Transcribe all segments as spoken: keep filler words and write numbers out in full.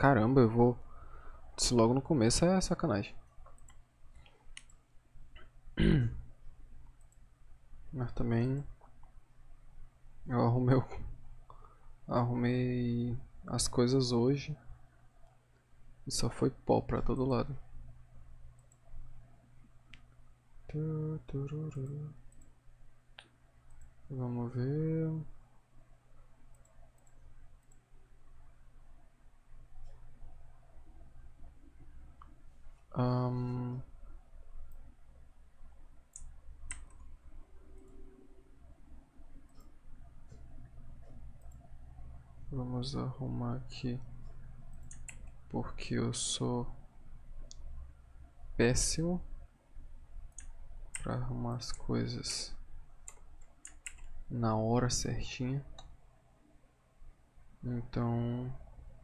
Caramba, eu vou... Isso logo no começo é sacanagem. Mas também... Eu arrumei... o- Arrumei... As coisas hoje. E só foi pó pra todo lado. Tu, tururu. Vamos ver... Ahn, Vamos arrumar aqui. Porque eu sou péssimo pra arrumar as coisas na hora certinha. Então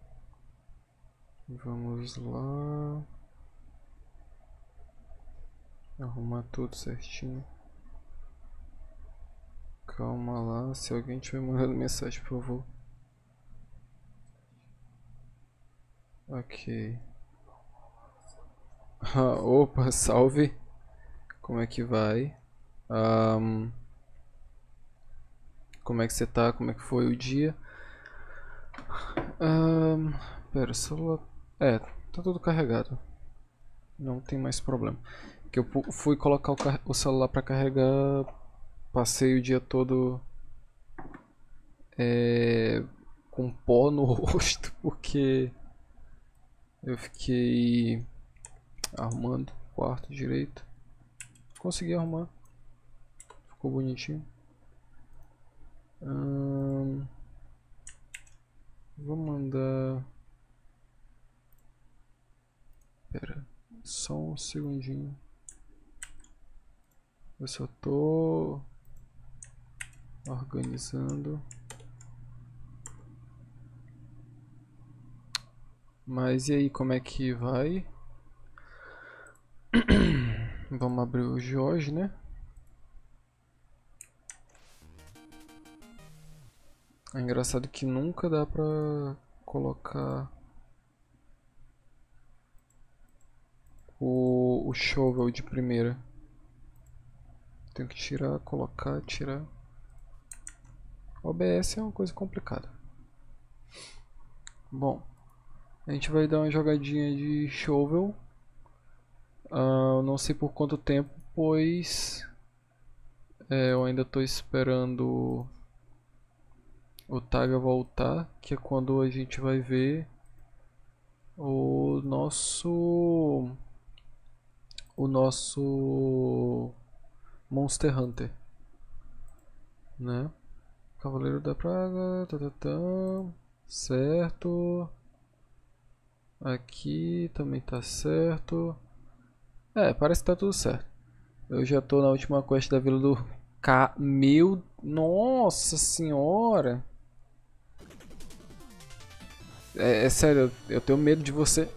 vamos lá. Arrumar tudo certinho. Calma lá, se alguém tiver mandando mensagem, por favor. Ok. Ah, opa, salve. Como é que vai? Um, como é que você tá? Como é que foi o dia? Um, pera, o celular... É, tá tudo carregado. Não tem mais problema. Que eu fui colocar o, o celular pra carregar. Passei o dia todo é, com pó no rosto porque eu fiquei arrumando o quarto direito. Consegui arrumar. Ficou bonitinho. Hum, vou mandar... Pera, só um segundinho. Eu só tô organizando. Mas e aí, como é que vai? Vamos abrir o Jorge, né? É engraçado que nunca dá pra colocar o, o shovel de primeira. Tenho que tirar, colocar, tirar. O B S é uma coisa complicada. Bom, a gente vai dar uma jogadinha de shovel. Uh, não sei por quanto tempo, pois é, eu ainda estou esperando o Taga voltar, que é quando a gente vai ver o nosso o nosso Monster Hunter, né? Cavaleiro da Praga, tá, tá, tá, certo. Aqui também tá certo. É, parece que tá tudo certo. Eu já tô na última quest da Vila do K. Meu... Nossa senhora! É, é sério, eu tenho medo de você.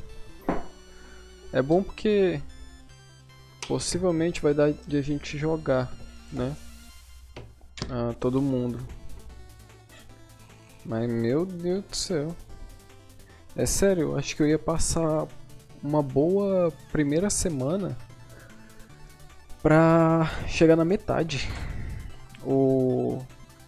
É bom porque... Possivelmente vai dar de a gente jogar, né? Ah, todo mundo. Mas meu Deus do céu. É sério, acho que eu ia passar uma boa primeira semana pra chegar na metade. O...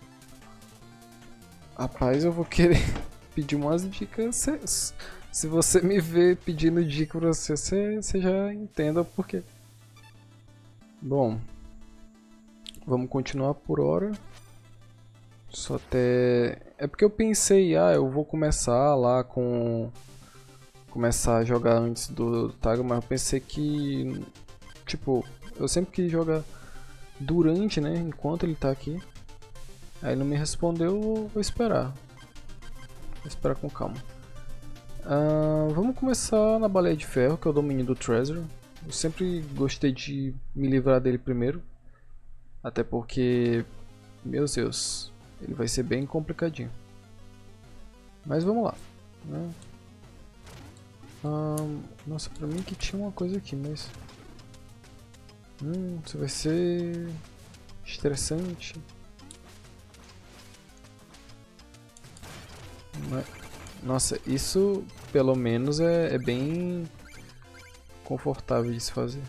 Rapaz, eu vou querer pedir umas dicas. Se, se você me ver pedindo dica pra você, você, você já entenda o porquê. Bom, vamos continuar por hora. Só até... É porque eu pensei, ah, eu vou começar lá com... Começar a jogar antes do, do Taga, mas eu pensei que... Tipo, eu sempre quis jogar durante, né, enquanto ele tá aqui. Aí ele não me respondeu, vou esperar. Vou esperar com calma. Uh, vamos começar na Baleia de Ferro, que é o domínio do Treasure. Eu sempre gostei de me livrar dele primeiro. Até porque, meu Deus, ele vai ser bem complicadinho. Mas vamos lá, né? Uh, nossa, pra mim que tinha uma coisa aqui, mas... Hum, isso vai ser... estressante. Mas... Nossa, isso pelo menos, é, é bem confortável de se fazer.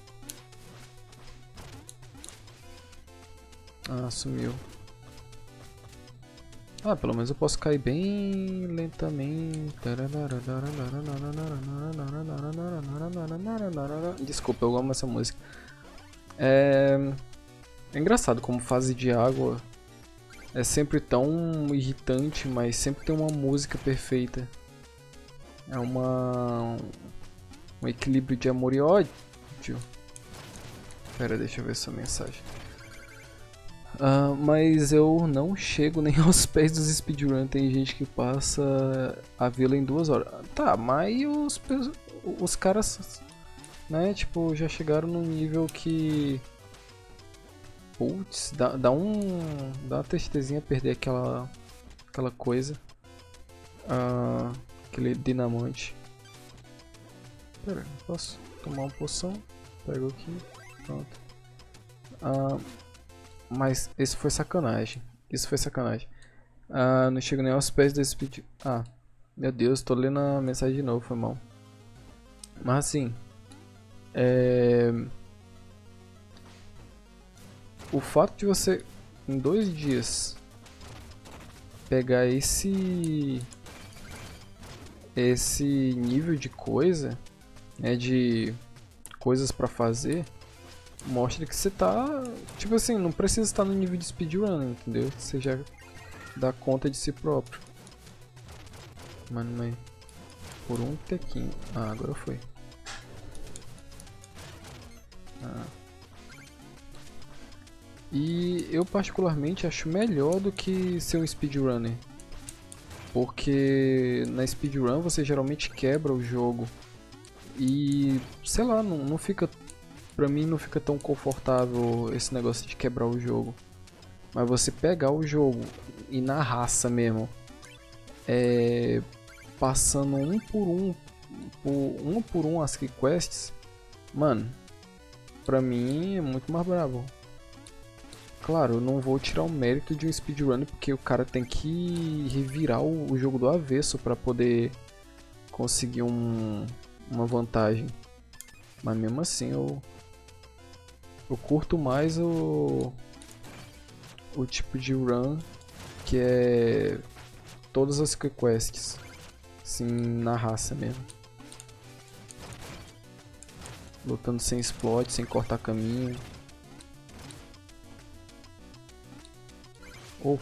Ah, sumiu. Ah, pelo menos eu posso cair bem lentamente. Desculpa, eu amo essa música. É, é engraçado como fase de água é sempre tão irritante, mas sempre tem uma música perfeita. É uma um equilíbrio de amor e ódio. Pera, deixa eu ver essa mensagem. Uh, mas eu não chego nem aos pés dos speedrun. Tem gente que passa a vila em duas horas. Tá, mas os, os caras, né, tipo, já chegaram num nível que... Putz, dá, dá um... Dá uma tristezinha perder aquela... Aquela coisa. Uh, aquele dinamite. Pera, posso tomar uma poção? Pego aqui, pronto. Uh, Mas esse foi sacanagem. Isso foi sacanagem. Ah, não chego nem aos pés desse pedido. Ah, meu Deus, tô lendo a mensagem de novo, foi mal. Mas assim, é... o fato de você, em dois dias, pegar esse... Esse nível de coisa, né, de coisas pra fazer... Mostra que você tá, tipo assim, não precisa estar no nível de speedrun, entendeu? Você já dá conta de si próprio. Mano, mas por um tequinho. Ah, agora foi. Ah. E eu particularmente acho melhor do que ser um speedrunner. Porque na speedrun você geralmente quebra o jogo. E, sei lá, não, não fica... Pra mim não fica tão confortável esse negócio de quebrar o jogo. Mas você pegar o jogo e na raça mesmo, é, passando um por um, por, um por um as quests, mano, pra mim é muito mais brabo. Claro, eu não vou tirar o mérito de um speedrun porque o cara tem que revirar o, o jogo do avesso pra poder conseguir um, uma vantagem. Mas mesmo assim eu... Eu curto mais o, o tipo de run que é todas as quests, assim, na raça mesmo. Lutando sem explode, sem cortar caminho. Oh.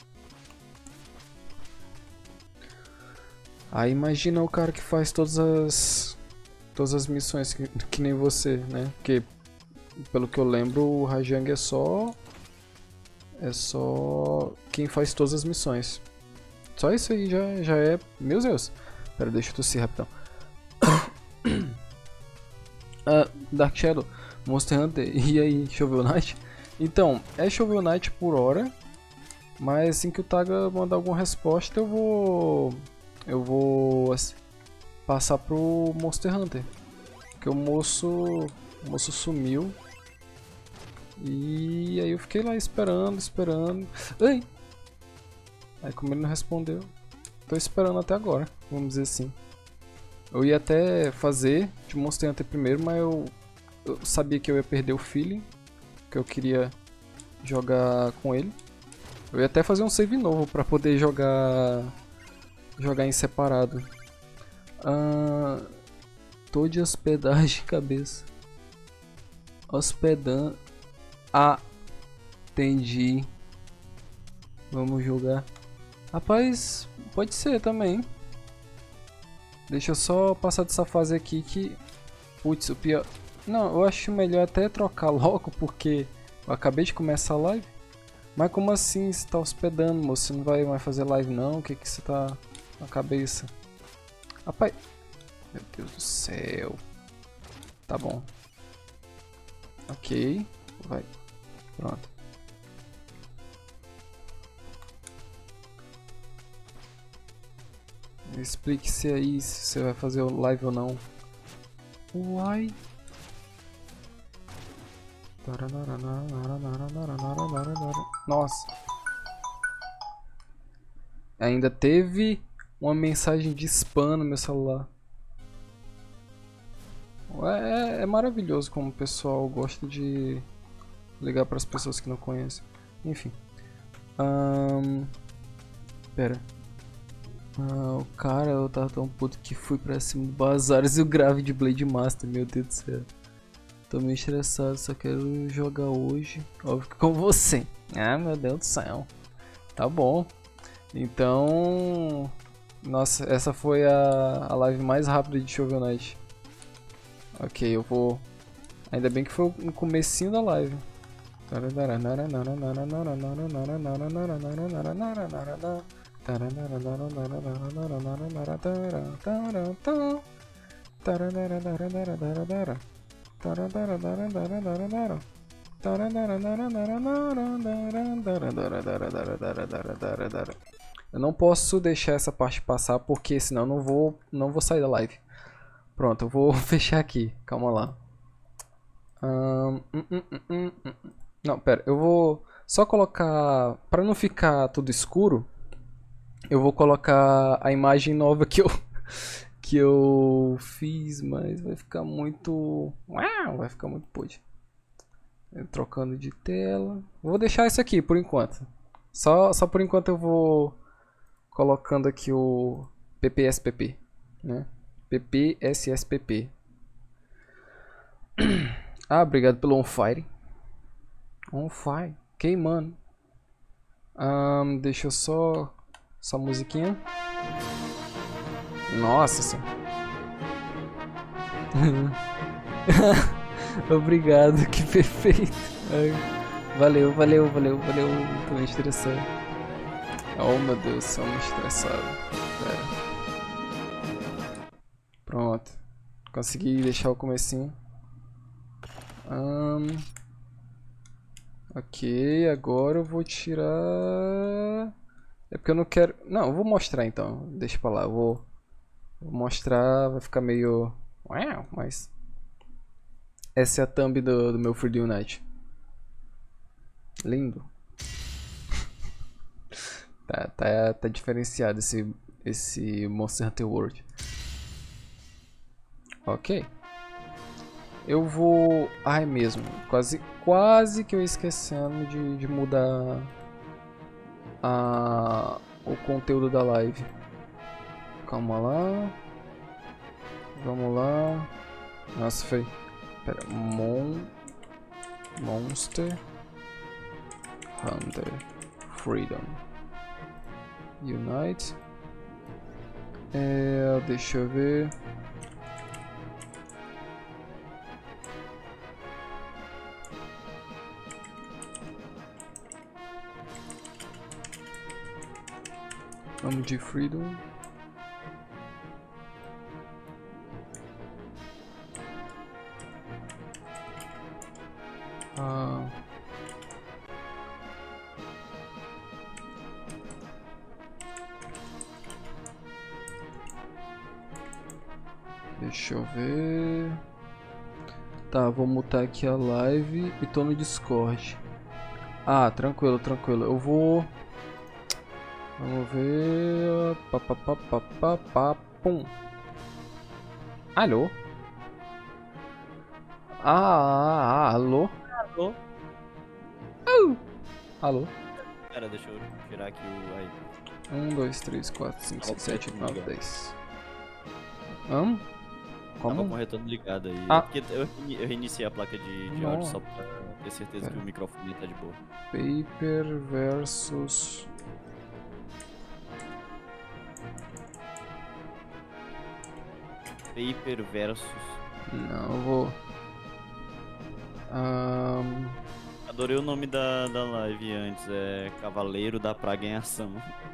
Aí imagina o cara que faz todas as todas as missões que, que nem você, né? Porque pelo que eu lembro, o Rajang é só... É só... Quem faz todas as missões. Só isso aí já, já é... Meu Deus! Pera, deixa eu tossir rapidão. uh, Dark Shadow, Monster Hunter, e aí, Shovel Knight? Então, é Shovel Knight por hora. Mas assim que o Taga mandar alguma resposta, eu vou... Eu vou... Assim, passar pro Monster Hunter. Porque o moço... O moço sumiu. E aí eu fiquei lá esperando, esperando. Ai! Aí como ele não respondeu, tô esperando até agora, vamos dizer assim. Eu ia até fazer de Monster Hunter primeiro, mas eu, eu sabia que eu ia perder o feeling. Que eu queria jogar com ele. Eu ia até fazer um save novo pra poder jogar... Jogar em separado. Ah, tô de hospedagem cabeça. Hospedando. Ah, entendi. Vamos jogar. Rapaz, pode ser também. Deixa eu só passar dessa fase aqui que... Putz, o pior... Não, eu acho melhor até trocar logo porque eu acabei de começar a live. Mas como assim você tá hospedando, moço? Você não vai mais fazer live não? O que que você tá na cabeça? Rapaz... Meu Deus do céu. Tá bom. Ok. Vai. Pronto. Explique-se aí se você vai fazer o live ou não. Uai. Nossa. Ainda teve uma mensagem de spam no meu celular. É, é, é maravilhoso como o pessoal gosta de ligar para as pessoas que não conhecem. Enfim. Um, pera. Ah, o cara, eu tava tão puto que fui pra cima do Bazares e o grave de Blade Master, meu Deus do céu. Tô meio estressado, só quero jogar hoje. Óbvio que com você. Ah, meu Deus do céu. Tá bom. Então... Nossa, essa foi a, a live mais rápida de Shovel Knight. Ok, eu vou... Ainda bem que foi no comecinho da live. Eu não posso deixar essa parte passar porque senão eu não vou, não vou sair da live. Pronto, eu vou fechar aqui. Calma lá. Um, hum, hum, hum, hum. Não, pera, eu vou só colocar, para não ficar tudo escuro, eu vou colocar a imagem nova que eu que eu fiz, mas vai ficar muito, vai ficar muito podre. Trocando de tela. Vou deixar isso aqui por enquanto. Só só por enquanto eu vou colocando aqui o P P S P P, né? P P S S P P. Ah, obrigado pelo on fire. On fire. Queimando. Um, deixa eu só... Só musiquinha. Nossa senhora. Obrigado, que perfeito. Ai, valeu, valeu, valeu, valeu. Tô meio estressado. Oh meu Deus, sou muito estressado. Pera. Pronto. Consegui deixar o comecinho. Um... Ok, agora eu vou tirar... É porque eu não quero... Não, eu vou mostrar então. Deixa pra lá, eu vou... vou mostrar, vai ficar meio... Mas... Essa é a thumb do, do meu Free Unite. Lindo. tá, tá, tá diferenciado esse, esse Monster Hunter World. Ok. Eu vou... Ai mesmo, quase, quase que eu esquecendo de, de mudar a, o conteúdo da live. Calma lá. Vamos lá. Nossa, foi... Pera, Mon... Monster Hunter Freedom Unite. É, deixa eu ver... Vamos de Freedom. Ah. Deixa eu ver. Tá, vou mutar aqui a live e tô no Discord. Ah, tranquilo, tranquilo. Eu vou... Vamos ver... Pá, pá, pá, pá, pá, pá, pum. Alô? Ah, ah, alô? Alô? Uh. Alô? Pera, deixa eu tirar aqui o... Aí. um, dois, três, quatro, cinco, seis, sete, oito, nove, dez. Hã? Como? Tava com o retorno ligado aí. Ah. É porque eu, eu reiniciei a placa de, de áudio só pra ter certeza Pera. que o microfone tá de boa. Paper versus... Paper versus... Não, eu vou... Um... Adorei o nome da, da live antes, é Cavaleiro da Praga em Ação.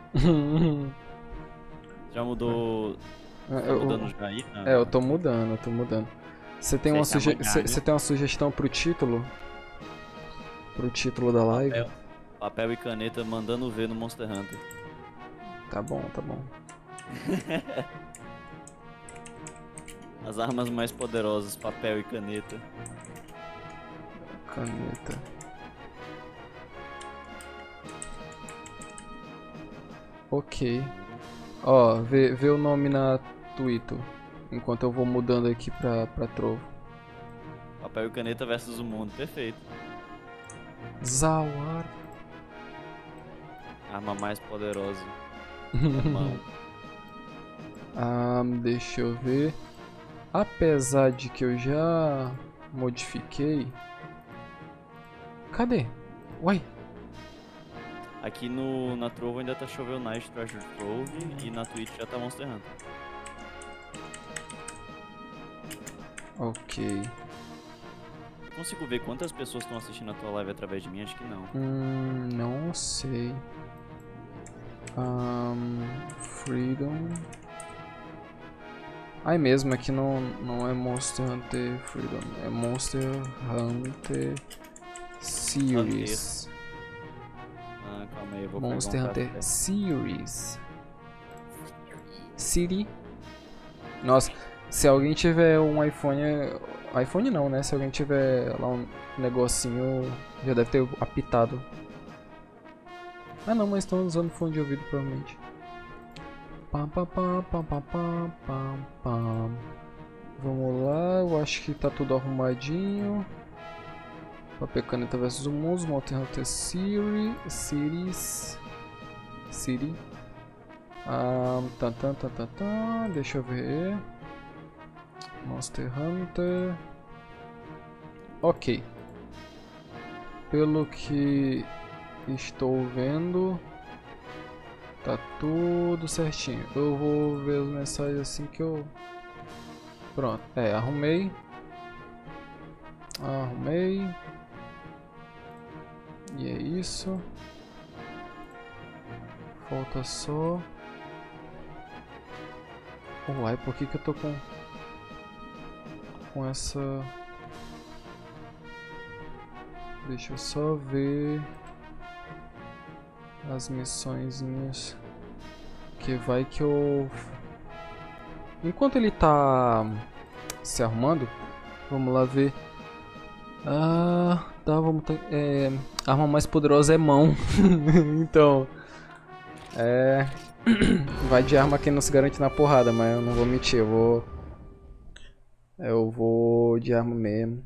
Já mudou... É, tá eu, mudando já aí? É, eu tô mudando, eu tô mudando. Você tem, uma suge... Você tem uma sugestão pro título? Pro título da live? Papel, papel e caneta mandando ver no Monster Hunter. Tá bom, tá bom. As armas mais poderosas, papel e caneta. Caneta. Ok. Ó, vê, vê o nome na Twitter. Enquanto eu vou mudando aqui pra, pra Trovo. Papel e caneta versus o mundo, perfeito. Zawar. Arma mais poderosa. É mão. Ah, deixa eu ver. Apesar de que eu já modifiquei. Cadê? Uai. Aqui no, na Trovo ainda tá Shovel Knight Treasure Trove e na Twitch já tá Monster Hunter. Ok. Eu consigo ver quantas pessoas estão assistindo a tua live através de mim? Acho que não. Hum, não sei. Um, Freedom. Ai mesmo, aqui não, não é Monster Hunter Freedom, é Monster Hunter Series. Ah, calma aí, eu vou Monster pegar um Hunter café. Series. City. Nossa, se alguém tiver um iPhone, iPhone não, né? Se alguém tiver lá um negocinho, já deve ter apitado. Ah não, mas estão usando fone de ouvido provavelmente. Pam, pam, pam, pam, pam, pam, pam, pam. Vamos lá, eu acho que tá tudo arrumadinho. Papel caneta versus o Mundo, Monster Hunter Series, Series, City. Ah, tan, tan, tan, tan, tan. Deixa eu ver. Monster Hunter. Ok. Pelo que estou vendo, tá tudo certinho. Eu vou ver as mensagens assim que eu... Pronto, é, arrumei. Arrumei. E é isso. Falta só... Uai, por que que eu tô com... Com essa... Deixa eu só ver... As missõezinhas. Que vai que eu... Enquanto ele tá... Se arrumando, vamos lá ver. Ah, tá, vamos ter... É... A arma mais poderosa é mão. Então... É... Vai de arma que não se garante na porrada, mas eu não vou mentir, eu vou... Eu vou de arma mesmo.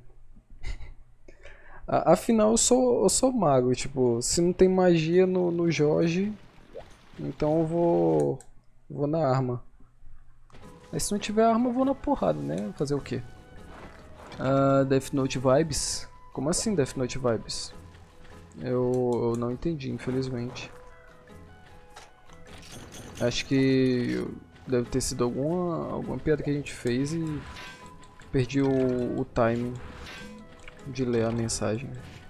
Afinal, eu sou, eu sou mago, tipo, se não tem magia no, no Jorge, então eu vou... Vou na arma. Mas se não tiver arma, eu vou na porrada, né? Fazer o quê? Ah, Death Note Vibes? Como assim Death Note Vibes? Eu, eu não entendi, infelizmente. Acho que deve ter sido alguma, alguma piada que a gente fez e perdi o, o time de ler a mensagem.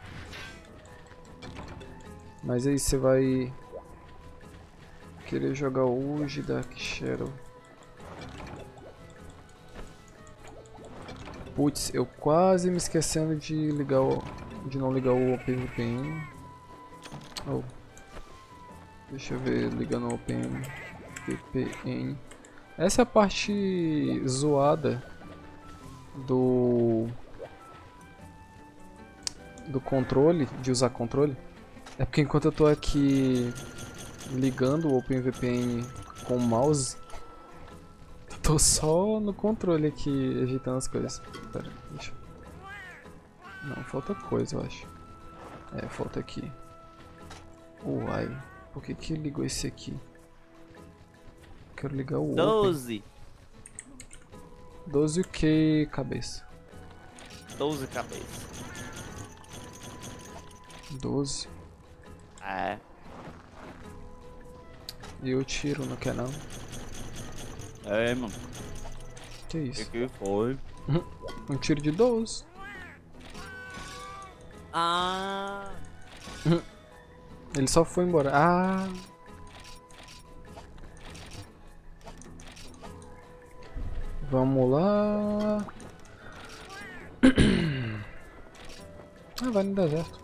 Mas aí você vai querer jogar hoje Dark Shadow. Putz, eu quase me esquecendo de ligar o, de não ligar o P V P N. Oh. Deixa eu ver, ligando o Open V P N. Essa é a parte zoada do do controle, de usar controle. É porque enquanto eu tô aqui ligando o OpenVPN com o mouse, eu tô só no controle aqui ajeitando as coisas. Pera, deixa eu... Não, falta coisa, eu acho. É, falta aqui. Uai, por que que ligou esse aqui? Quero ligar o doze. doze o que, cabeça? doze cabeças. doze. É. E eu tiro, não quer não? É, mano. Que isso? O que foi? Um tiro de doze. Ah. Ele só foi embora. Ah. Vamos lá. Ah, vai no deserto.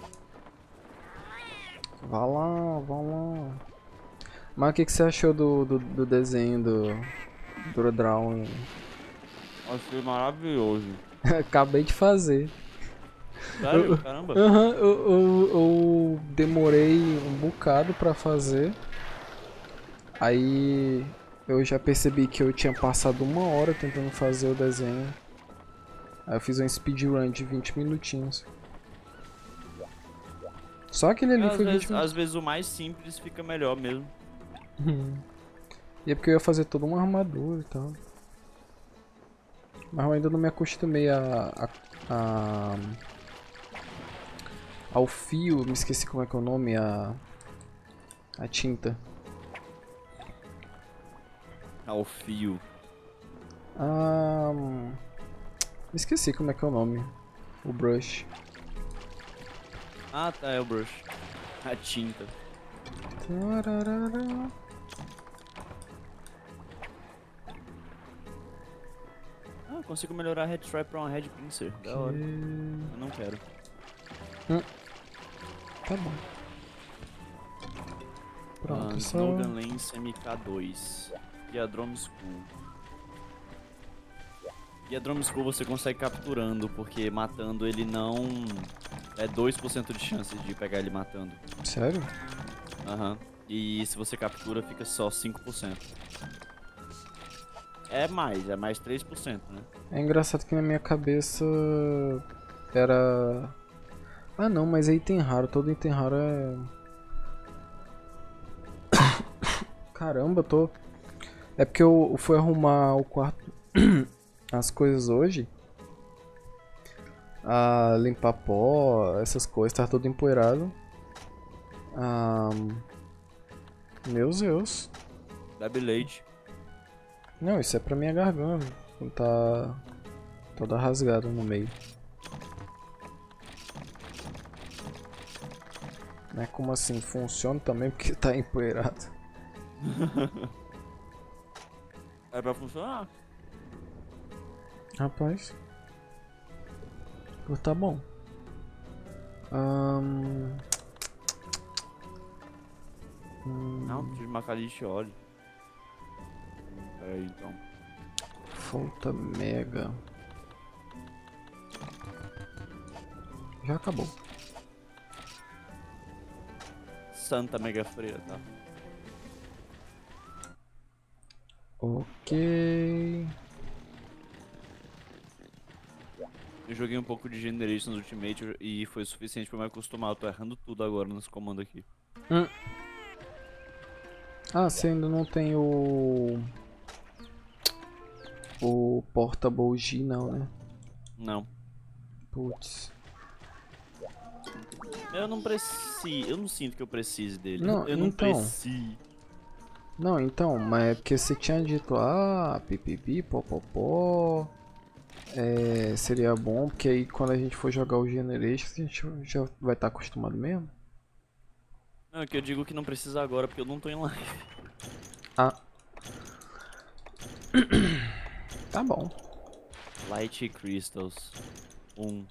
Vá lá, vá lá. Mas o que, que você achou do, do, do desenho do do Drown? Achei maravilhoso. Acabei de fazer. Sério? Eu- Caramba. Aham, eu, eu, eu demorei um bocado pra fazer. Aí eu já percebi que eu tinha passado uma hora tentando fazer o desenho. Aí eu fiz um speedrun de vinte minutinhos. Só aquele ali Às foi vezes, vinte minutos. às vezes o mais simples fica melhor mesmo. E é porque eu ia fazer toda uma armadura e tal. Mas eu ainda não me acostumei a, a, a ao fio, me esqueci como é que é o nome, a a tinta. Ao fio. Ah, me esqueci como é que é o nome. O brush. Ah, tá, é o brush. A tinta. Tararara. Ah, consigo melhorar a head stripe pra uma head pincer. Da hora. Eu não quero. Hum. Tá bom. Pronto, Uh, só... Snowden Lance M K dois. E a Drum School. E a Drum School você consegue capturando, porque matando ele não... É dois por cento de chance de pegar ele matando. Sério? Aham. Uhum. E se você captura, fica só cinco por cento. É mais, é mais três por cento, né? É engraçado que na minha cabeça era... Ah não, mas é item raro, todo item raro é... Caramba, eu tô... É porque eu fui arrumar o quarto, as coisas hoje. A limpar pó, essas coisas, tá tudo empoeirado. Ah, meu Deus. Bebe leite. Não, isso é pra minha garganta. Tá toda rasgada no meio. Não é como assim, funciona também porque tá empoeirado. É pra funcionar. Rapaz. Pô, tá bom. Um... Não, preciso de macalite óleo. Peraí, então. Falta mega. Já acabou. Santa Mega Freira, tá? Ok. Eu joguei um pouco de Generations Ultimate e foi suficiente pra me acostumar. Eu tô errando tudo agora nesse comando aqui. Hum. Ah, você ainda não tem o... O Portable G não, né? Não. Putz. Eu não preciso. Eu não sinto que eu precise dele. Não, eu não então. preciso. Não, então, mas é porque você tinha dito, ah, pipipi, popopó. É, seria bom, porque aí quando a gente for jogar o Generations, a gente já vai estar acostumado mesmo. Não, é que eu digo que não precisa agora porque eu não tô em live. Ah. Tá bom. Light Crystals. Um.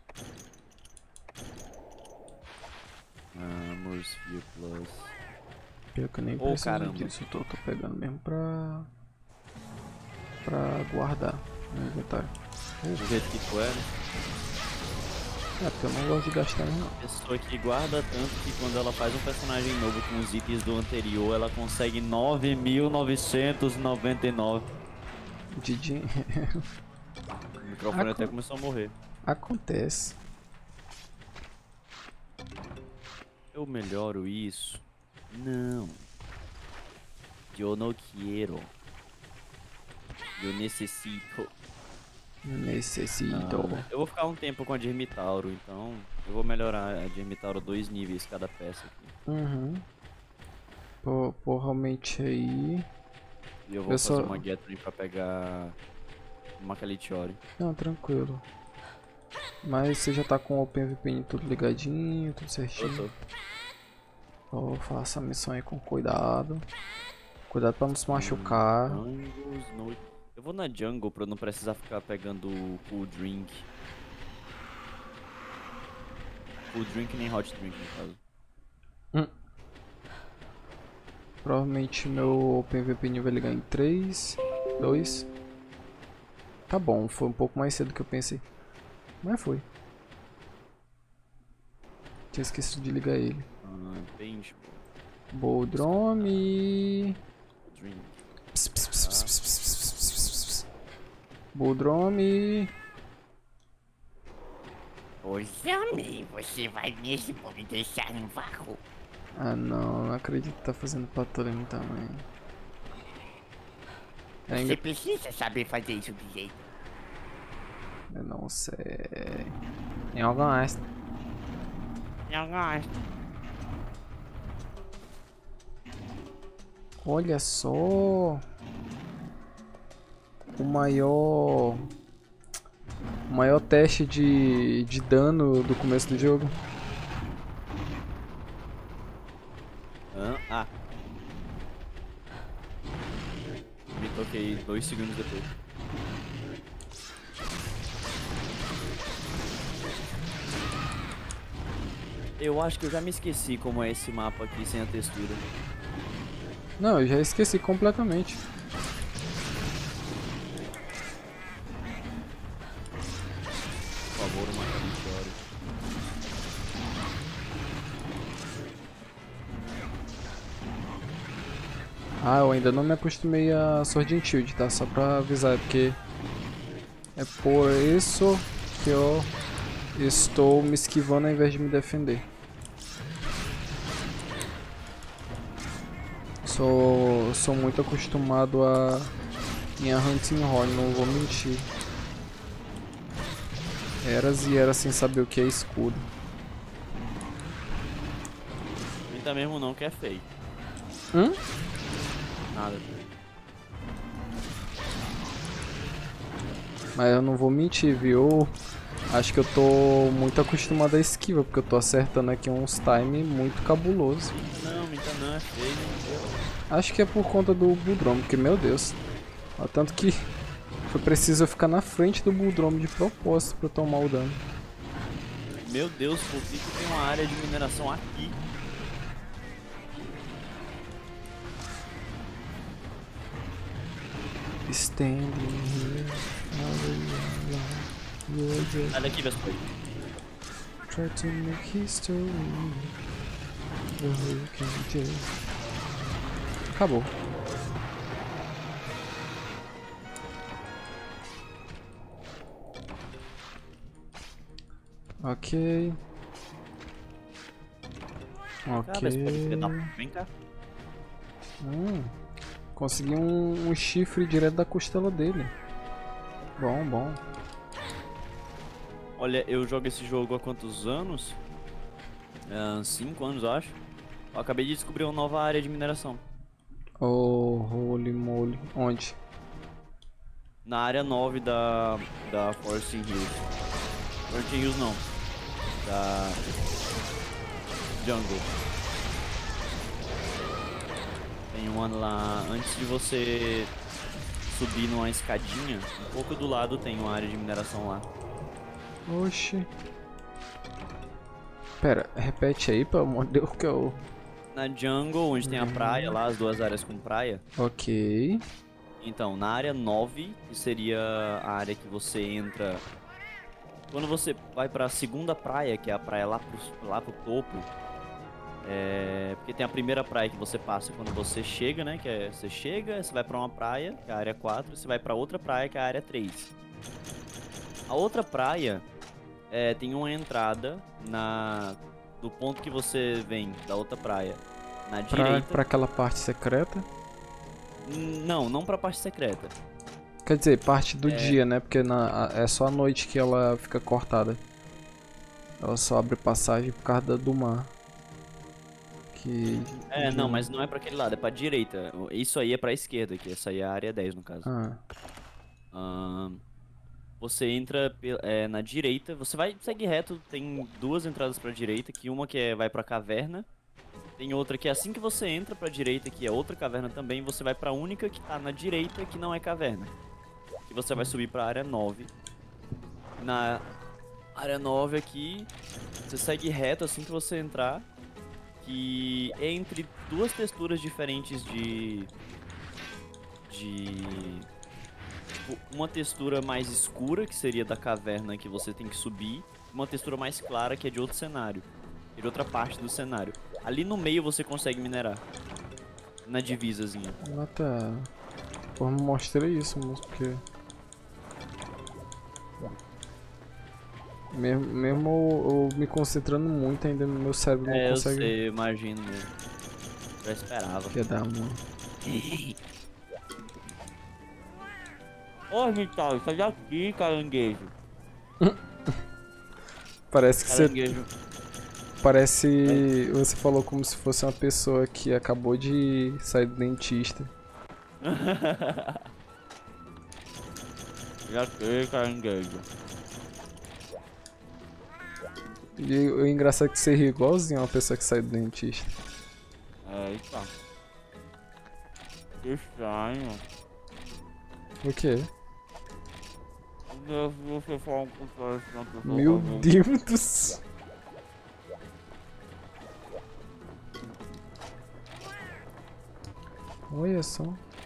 Armor Sphere Plus. Pior que eu nem Ô, preciso caramba. disso, eu tô, tô pegando mesmo pra... Pra guardar no inventário. Do jeito que tu é, né? É, porque eu não gosto de gastar não. Pessoa que guarda tanto que quando ela faz um personagem novo com os itens do anterior, ela consegue nove mil novecentos e noventa e nove. De dinheiro. O microfone Aco... até começou a morrer. Acontece. Eu melhoro isso? Não. Eu não quero. Eu necessito. Necessito. Ah, eu vou ficar um tempo com a Dirmitauro, então eu vou melhorar a Dirmitauro dois níveis cada peça aqui. Uhum. Pô, pô, realmente aí... E eu vou Eu fazer só- uma Gathering pra pegar uma Calitiori. Não, tranquilo. Mas você já tá com o OpenVPN tudo ligadinho, tudo Eu certinho. tô. Ó, faça a missão aí com cuidado. Cuidado pra não se machucar. Jungles, no... Eu vou na jungle pra não precisar ficar pegando cool drink. Cool drink nem hot drink no caso. Hum. Provavelmente meu OpenVPN vai ligar em três, dois. Tá bom, foi um pouco mais cedo do que eu pensei. Mas foi. Tinha esquecido de ligar ele. Ah, bem, tipo, Boldrome. drink. Ps, ps, ps, ps, ps, ps, ps, ps, ps, ps. Buldrome. Ozami, você vai mesmo me deixar no vácuo? Ah não, não acredito que tá fazendo patolino também. É Você engra... precisa saber fazer isso direito. Eu não sei. Eu gosto. Eu gosto. Olha só. O maior... O maior teste de, de dano do começo do jogo. Hã? Ah. Me toquei dois segundos depois. Eu acho que eu já me esqueci como é esse mapa aqui sem a textura. Não, eu já esqueci completamente. Por favor, uma vitória. Ah, eu ainda não me acostumei a Sword and Shield, tá? Só pra avisar, porque é por isso que eu estou me esquivando ao invés de me defender. Sou, sou muito acostumado a minha Hunting Horn, não vou mentir. Eras e eras sem saber o que é escudo. Ainda mesmo não que é feio. Hum? Nada. Mas eu não vou mentir, viu? Acho que eu tô muito acostumado à esquiva, porque eu tô acertando aqui uns time muito cabuloso. Não, Minta não é feio. Acho que é por conta do Buldrome, porque, meu Deus. Ó, tanto que foi preciso eu ficar na frente do Buldrome de propósito pra eu tomar o dano. Meu Deus, por que, que tem uma área de mineração aqui? Standing here, you're just Sai daqui, Vesper. try to make history. Oh, you can just... Acabou. Ok. Ah, Vesper, filha da Ok. puta, vem cá. Hum, consegui um, um chifre direto da costela dele. Bom, bom. Olha, eu jogo esse jogo há quantos anos? Ah, cinco anos, eu acho. Eu acabei de descobrir uma nova área de mineração. Oh, holy moly. Onde? Na área nove da, da Forest Hills. Forest Hills não. Da Jungle. Tem uma lá, antes de você subir numa escadinha, um pouco do lado tem uma área de mineração lá. Oxi. Pera, repete aí, pelo amor de Deus, que eu... Na Jungle, onde tem a praia lá, as duas áreas com praia. Ok. Então, na área nove, que seria a área que você entra... Quando você vai pra segunda praia, que é a praia lá pro, lá pro topo, é... porque tem a primeira praia que você passa quando você chega, né? Que é, você chega, você vai pra uma praia, que é a área quatro, e você vai pra outra praia, que é a área três. A outra praia é, tem uma entrada na... do ponto que você vem da outra praia, na Pra, direita. pra aquela parte secreta? Hum, Não, não pra parte secreta. Quer dizer, parte do É. dia, né? Porque na, a- é só à noite que ela fica cortada. Ela só abre passagem por causa da- do mar. Que... É, não, mas não é pra aquele lado, é pra direita. Isso aí é pra esquerda, que essa aí é a área dez, no caso. Ah, Ahn, você entra pe- é, na direita, você vai, segue reto, tem duas entradas pra direita, que uma que é, vai pra caverna, tem outra que é assim que você entra pra direita, que é outra caverna também, você vai pra única que tá na direita, que não é caverna. Que você vai subir pra área nove. Na área nove aqui, você segue reto assim que você entrar, que é entre duas texturas diferentes de... de... tipo, uma textura mais escura, que seria da caverna que você tem que subir, e uma textura mais clara, que é de outro cenário, é de outra parte do cenário. Ali no meio você consegue minerar. Na divisazinha. Ah, tá. Pô, me mostra isso, moço, porque... Mesmo, mesmo eu, eu me concentrando muito, ainda meu cérebro não É, eu consegue... sei, eu imagino mesmo. Já esperava. Que dá, mano. Ô, Vital, sai daqui, caranguejo. Parece que você... Caranguejo. Parece... Você falou como se fosse uma pessoa que acabou de sair do dentista. Já sei, caranguejo. E o engraçado é que você ri igualzinho a uma pessoa que sai do dentista. Eita. Que estranho. O quê? Você fala com pessoas que não estão Meu Deus do céu. Olha só.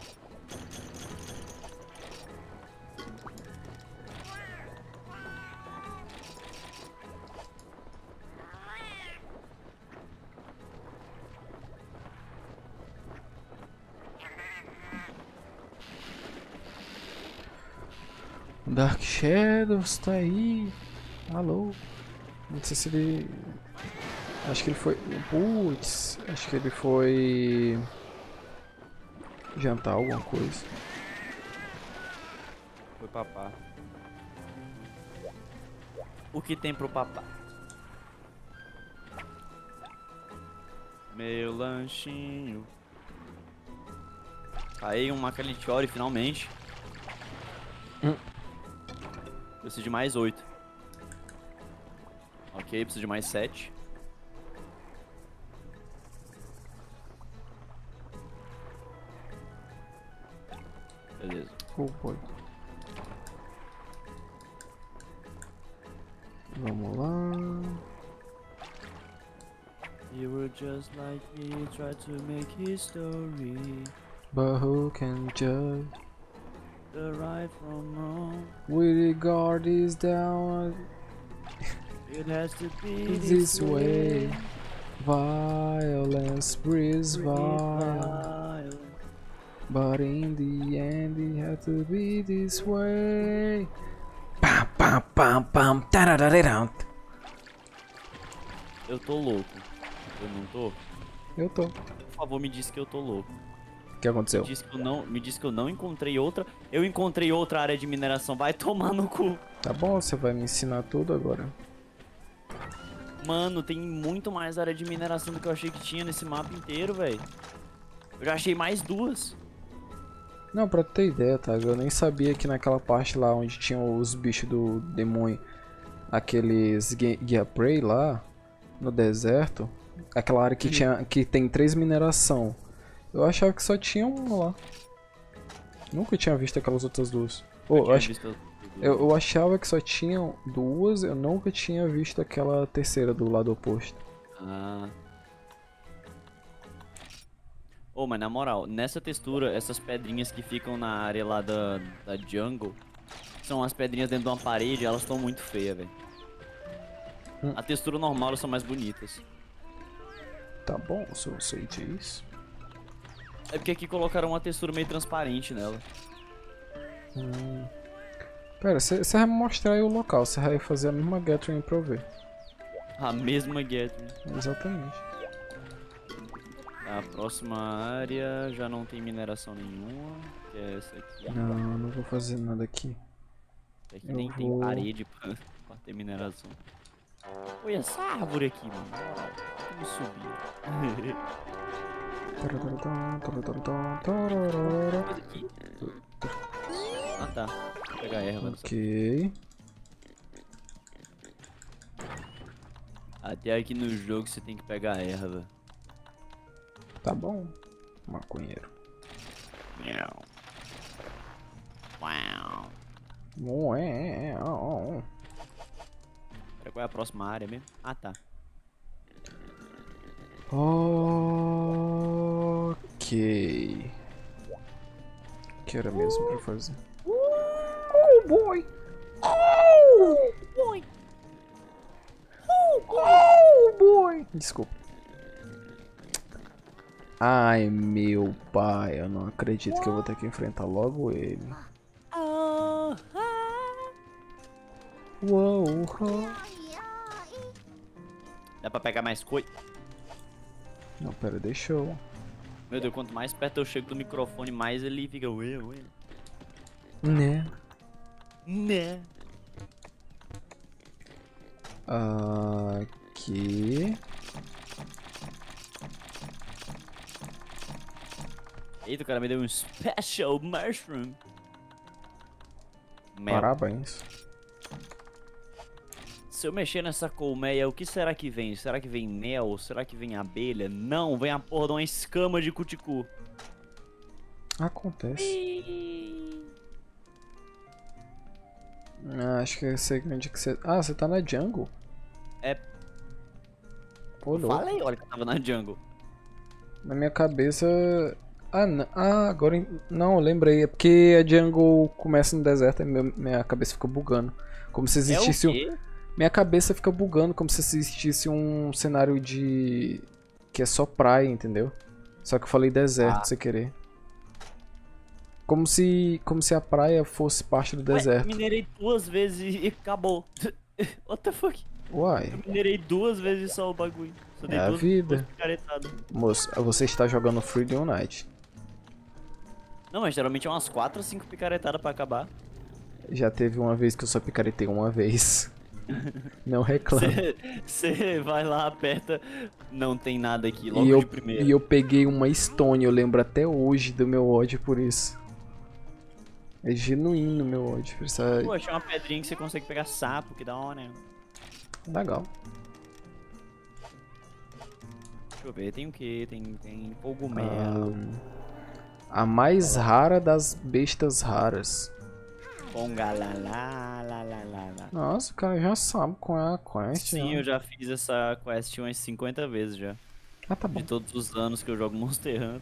Dark Shadows tá aí. Alô. Não sei se ele... Acho que ele foi... Putz. Acho que ele foi... jantar alguma coisa. Foi papá. O que tem pro papá? Meu lanchinho. Aí um Macalitiori finalmente. Hum. Preciso de mais oito. Ok, preciso de mais sete. Beleza. Oh, boy. Vamos lá. You were just like me, try to make history. But who can judge? The right from wrong. We regard this down It has to be this way. Violence breeds violence. Violence. But in the end it had to be this way. Pam, pam, pam, pam, tararararão. Eu tô louco. Eu não tô? Eu tô. Por favor, me diz que eu tô louco. O que aconteceu? Me diz que eu não, me diz que eu não encontrei outra. Eu encontrei outra área de mineração. Vai tomar no cu. Tá bom, você vai me ensinar tudo agora. Mano, tem muito mais área de mineração do que eu achei que tinha nesse mapa inteiro, velho. Eu já achei mais duas. Não, pra ter ideia, tá? Eu nem sabia que naquela parte lá onde tinha os bichos do demônio, aqueles Guia Prey lá, no deserto, aquela área que, tinha, que tem três mineração. Eu achava que só tinha uma lá. Nunca tinha visto aquelas outras duas. Oh, eu, tinha ach... visto- eu, eu achava que só tinham duas, eu nunca tinha visto aquela terceira do lado oposto. Ah. Ô, mas na moral, nessa textura, essas pedrinhas que ficam na área lá da, da jungle, são as pedrinhas dentro de uma parede, elas estão muito feias, velho. Hum. A textura normal, elas são mais bonitas. Tá bom, se você diz. É porque aqui colocaram uma textura meio transparente nela. Hum. Pera, você vai me mostrar aí o local, você vai fazer a mesma gathering pra eu ver. A mesma Gathering. Exatamente. A próxima área já não tem mineração nenhuma, que é essa aqui. Não, não vou fazer nada aqui. Aqui eu nem vou- tem parede pra, pra ter mineração. Olha essa árvore aqui, mano. Na moral, vamos subir. Coisa aqui. Ah tá, vou pegar a erva. nessa- Ok. Até aqui no jogo você tem que pegar a erva. Tá bom, maconheiro. Miau. Uau. Uau. Pera, qual é a próxima área mesmo? Ah tá. Ok. Que era mesmo pra fazer? Oh boy! Oh boy! Oh boy! Desculpa. Ai, meu pai, eu não acredito que eu vou ter que enfrentar logo ele. Oh, Uou, uou. dá pra pegar mais coisa? Não, pera, deixa eu... Meu Deus, quanto mais perto eu chego do microfone, mais ele fica... Ué, ué. Né? Né? Aqui... Eita, o cara me deu um special mushroom. Mel. Parabéns. Se eu mexer nessa colmeia, o que será que vem? Será que vem mel? Será que vem abelha? Não, vem a porra de uma escama de cuticu. Acontece. Ah, acho que eu sei onde que você... Ah, você tá na jungle? É, Pô, eu louco. falei, olha que eu tava na jungle. Na minha cabeça... Ah, não. Ah, agora... em- Não, eu lembrei. É porque a jungle começa no deserto e meu- minha cabeça fica bugando. Como se É o existisse um... quê? Minha cabeça fica bugando como se existisse um cenário de... Que é só praia, entendeu? Só que eu falei deserto Ah. sem querer. Como se... Como se a praia fosse parte do Ué, deserto. minerei duas vezes e acabou. What the fuck? Uai. Eu minerei duas vezes só o bagulho. Só dei É a duas, vida. duas picaretadas. Moço, você está jogando Freedom Night. Não, mas geralmente é umas quatro ou cinco picaretadas pra acabar. Já teve uma vez que eu só picaretei uma vez. Não reclame. Você vai lá, aperta, não tem nada aqui, logo E eu, de primeira. e eu peguei uma Stone, eu lembro até hoje do meu ódio por isso. É genuíno meu ódio por essa... Pô, achei uma pedrinha que você consegue pegar sapo, que da hora, né? Legal. Deixa eu ver, tem o que? Tem, tem cogumelo, Ahn, a mais rara das bestas raras. pongalalá, lá, lá, lá, lá. Nossa, o cara já sabe qual é a quest. Sim, né? eu já fiz essa quest umas cinquenta vezes já. Ah, tá bom. De todos os anos que eu jogo Monster Hunter.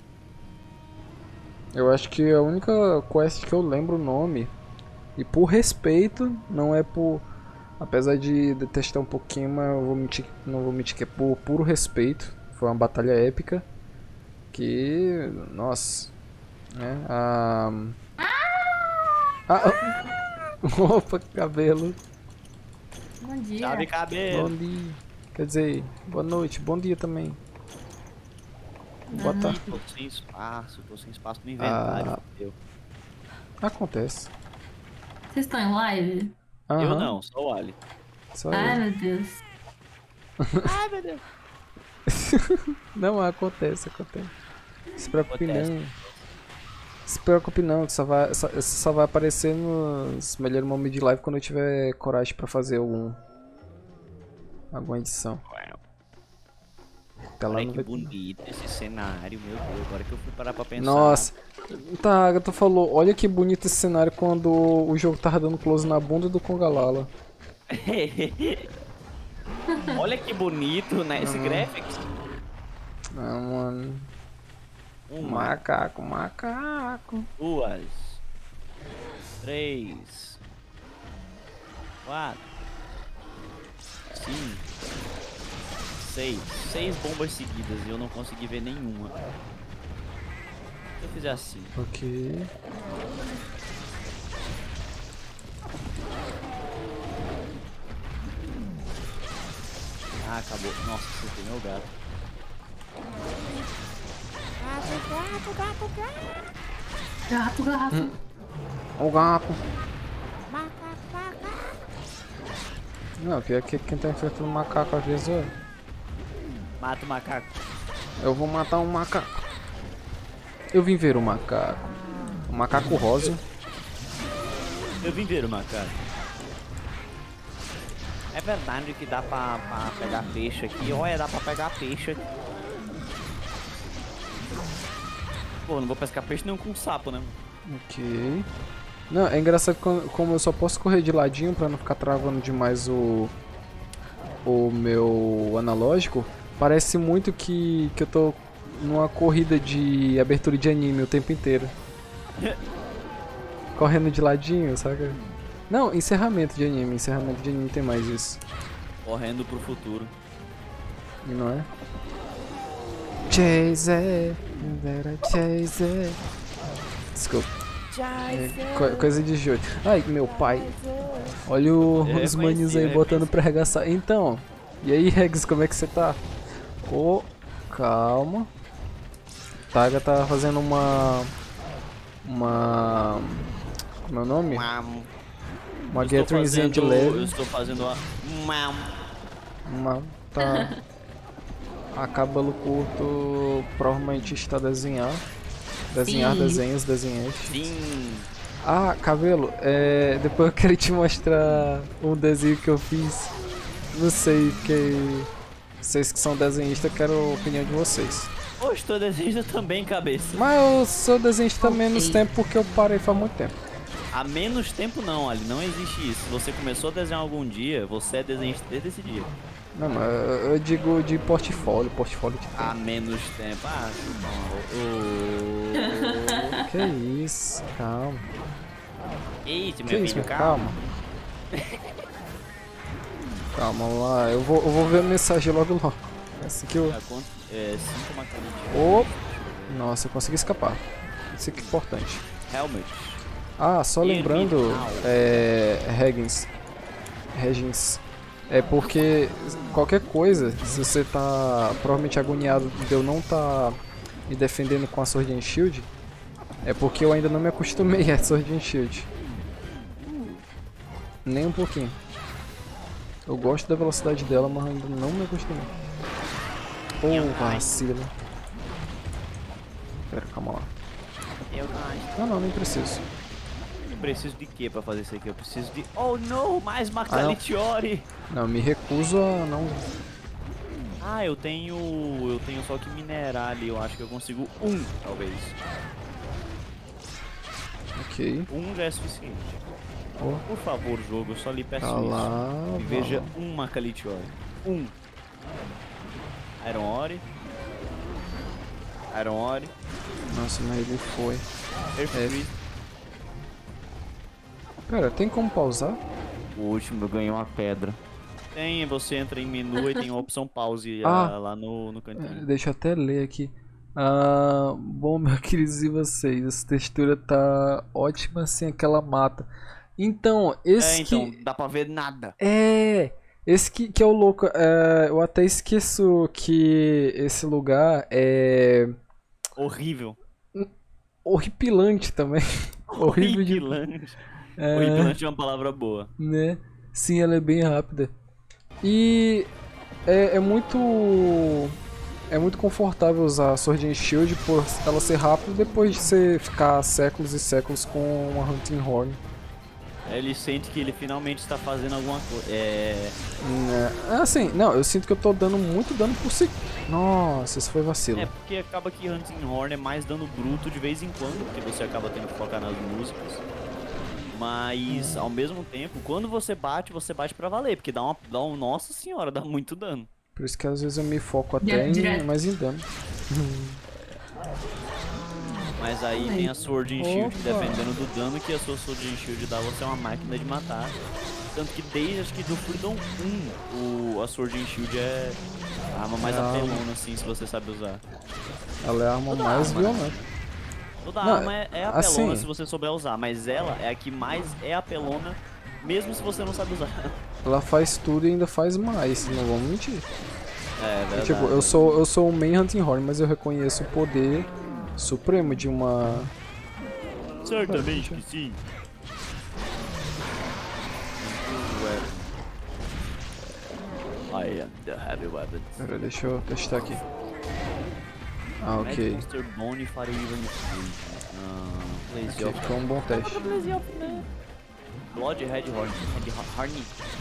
Eu acho que a única quest que eu lembro o nome, e por respeito, não é por... Apesar de detestar um pouquinho, mas eu vou mentir, não vou mentir que é por puro respeito. Foi uma batalha épica. Que... Nossa. Né? A... Ah, opa, cabelo. Bom dia. Chave cabelo. Bom dia. Quer dizer, boa noite, bom dia também. Boa Aham. tarde. Tô sem espaço, tô sem espaço no inventário. Ah. Eu. Acontece. Vocês estão em live? eu Aham, não, só o Ali. Só Ai, eu. meu Deus. Ai, meu Deus. Não, acontece, acontece. Se preocupe Acontece. não. Se preocupe não, que só vai, só, só vai aparecer nos melhores momentos de live quando eu tiver coragem pra fazer algum. Alguma edição. Até lá Olha não que vai... bonito esse cenário, meu Deus. Agora que eu fui parar pra pensar. Nossa. Tá, a Agatha falou, olha que bonito esse cenário quando o jogo tava dando close na bunda do Congalala. Olha que bonito, né? Esse graphics. Ah, mano. Uma, Macaco, macaco. duas, três, quatro, cinco, seis. Seis bombas seguidas e eu não consegui ver nenhuma. Se eu fizer assim. Ok. Ah, acabou. Nossa, acertei meu gato. Gato, gato. O gato. Não, pior que quem tá enfrentando um macaco às vezes eu, Mata o macaco. eu vou matar um macaco. Eu vim ver o macaco. O macaco rosa. Eu vim ver o macaco. É verdade que dá pra, pra pegar peixe aqui. Olha, dá pra pegar peixe aqui. Pô, não vou pescar peixe nenhum com sapo, né? Ok. Não, é engraçado co- como eu só posso correr de ladinho pra não ficar travando demais o o meu analógico. Parece muito que, que eu tô numa corrida de abertura de anime o tempo inteiro. Correndo de ladinho, saca? Não, encerramento de anime. Encerramento de anime tem mais isso. Correndo pro futuro. Não é? Chase it, better chase it. Desculpa. É, co- coisa de jogo. Ai, meu pai. Olha o- Eu os reconheci, maninhos aí eu botando pra arregaçar. Então, e aí, Regs, como é que você tá? Ô, calma. Taga tá fazendo uma. Uma. Como é o nome? Mam. Uma Eu estou Gatringzinha de fazendo- Eu leve. estou fazendo uma... Mam. Uma. Tá. A cabelo curto provavelmente está a desenhar. Desenhar Sim. desenhos, desenhos. Sim. Ah, cabelo, é, depois eu quero te mostrar um desenho que eu fiz. Não sei, que vocês que são desenhistas, quero a opinião de vocês. Poxa, tô desenhando também, cabeça. Mas eu sou desenhista há menos Ok. tempo porque eu parei faz muito tempo. Há menos tempo não, Ali, não existe isso. Se você começou a desenhar algum dia, você é desenhista desde esse dia. Não, mas eu, eu digo de portfólio, portfólio de Há tempo. menos tempo. Ah, não. Que isso, calma. Eita, Que meu isso, filho, meu, calma. calma. Calma lá, eu vou, eu vou ver a mensagem logo logo. Assim que eu... Ah, quanto- É, sinto uma cara de... Oh, nossa, eu consegui escapar. Isso aqui é importante. Helmet. Ah, só lembrando, Terminal. é, Reggins, Reggins, é porque qualquer coisa, se você tá provavelmente agoniado de eu não tá me defendendo com a Sword and Shield, é porque eu ainda não me acostumei a Sword and Shield. Nem um pouquinho. Eu gosto da velocidade dela, mas ainda não me acostumei. Oh, vacilo. Pera, calma lá. Eu gosto. Não, não, nem preciso. Eu preciso de quê pra fazer isso aqui? Eu preciso de... Oh, não! Mais Ah, Macalitiori! Não, me recuso a não... Ah, eu tenho... Eu tenho só que minerar ali. Eu acho que eu consigo um, talvez. Ok. Um já é suficiente. Oh. Por favor, jogo, eu só lhe peço Tá isso. lá, Me veja vamos. um Macalitiori. Um. Iron Ore. Iron Ore. Nossa, mas ele foi. Earth É. Freeze. Pera, tem como pausar? O último eu ganhei uma pedra. Tem, você entra em menu e tem a opção pause Ah. ah, lá no, no É, cantinho. deixa eu até ler aqui. Ah, bom, meus queridos, e vocês? Essa textura tá ótima sem aquela mata. Então, esse É, então, que... dá pra ver nada. É, esse que, que é o louco. É, eu até esqueço que esse lugar é Horrível. horripilante também. Horrível de... Horripilante. É, Horripilante é uma palavra boa. né? Sim, ela é bem rápida. E é, é muito é muito confortável usar a Sword and Shield por ela ser rápida depois de você ficar séculos e séculos com uma Hunting Horn. Ele sente que ele finalmente está fazendo alguma coisa. É. Né? Assim, não, eu sinto que eu tô dando muito dano por si. Nossa, isso foi vacilo. É porque acaba que Hunting Horn é mais dano bruto de vez em quando, porque você acaba tendo que focar nas músicas. Mas ao mesmo tempo, quando você bate, você bate pra valer, porque dá uma. Dá um. Nossa senhora, dá muito dano. Por isso que às vezes eu me foco até Direto, em, direto. mais em dano. Mas aí tem a Sword and Shield, que Opa. dependendo do dano que a sua Sword and Shield dá, você é uma máquina de matar. Tanto que desde acho que do Freedom um, o, a Sword and Shield é a arma mais Ah. apelona, assim, se você sabe usar. Ela é a arma Toda mais arma, né? violenta. Toda Não, arma é, é apelona assim- se você souber usar, mas ela é a que mais é apelona, mesmo se você não sabe usar. Ela faz tudo e ainda faz mais, não vamos mentir. É, verdade. Tipo, eu sou, eu sou o main Hunting Horn, mas eu reconheço o poder supremo de uma... Certamente que sim. I am the heavy weapons. Pera, deixa eu testar aqui. Ah, ok. Monster Bone Fire Even Ah, Blaze Ok, of foi um bom teste. Blood Red Horn. Red Horn.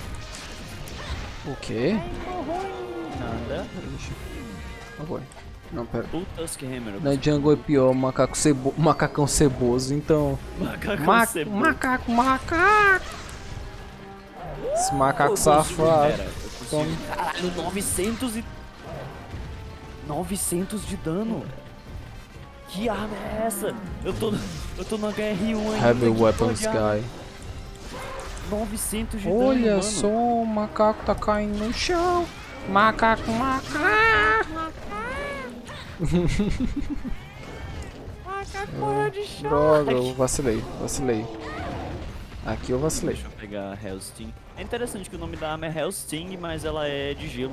O quê? Nada. Deixa eu... Agora. Não, pera. O Tusk Hammer. Na jungle é pior, macaco cebo... macacão ceboso, então... Macaco Ma ceboso. macaco, macaco! Esse macaco Eu consigo- safado. Pera, eu consigo- Tome. Caralho, novecentos e... novecentos de dano. Que arma é essa? Eu tô, eu tô no H R um ainda. Heavy que Weapons porra de arma? Guy. novecentos de dano, Olha mano. só, o macaco tá caindo no chão. Macaco, macaco. Macaco de chá. Droga, eu vacilei, vacilei. Aqui eu vacilei. Deixa eu pegar a Hellsting. É interessante que o nome da arma é Hellsting, mas ela é de gelo.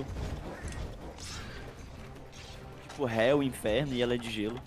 Tipo Hell, Inferno, e ela é de gelo.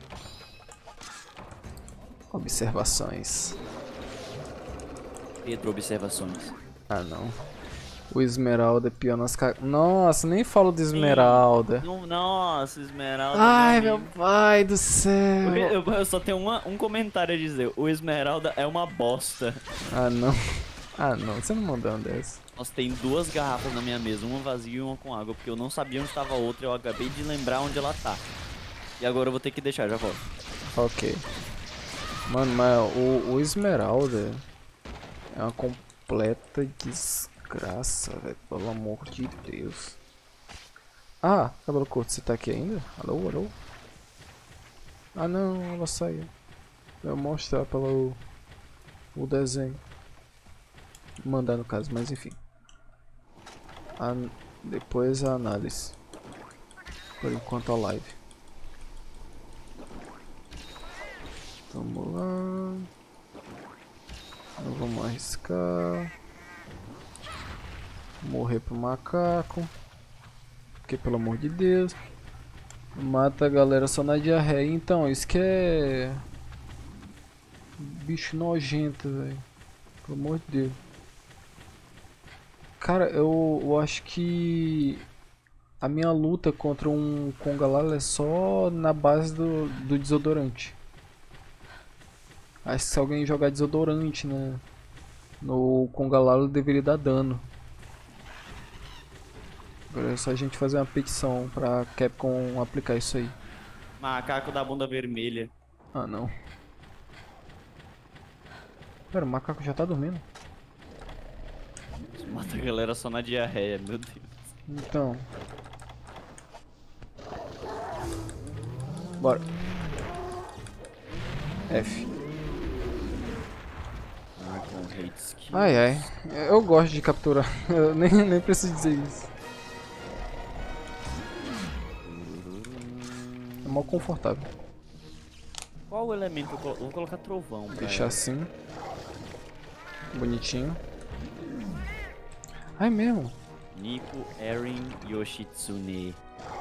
Observações. Pedro, observações. Ah, não. O Esmeralda é pior nas ca... Nossa, nem falo de Esmeralda. Não, nossa, Esmeralda. Ai, meu meu amigo. pai do céu. Eu, eu só tenho uma, um comentário a dizer. O Esmeralda é uma bosta. Ah, não. Ah, não. Você não mandou uma dessa. Nossa, tem duas garrafas na minha mesa. Uma vazia e uma com água. Porque eu não sabia onde estava a outra. Eu acabei de lembrar onde ela tá. E agora eu vou ter que deixar, já volto. Ok. Mano, mas o, o Esmeralda é uma completa desgraça, velho. Pelo amor de Deus. Ah, cabelo curto, você tá aqui ainda? Alô, alô? Ah, não, ela saiu. Eu vou mostrar pelo o desenho. Mandar no caso, mas enfim. A, depois a análise. Por enquanto a live. Vamos lá. Não vamos arriscar. Morrer pro macaco. Porque pelo amor de Deus. Mata a galera só na diarreia. Então, isso que é. Bicho nojento, velho. Pelo amor de Deus. Cara, eu, eu acho que a minha luta contra um Congalala é só na base do, do desodorante. Acho que se alguém jogar desodorante né, no Congalala deveria dar dano. Agora é só a gente fazer uma petição pra Capcom aplicar isso aí. Macaco da bunda vermelha. Ah, não. Pera, o macaco já tá dormindo. Mata a galera só na diarreia, meu Deus. Então. Bora. F. Ai ai. Eu gosto de capturar. Eu nem, nem preciso dizer isso. É mal confortável. Qual o elemento? Eu vou colocar trovão. Pra Deixar ela. assim. Bonitinho. Ai mesmo. Nico, Erin, Yoshitsune.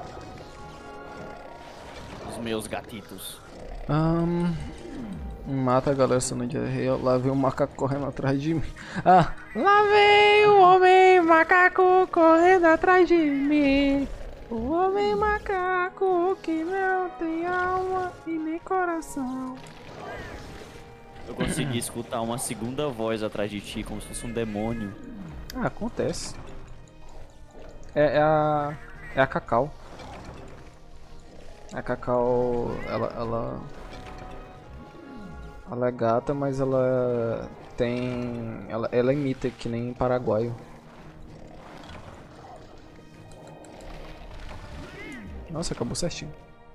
Os meus gatitos. Um, mata a galera só no diarreia. Lá vem o macaco correndo atrás de mim. Ah, lá vem o homem macaco correndo atrás de mim. O homem macaco que não tem alma e nem coração. Eu consegui escutar uma segunda voz atrás de ti, como se fosse um demônio. Ah, acontece. É, é a. É a Cacau. A Cacau. Ela. Ela. Ela é gata, mas ela tem. Ela, ela imita que nem paraguaio. Nossa, acabou certinho.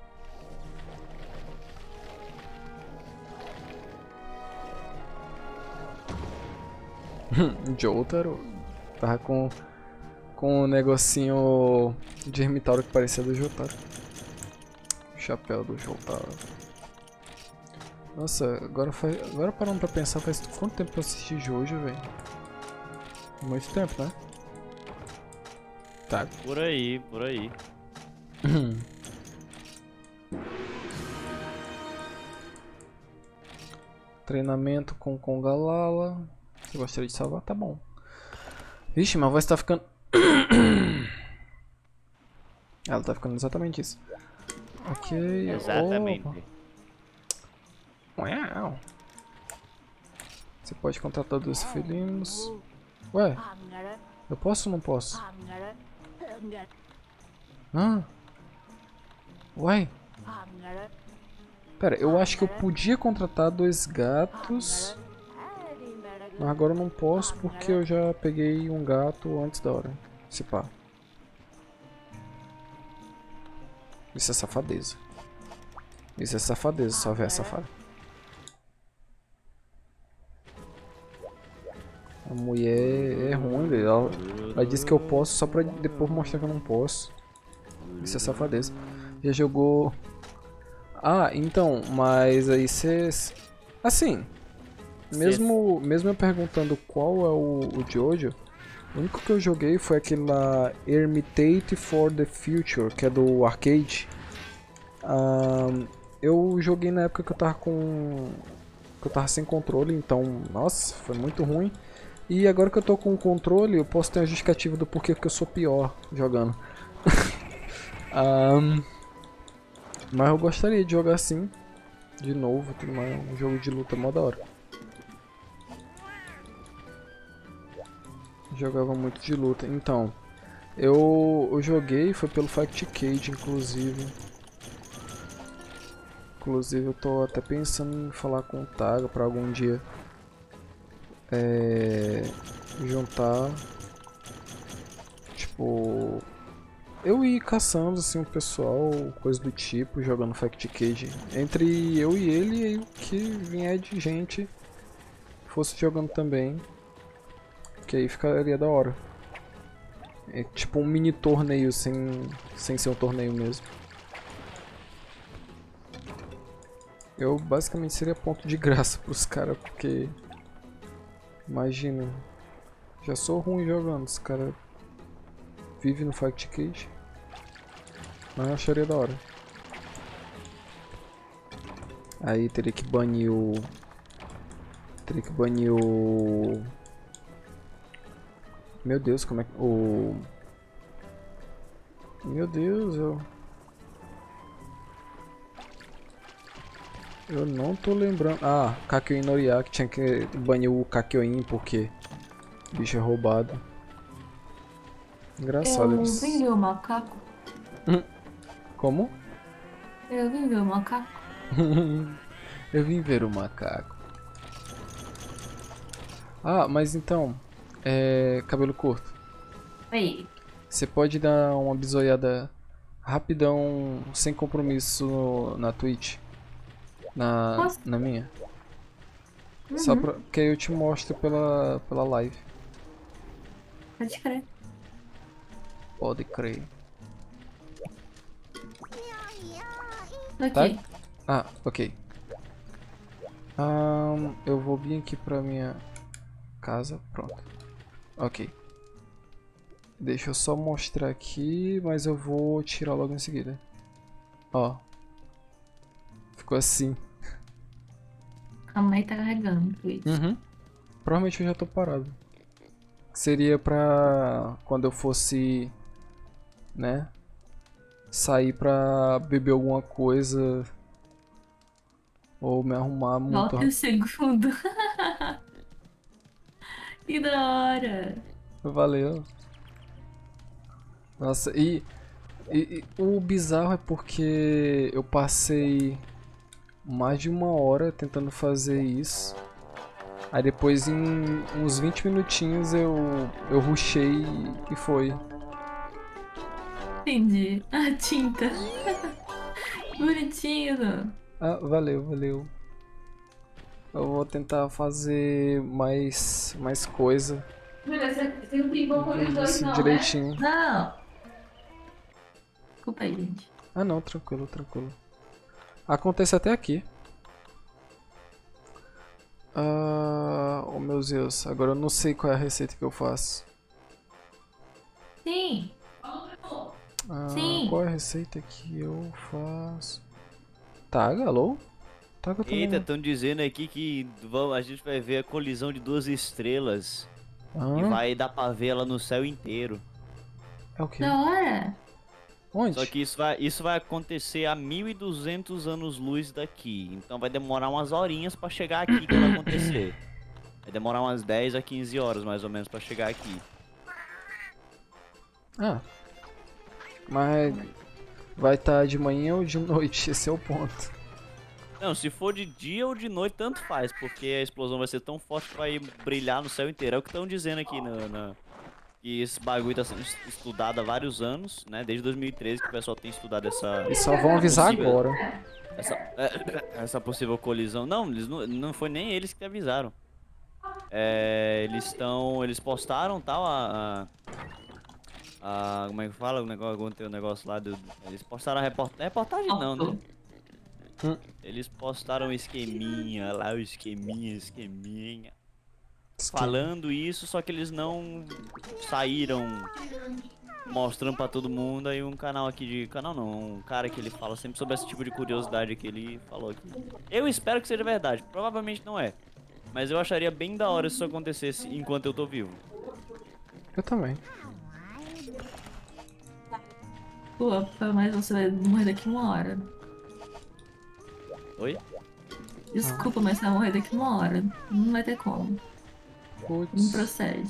Jotaro tava com com um negocinho de ermitário que parecia do Jotaro. O chapéu do Jotaro. Nossa, agora faz, agora parando pra pensar, faz quanto tempo que eu assisti Jojo, velho? Muito tempo, né? Tá. Por aí, por aí. Treinamento com Congalala. Você gostaria de salvar? Tá bom. Vixe, minha voz tá ficando... Ela tá ficando exatamente isso. Ok. Exatamente. Opa. Uau. Você pode contratar dois felinos. Ué, eu posso ou não posso? Hã? Uai. Pera, eu acho que eu podia contratar dois gatos. Mas agora eu não posso porque eu já peguei um gato antes da hora. Se pá. Isso é safadeza. Isso é safadeza, só ver safada. A mulher é ruim, ela, ela disse que eu posso só pra depois mostrar que eu não posso. Isso é safadeza. Já jogou... Ah, então, mas aí você... Assim, mesmo, mesmo eu perguntando qual é o, o Jojo, o único que eu joguei foi aquele lá, Hermitage for the Future, que é do arcade. Um, eu joguei na época que eu tava com... que eu tava sem controle, então, nossa, foi muito ruim. E agora que eu tô com o controle, eu posso ter uma justificativa do porquê que eu sou pior jogando. um, mas eu gostaria de jogar assim, de novo, tudo mais, um jogo de luta mó da hora. Jogava muito de luta, então, eu, eu joguei, foi pelo Facticade, inclusive. Inclusive eu tô até pensando em falar com o Taga pra algum dia é, juntar, tipo, eu ir caçando assim o pessoal, coisa do tipo, jogando Facticade. Entre eu e ele, e o que vier de gente fosse jogando também, que aí ficaria da hora. É tipo um mini torneio sem, sem ser um torneio mesmo. Eu basicamente seria ponto de graça pros caras, porque... Imagina, já sou ruim jogando, esse cara vive no Facticade. Mas eu acharia da hora. Aí teria que banir o... Teria que banir o... Meu Deus, como é que... O... Meu Deus, eu... Eu não tô lembrando... Ah, Kakyoin Noriaki, tinha que banir o Kakyoin porque o bicho é roubado. Engraçado Eu eles... vim ver o macaco. Como? Eu vim ver o macaco. Eu vim ver o macaco. Ah, mas então... É... Cabelo curto. Oi. Você pode dar uma bisoiada rapidão, sem compromisso no, na Twitch? Na, Posso? na minha? Uhum. Só pra, que aí eu te mostro pela, pela live. Pode crer. Pode crer. Ok. Tá? Ah, ok. Um, eu vou vir aqui pra minha casa. Pronto. Ok. Deixa eu só mostrar aqui, mas eu vou tirar logo em seguida. Ó. Ficou assim. A mãe tá carregando por isso. Uhum. Provavelmente eu já tô parado. Seria pra quando eu fosse, né, sair pra beber alguma coisa ou me arrumar muito Volta o segundo. Que da hora. Valeu. Nossa, e, e, e o bizarro é porque eu passei mais de uma hora tentando fazer isso. Aí depois em uns vinte minutinhos eu, eu rushei e foi. Entendi. A tinta. Bonitinho. Ah, valeu, valeu. Eu vou tentar fazer mais, mais coisa. Você tem um pingão com os dois, Isso não, direitinho. né? Não. Desculpa aí, gente. Ah não, tranquilo, tranquilo. Acontece até aqui. Ah, oh meu Deus, agora eu não sei qual é a receita que eu faço. Sim. Ah, Sim. qual é a receita que eu faço? Taga, alô? Taga também. Eita, estão dizendo aqui que vão, a gente vai ver a colisão de duas estrelas. Ah, E vai dar pra ver ela no céu inteiro. é o quê? Da hora. Onde? Só que isso vai, isso vai acontecer a mil e duzentos anos-luz daqui. Então vai demorar umas horinhas pra chegar aqui quando acontecer. Vai demorar umas dez a quinze horas mais ou menos pra chegar aqui. Ah. Mas vai estar de manhã ou de noite? Esse é o ponto. Não, se for de dia ou de noite, tanto faz, porque a explosão vai ser tão forte que vai brilhar no céu inteiro. É o que estão dizendo aqui na, na... que esse bagulho tá sendo estudado há vários anos, né? Desde dois mil e treze que o pessoal tem estudado essa... Eles só vão avisar possível- agora. Essa, é, essa possível colisão. Não, eles não, não foi nem eles que avisaram. É, eles estão... Eles postaram tal a... a- Ah, como é que fala? O negócio, tem o negócio lá do. Eles postaram a reportagem. Reportagem não, né? Hum. Eles postaram um esqueminha lá, o esqueminha, esqueminha. Skin. Falando isso, só que eles não saíram mostrando pra todo mundo. Aí um canal aqui de. Canal não, um cara que ele fala sempre sobre esse tipo de curiosidade que ele falou aqui. Eu espero que seja verdade, provavelmente não é. Mas eu acharia bem da hora se isso acontecesse enquanto eu tô vivo. Eu também. Pô, mas você vai morrer daqui uma hora. Oi? Desculpa, mas você vai morrer daqui uma hora. Não vai ter como. Não Putz. procede.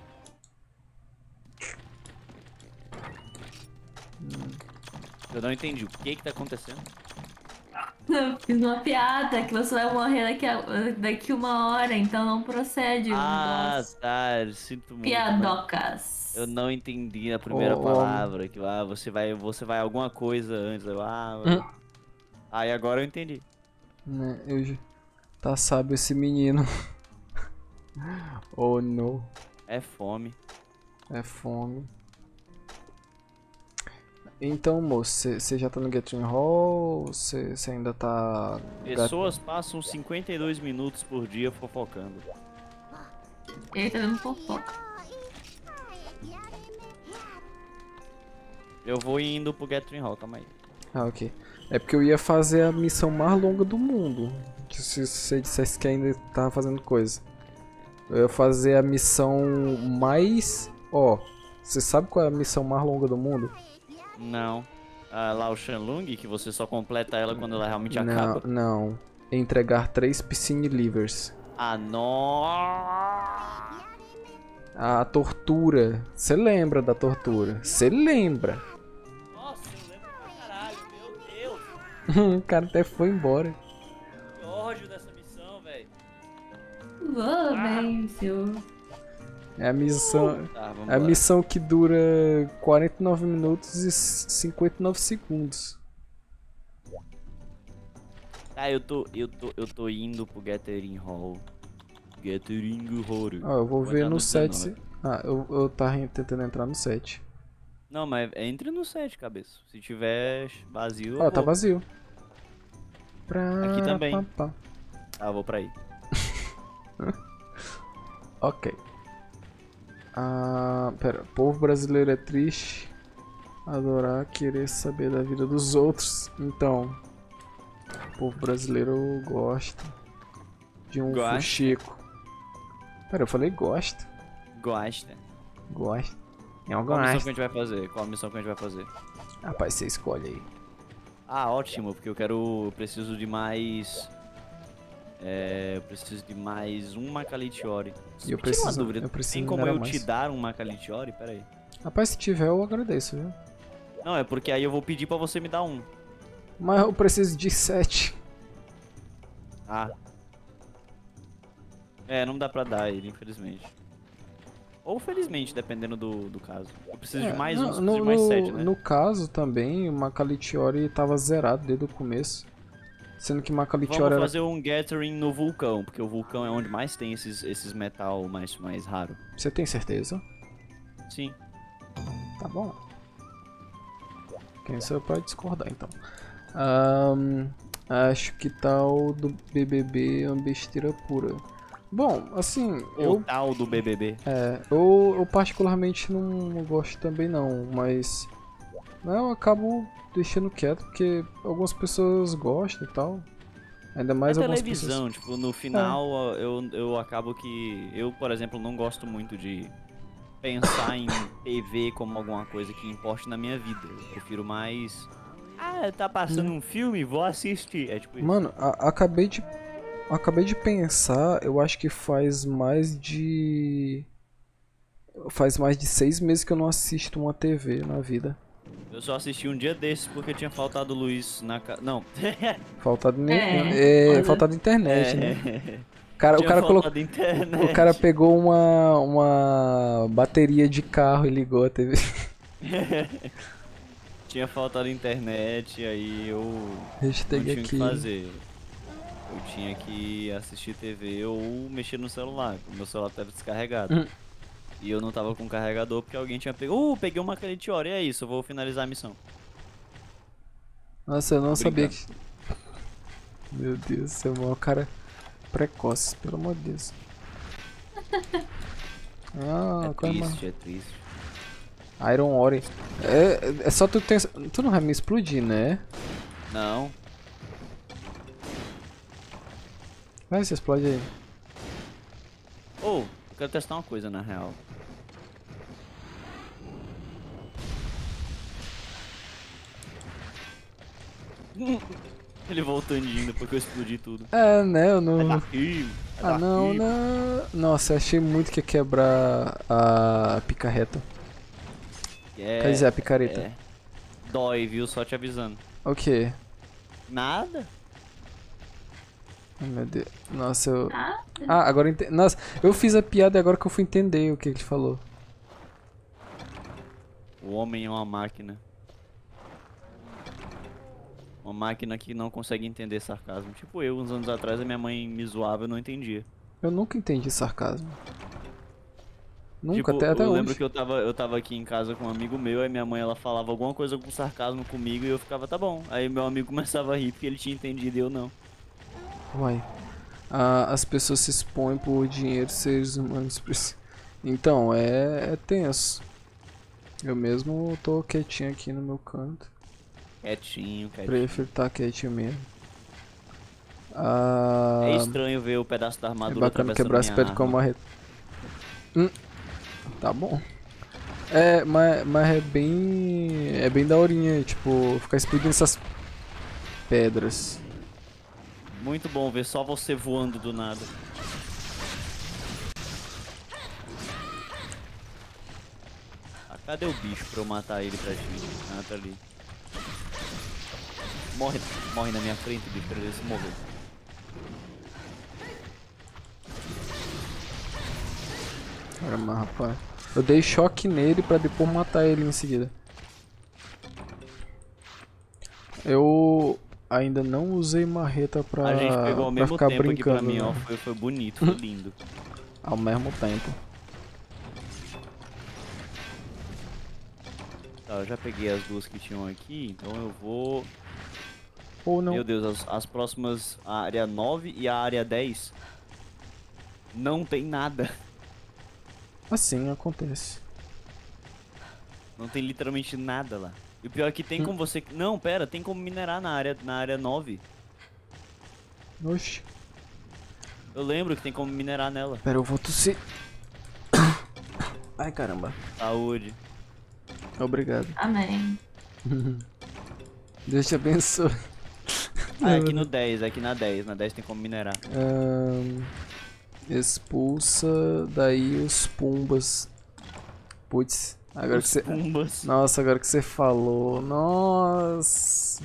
Eu não entendi o que que tá acontecendo. Eu fiz uma piada que você vai morrer daqui, a, daqui uma hora, então não procede o Ah, negócio. tá, eu sinto muito. mas Piadocas. Eu não entendi a primeira Ô, palavra. Que ah, você vai, você vai alguma coisa antes. Eu, ah, Hum. aí agora eu entendi. Né, eu já... Tá sábio esse menino. Oh, no. É fome. É fome. Então, moço, você já tá no Gathering Hall? Você ainda tá... Pessoas passam cinquenta e dois minutos por dia fofocando. Ele tá dando fofoca. Eu vou indo pro Gathering Hall, calma aí. Ah, ok. É porque eu ia fazer a missão mais longa do mundo. Que se você dissesse que ainda tava fazendo coisa. Eu ia fazer a missão mais... Ó, você sabe qual é a missão mais longa do mundo? Não. Ah, lá o Shenlong, que você só completa ela quando ela realmente Não, acaba. não. Entregar três Piscine Livers. Ah, não. A tortura. Você lembra da tortura? Você lembra? Nossa, eu lembro pra caralho, meu Deus. O cara até foi embora. Que ódio dessa missão, velho. Vou bem, senhor. É a missão... Tá, É a vambora. missão que dura quarenta e nove minutos e cinquenta e nove segundos. Tá, eu tô, eu tô, eu tô indo pro Gathering Hall. Gathering Hall. Ó, eu vou Vou ver entrar no no set. dezenove. se- Ah, eu, eu tava tentando entrar no set. Não, mas entre no set, cabeça. Se tiver vazio, eu Ó, tá vou. vazio. Pra... Aqui também. pá, pá. Tá, vou pra aí. Ok. Ah, pera. Povo brasileiro é triste. Adorar, querer saber da vida dos outros. Então, o povo brasileiro gosta de um Gosta. fuxico. Pera, eu falei gosta. Gosta. Gosta. É um Qual a missão que a gosta. gente vai fazer? Qual a missão que a gente vai fazer? Rapaz, você escolhe aí. Ah, ótimo, porque eu quero. Eu preciso de mais. É. Eu preciso de mais um Macalitiori. E eu Me tira uma preciso- dúvida. eu preciso Tem como minerar eu te mais. dar um Macalitiori? Pera aí. Rapaz, se tiver, eu agradeço, viu? Não, é porque aí eu vou pedir pra você me dar um. Mas eu preciso de sete. Ah. É, não dá pra dar ele, infelizmente. Ou felizmente, dependendo do, do caso. Eu preciso de mais É, no, um, você precisa de no, mais no- sete, né? no caso também, o Macalitiori tava zerado desde o começo. Sendo que Macalitiori Vamos era... fazer um gathering no vulcão, porque o vulcão é onde mais tem esses, esses metal mais, mais raro. Você tem certeza? Sim. Tá bom. Quem sou eu pra discordar, então. Ahn, acho que tal do B B B é uma besteira pura. Bom, assim, O eu, tal do B B B. é, eu, eu particularmente não gosto também não, mas né, eu acabo deixando quieto porque algumas pessoas gostam e tal. Ainda mais É algumas televisão, pessoas. tipo, no final eu, eu acabo que... Eu, por exemplo, não gosto muito de pensar em T V como alguma coisa que importe na minha vida. Eu prefiro mais... Ah, tá passando um filme? Vou assistir. É tipo isso. Mano, a- acabei de acabei de pensar, eu acho que faz mais de faz mais de seis meses que eu não assisto uma T V na vida. Eu só assisti um dia desses porque tinha faltado o Luiz na casa. Não. Faltado nem É, é, olha. faltado internet, né? É. O cara, o Tinha cara colocou faltado internet. o cara pegou uma uma bateria de carro e ligou a T V. Tinha faltado internet, aí eu não Hashtag tinha o que aqui. fazer. Eu tinha que assistir T V ou mexer no celular, porque o meu celular estava descarregado. Hum. E eu não tava com carregador porque alguém tinha pego. Uh, peguei uma Meteora, e é isso, eu vou finalizar a missão. Nossa, eu não Tô sabia brincando. que... Meu Deus, você é um cara precoce, pelo amor de Deus. Ah, É qual é mais? triste, é triste. Iron Ore. É, é só tu ter... Tu não vai me explodir, né? Não. Vai, você explode aí. Oh, eu quero testar uma coisa na real. Ele voltandinho depois que eu explodi tudo. É, né? Eu É não... daqui, é Ah, não, daqui. não. Nossa, achei muito que ia quebrar a picarreta. É, Quer dizer, a picareta. é. Dói, viu? Só te avisando. O quê? Nada? Ai, meu Deus. Nossa, eu... Ah, Ah, agora eu entendi. Nossa, eu fiz a piada e agora que eu fui entender o que ele falou. O homem é uma máquina. Uma máquina que não consegue entender sarcasmo. Tipo eu, uns anos atrás, a minha mãe me zoava e eu não entendia. Eu nunca entendi sarcasmo. Nunca, Tipo, até, até eu hoje. lembro que eu tava, eu tava aqui em casa com um amigo meu, aí minha mãe ela falava alguma coisa com sarcasmo comigo e eu ficava, tá bom. Aí meu amigo começava a rir porque ele tinha entendido e eu não. Uai. Ah, as pessoas se expõem por dinheiro, seres humanos precisam. Então, é, é tenso. Eu mesmo tô quietinho aqui no meu canto. Quietinho, quietinho. Prefiro estar quietinho mesmo. Ah, É estranho ver o pedaço da é armadura bacana atravessando quebrar as minha pedras com a arma. marreta. Hum, tá bom. É, mas, mas é bem. É bem daorinha, tipo, ficar explodindo essas pedras. Muito bom ver só você voando do nada. Ah, cadê o bicho pra eu matar ele pra ti? Ah, tá ali. Morre, morre na minha frente, bicho, pra ele se morrer. Caramba, rapaz. Eu dei choque nele pra depois matar ele em seguida. Eu ainda não usei marreta pra, A gente pegou ao pra mesmo ficar tempo aqui pra brincando, mim, ó. né? Foi, foi bonito, foi lindo. Ao mesmo tempo. Tá, eu já peguei as duas que tinham aqui, então eu vou... Ou não. Meu Deus, as, as próximas, a área nove e a área dez, não tem nada. Assim acontece. Não tem literalmente nada lá. E o pior é que tem Hum. como você... Não, pera, tem como minerar na área, na área nove. Oxi. Eu lembro que tem como minerar nela. Pera, eu vou tossir. Ai, caramba. Saúde. Obrigado. amém. Deus te abençoe. Ah, é aqui no dez, é aqui na dez. Na dez tem como minerar. Ahn, expulsa daí os pumbas. Putz, agora Os que você. pumbas. Nossa, agora que você falou. Nossa.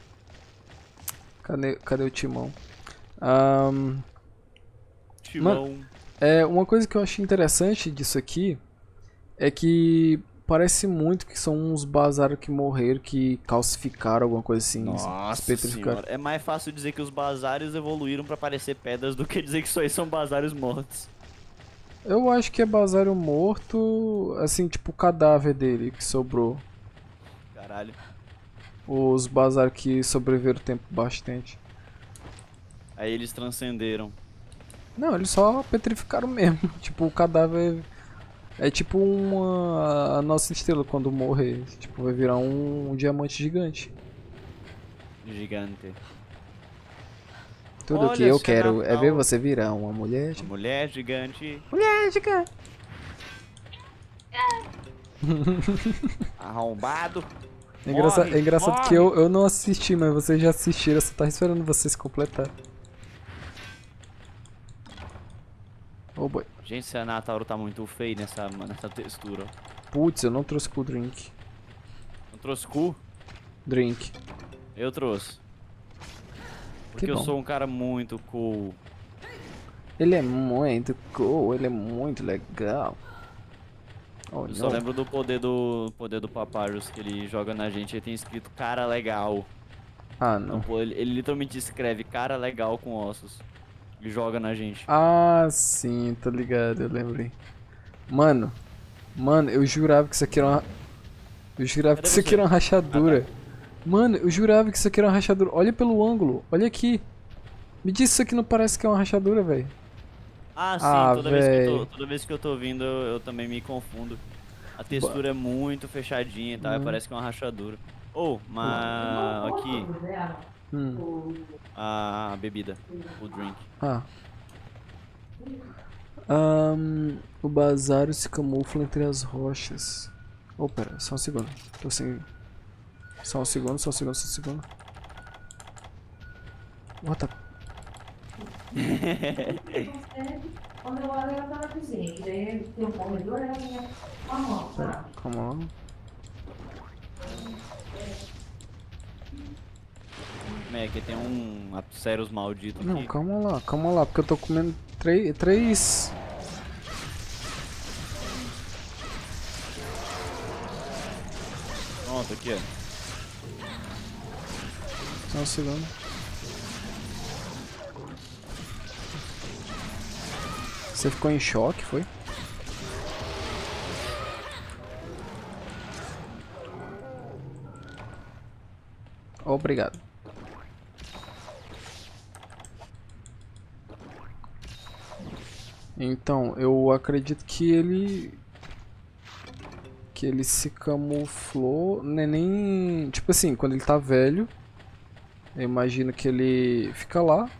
Cadê, cadê o timão? Ahn, Timão. é, uma coisa que eu achei interessante disso aqui é que parece muito que são uns bazar que morreram, que calcificaram alguma coisa assim. Nossa petrificaram. senhora. É mais fácil dizer que os bazários evoluíram pra parecer pedras do que dizer que isso aí são bazários mortos. Eu acho que é basário morto, assim, tipo o cadáver dele que sobrou. Caralho. Os bazar que sobreviveram tempo bastante. Aí eles transcenderam. Não, eles só petrificaram mesmo. Tipo, o cadáver é tipo uma a nossa estrela quando morrer. Tipo, vai virar um, um diamante gigante. Gigante. Tudo Olha, que eu seu quero é Natal. ver você virar uma mulher. Uma mulher gigante. Mulher gigante. Arrombado. É engraçado, Morre, é engraçado morre. que eu, eu não assisti, mas vocês já assistiram. Eu só tava esperando vocês completar. Oh boy. Gente, esse Natal tá muito feio nessa, nessa textura. ó. Putz, eu não trouxe cool drink. Não trouxe cu? Drink. Eu trouxe. Porque Que eu bom. sou um cara muito cool. Ele é muito cool, ele é muito legal. Oh, Eu só não. lembro do poder do poder do Papyrus que ele joga na gente e tem escrito cara legal. Ah, Não, não. pô, ele, ele literalmente escreve cara legal com ossos. E joga na gente. Ah, sim, tô ligado, eu lembrei. Mano, mano, eu jurava que isso aqui era uma... Eu jurava Cadê que isso aqui você? era uma rachadura. Mano, eu jurava que isso aqui era uma rachadura. Olha pelo ângulo, olha aqui. Me diz se isso aqui não parece que é uma rachadura, velho. Ah, sim, Ah, toda, vez que eu tô, véi. toda vez que eu tô vindo eu, eu também me confundo. A textura é muito fechadinha e tal, Hum. parece que é uma rachadura. Oh, mas aqui, Hum. a bebida, o drink. Ah. Ahn, o basário se camufla entre as rochas. Oh, pera, só um segundo. Tô sem... Só um segundo, só um segundo, só um segundo. What the... Quando eu olho, ela tá na cozinha. Que daí tem um corredor, ela vinha com a mão, Pera, sabe? calma lá. Mac, tem um Apceros maldito Não, aqui. calma lá, calma lá, porque eu tô comendo três... Três... Pronto, aqui, ó. Só um segundo. Você ficou em choque, foi? Obrigado. Então, eu acredito que ele... Que ele se camuflou... Não é nem... Tipo assim, quando ele tá velho... Eu imagino que ele fica lá...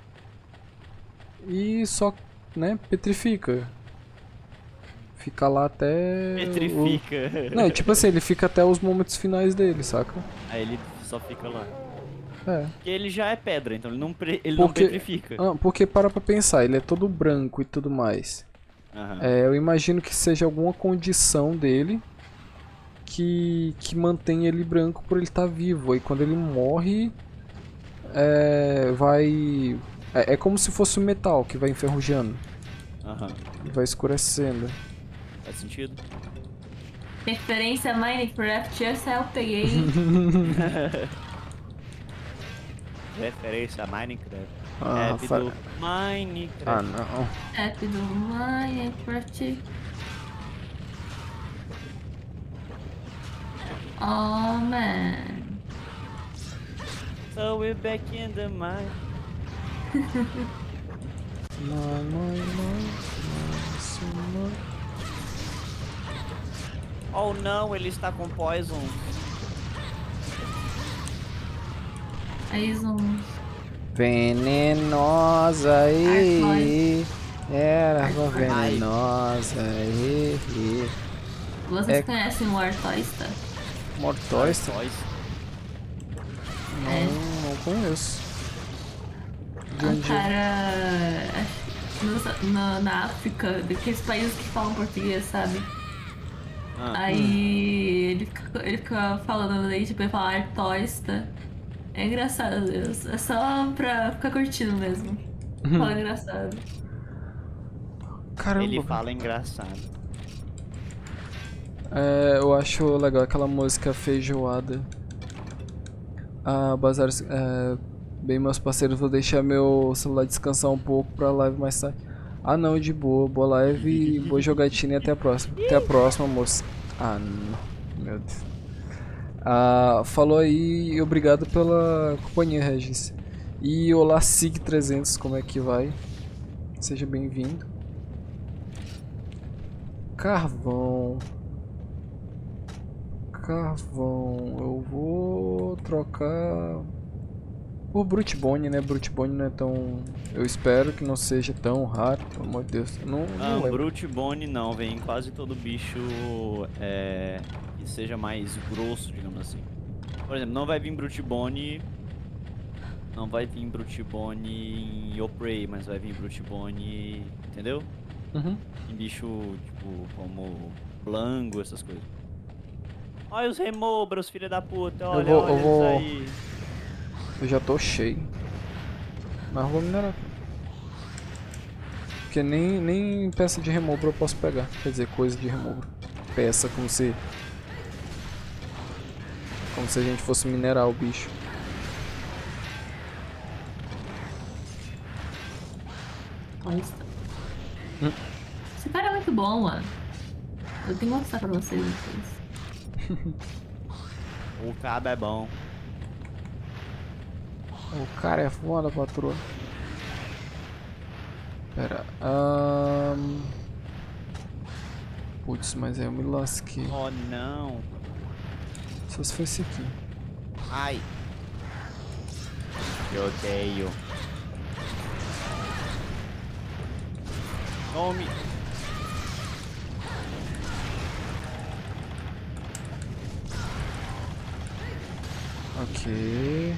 E só, né, petrifica. Fica lá até... Petrifica. O... Não, tipo assim, ele fica até os momentos finais dele, saca? Aí ele só fica lá. É. Porque ele já é pedra, então ele não, pre- ele Porque- não petrifica. Ah, porque para pra pensar, ele é todo branco e tudo mais. Aham. É, eu imagino que seja alguma condição dele que, que mantém ele branco por ele estar vivo. Aí quando ele morre, é, vai... É, é como se fosse o metal que vai enferrujando, Aham. vai escurecendo. Faz sentido? Referência a Minecraft, essa eu peguei. Referência a Minecraft. Ah, App fa- do Minecraft. ah não. App do Minecraft. Oh, man. So we're back in the mine. Não, não, não, não. Oh não, ele está com poison. Aí, zoom. Venenosa aí. Erva Artois. venenosa aí. Vocês É- conhecem o Artoista? Mortoista? Toys. É. Não, não conheço. De Um onde? cara no- na, na África, daqueles países que falam português, sabe? Ah, Aí ele, fica, ele fica falando aí, tipo, ele fala Artoista. É engraçado, é só pra ficar curtindo mesmo. Fala engraçado. Caramba. ele fala engraçado. É, eu acho legal aquela música feijoada. Ah, Bazar, é, bem, meus parceiros, vou deixar meu celular descansar um pouco pra live mais tarde. Ah não, de boa, boa live, boa jogatina e até a próxima. Até a próxima, moça. Ah, não. Meu Deus. Ah, falou aí e obrigado pela companhia, Regis. E olá, Sig trezentos, como é que vai? Seja bem-vindo. Carvão. Carvão. Eu vou trocar por Brutbone, né? Brutbone não é tão... Eu espero que não seja tão raro, pelo amor de Deus. Não, Ah, não o lembro. Brute Bone não, vem quase todo bicho é, que seja mais grosso, digamos assim. Por exemplo, não vai vir Brute Bone. Não vai vir Brute Bone em Oprey, mas vai vir Brute Bone, entendeu? Uhum. Em bicho, tipo, como Blango, essas coisas. Olha os remobras, filha da puta, olha, vou- olha eu vou- isso aí. Eu já tô cheio. Mas vou minerar. Porque nem, nem peça de remover eu posso pegar. Quer dizer, coisa de remover. Peça como se... Como se a gente fosse minerar o bicho. Artoista. Hum. Esse cara é muito bom, mano. Eu tenho que mostrar pra vocês depois. O cabo é bom. O cara é foda, patroa. Pera. Um... Putz, mas aí eu me lasquei. Oh, não. Só se for esse aqui. Ai. Eu odeio. Tome. Ok.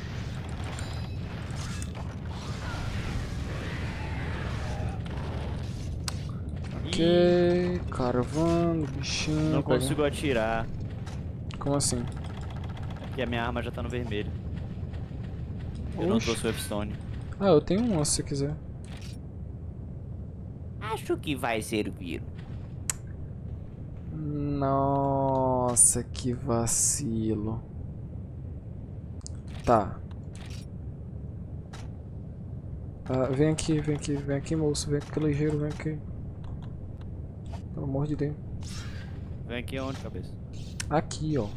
Ok. Carvando, bichinho. Não pega- consigo atirar. Como assim? Porque a minha arma já tá no vermelho. Eu não Oxi. trouxe o Epstone. Ah, eu tenho um se você quiser. Acho que vai servir. Nossa, que vacilo. Tá. Tá, vem aqui, vem aqui, vem aqui, moço. Vem aqui, ligeiro, vem aqui. Pelo amor de Deus. Vem aqui onde, cabeça? Aqui, ó.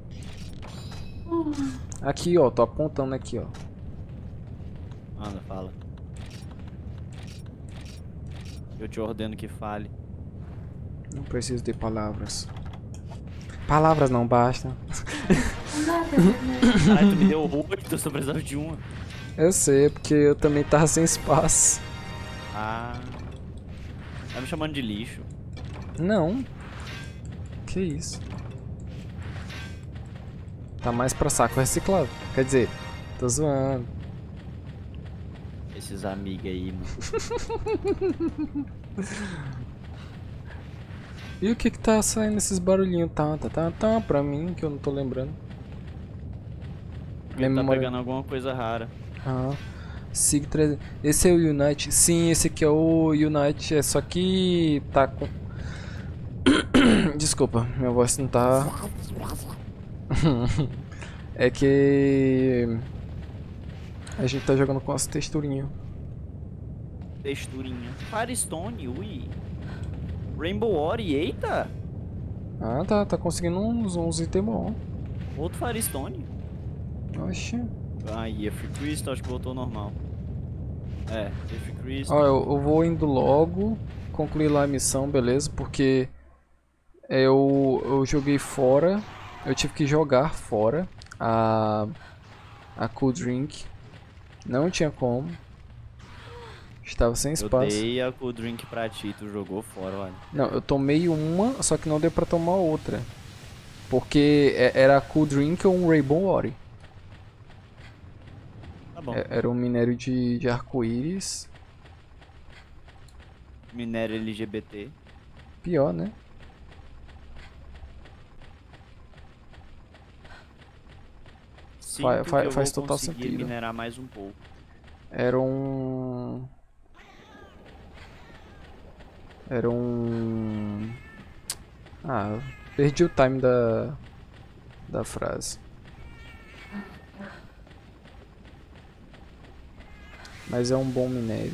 Aqui, ó. Tô apontando aqui, ó. Anda, fala. Eu te ordeno que fale. Não preciso de palavras. Palavras não bastam. Caralho, tu me deu oito, eu só precisava de uma. Eu sei, é porque eu também tava sem espaço. Ah. Tá me chamando de lixo. Não. Que isso? Tá mais pra saco reciclado. Quer dizer, tô zoando. Esses amigos aí, mano. E o que que tá saindo esses barulhinhos? Tá, tá, tá, tá, pra mim, que eu não tô lembrando. Ele tá Memória- pegando alguma coisa rara. Ah, Sig trezentos. Esse é o Unite. Sim, esse aqui é o Unite. É só que tá com. Desculpa, minha voz não tá. É que a gente tá jogando com as texturinhas. Texturinha. Firestone, ui. Rainbow Ori, eita! Ah, tá, tá conseguindo uns, uns itens bons. Outro Firestone. Oxi. Ah, e Free Crystal, acho que voltou ao normal. É, Free Crystal. Ó, eu, eu vou indo logo concluir lá a missão, beleza? Porque eu, eu joguei fora, eu tive que jogar fora a, a Cool Drink. Não tinha como. Estava sem Eu espaço. dei a Cool Drink pra ti, tu jogou fora, olha. Não, eu tomei uma, só que não deu pra tomar outra. Porque é- era a Cool Drink ou um Rainbow Ori. Tá bom. É- Era um minério de, de arco-íris. Minério L G B T. Pior, né? Sinto Fa- fa- que eu faz vou total conseguir sentido. minerar mais um pouco. Era um... Era um... Ah, perdi o time da... Da frase. Mas é um bom minério.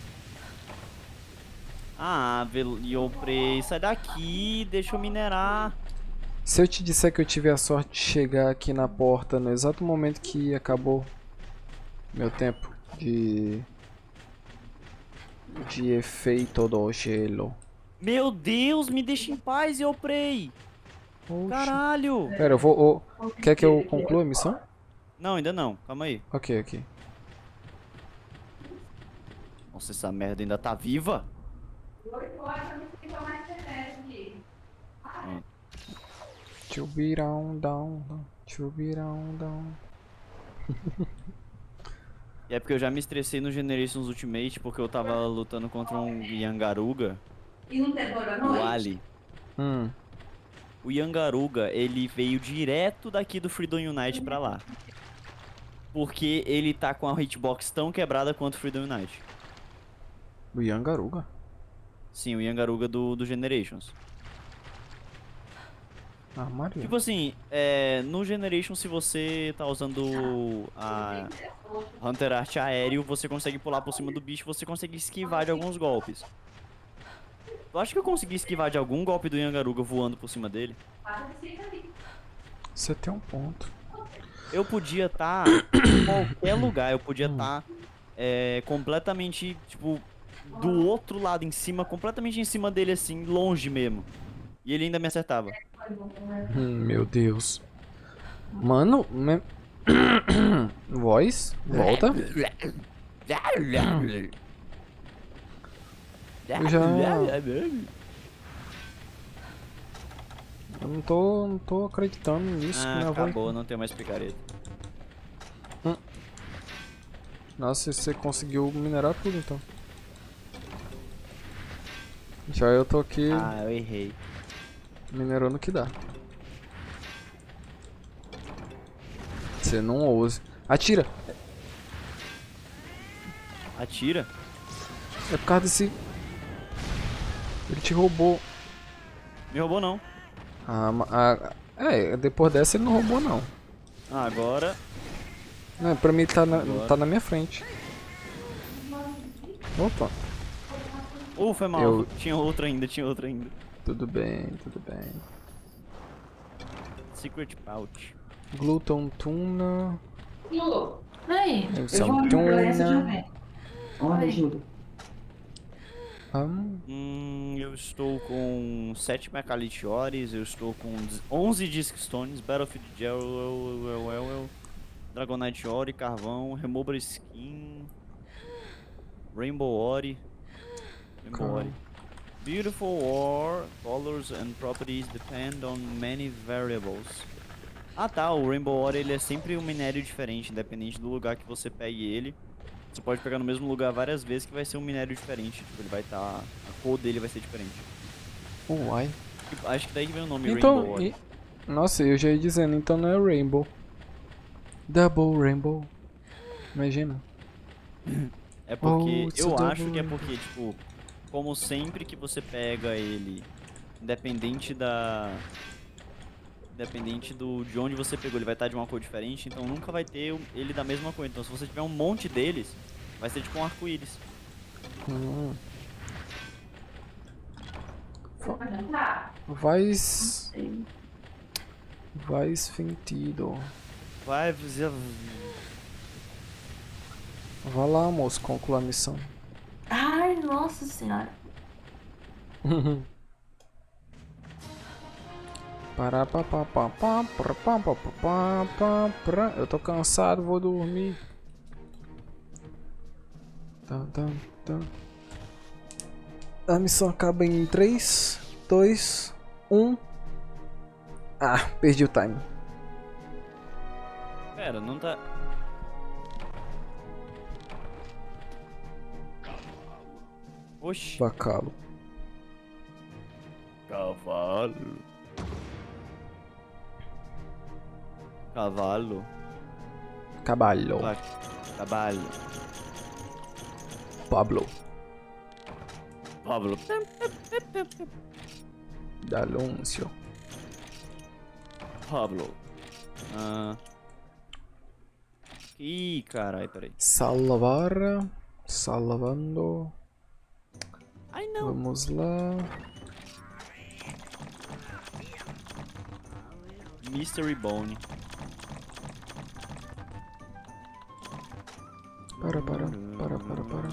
Ah, Velioprey, sai daqui, deixa eu minerar. Se eu te disser que eu tive a sorte de chegar aqui na porta no exato momento que acabou meu tempo de... De efeito do gelo. Meu Deus, me deixa em paz, Velioprey. Oxi. Caralho. Pera, eu vou... ô, quer que eu conclua a missão? Não, ainda não, calma aí. Ok, ok. Nossa, essa merda ainda tá viva? To be down, down, down. To be down, down. E é porque eu já me estressei no Generations Ultimate porque eu tava lutando contra um Yangaruga, E não demora a o noite? Ali. Hum. O Yangaruga, ele veio direto daqui do Freedom Unite pra lá. Porque ele tá com a hitbox tão quebrada quanto o Freedom Unite. O Yangaruga? Sim, o Yangaruga do, do Generations. Ah, Maria. Tipo assim, é, no Generation, se você tá usando a Hunter Art aéreo, você consegue pular por cima do bicho, você consegue esquivar de alguns golpes. Tu acha que eu consegui esquivar de algum golpe do Yangaruga voando por cima dele? Você tem um ponto. Eu podia estar em qualquer lugar, eu podia estar é, completamente, tipo, do outro lado, em cima, completamente em cima dele, assim, longe mesmo. E ele ainda me acertava. Hum, meu Deus. Mano, me... voz, volta. Eu já... Eu não tô, não tô acreditando nisso. Ah, que minha voz... acabou, não tem mais picareta. Nossa, você conseguiu minerar tudo então. Já eu tô aqui Ah, eu errei. minerando o que dá. Você não ouse. Atira! Atira? É por causa desse... Ele te roubou. Me roubou não. Ah, ma- ah, é, depois dessa ele não roubou não. Ah, agora... Não, pra mim ele tá na, Agora. tá na minha frente. Opa, Uh, foi mal. Eu- Tinha outro ainda, tinha outro ainda. tudo bem, tudo bem. Secret Pouch. Gluten tuna. Lu, Aí. eu São vou jogar essa tuna. também. Olha, Júlio. Hum, Hum, eu estou com sete Mecalitiores, eu estou com onze Disc Stones, Battlefield Gel, eu, eu, eu, eu, Dragonite Ore, Carvão, Remover Skin, Rainbow Ore, Rainbow Caramba. Ore. Beautiful ore, colors and properties depend on many variables. Ah tá, o Rainbow Ore ele é sempre um minério diferente, independente do lugar que você pegue ele. Você pode pegar no mesmo lugar várias vezes que vai ser um minério diferente. Tipo, ele vai estar. A cor dele vai ser diferente. uai. Tipo, acho que daí que vem o nome Rainbow Então, Ore. e... nossa, eu já ia dizendo, então não é Rainbow. Double Rainbow. Imagina. É porque. Oh, it's a eu double acho que é rainbow. porque, tipo, como sempre que você pega ele, independente da. Independente do, de onde você pegou, ele vai estar de uma cor diferente, então nunca vai ter o- ele da mesma cor. Então se você tiver um monte deles, vai ser tipo um arco-íris. Hum. Você vai entrar? Faz... Faz sentido. Vai fazer. Vá lá, moço, conclua a missão. Ai, nossa senhora. Pará, pá, pá, pá, pá, prá, pá, pá, pá, pá, pá, prá. Eu tô cansado, vou dormir. Tá, tá, tá. A missão acaba em três, dois, um. Ah, perdi o time. Pera, não tá. Oxi. Bacalo. Cavalo. Cavalo. Caballo. Ah, Cavalo. Pablo. Pablo. D'Alonso. Pablo. Ah. Ih, carai, peraí. Salvar. Salvando. Ai, não. Vamos lá. Mystery Bone. Para, para, para, para, para.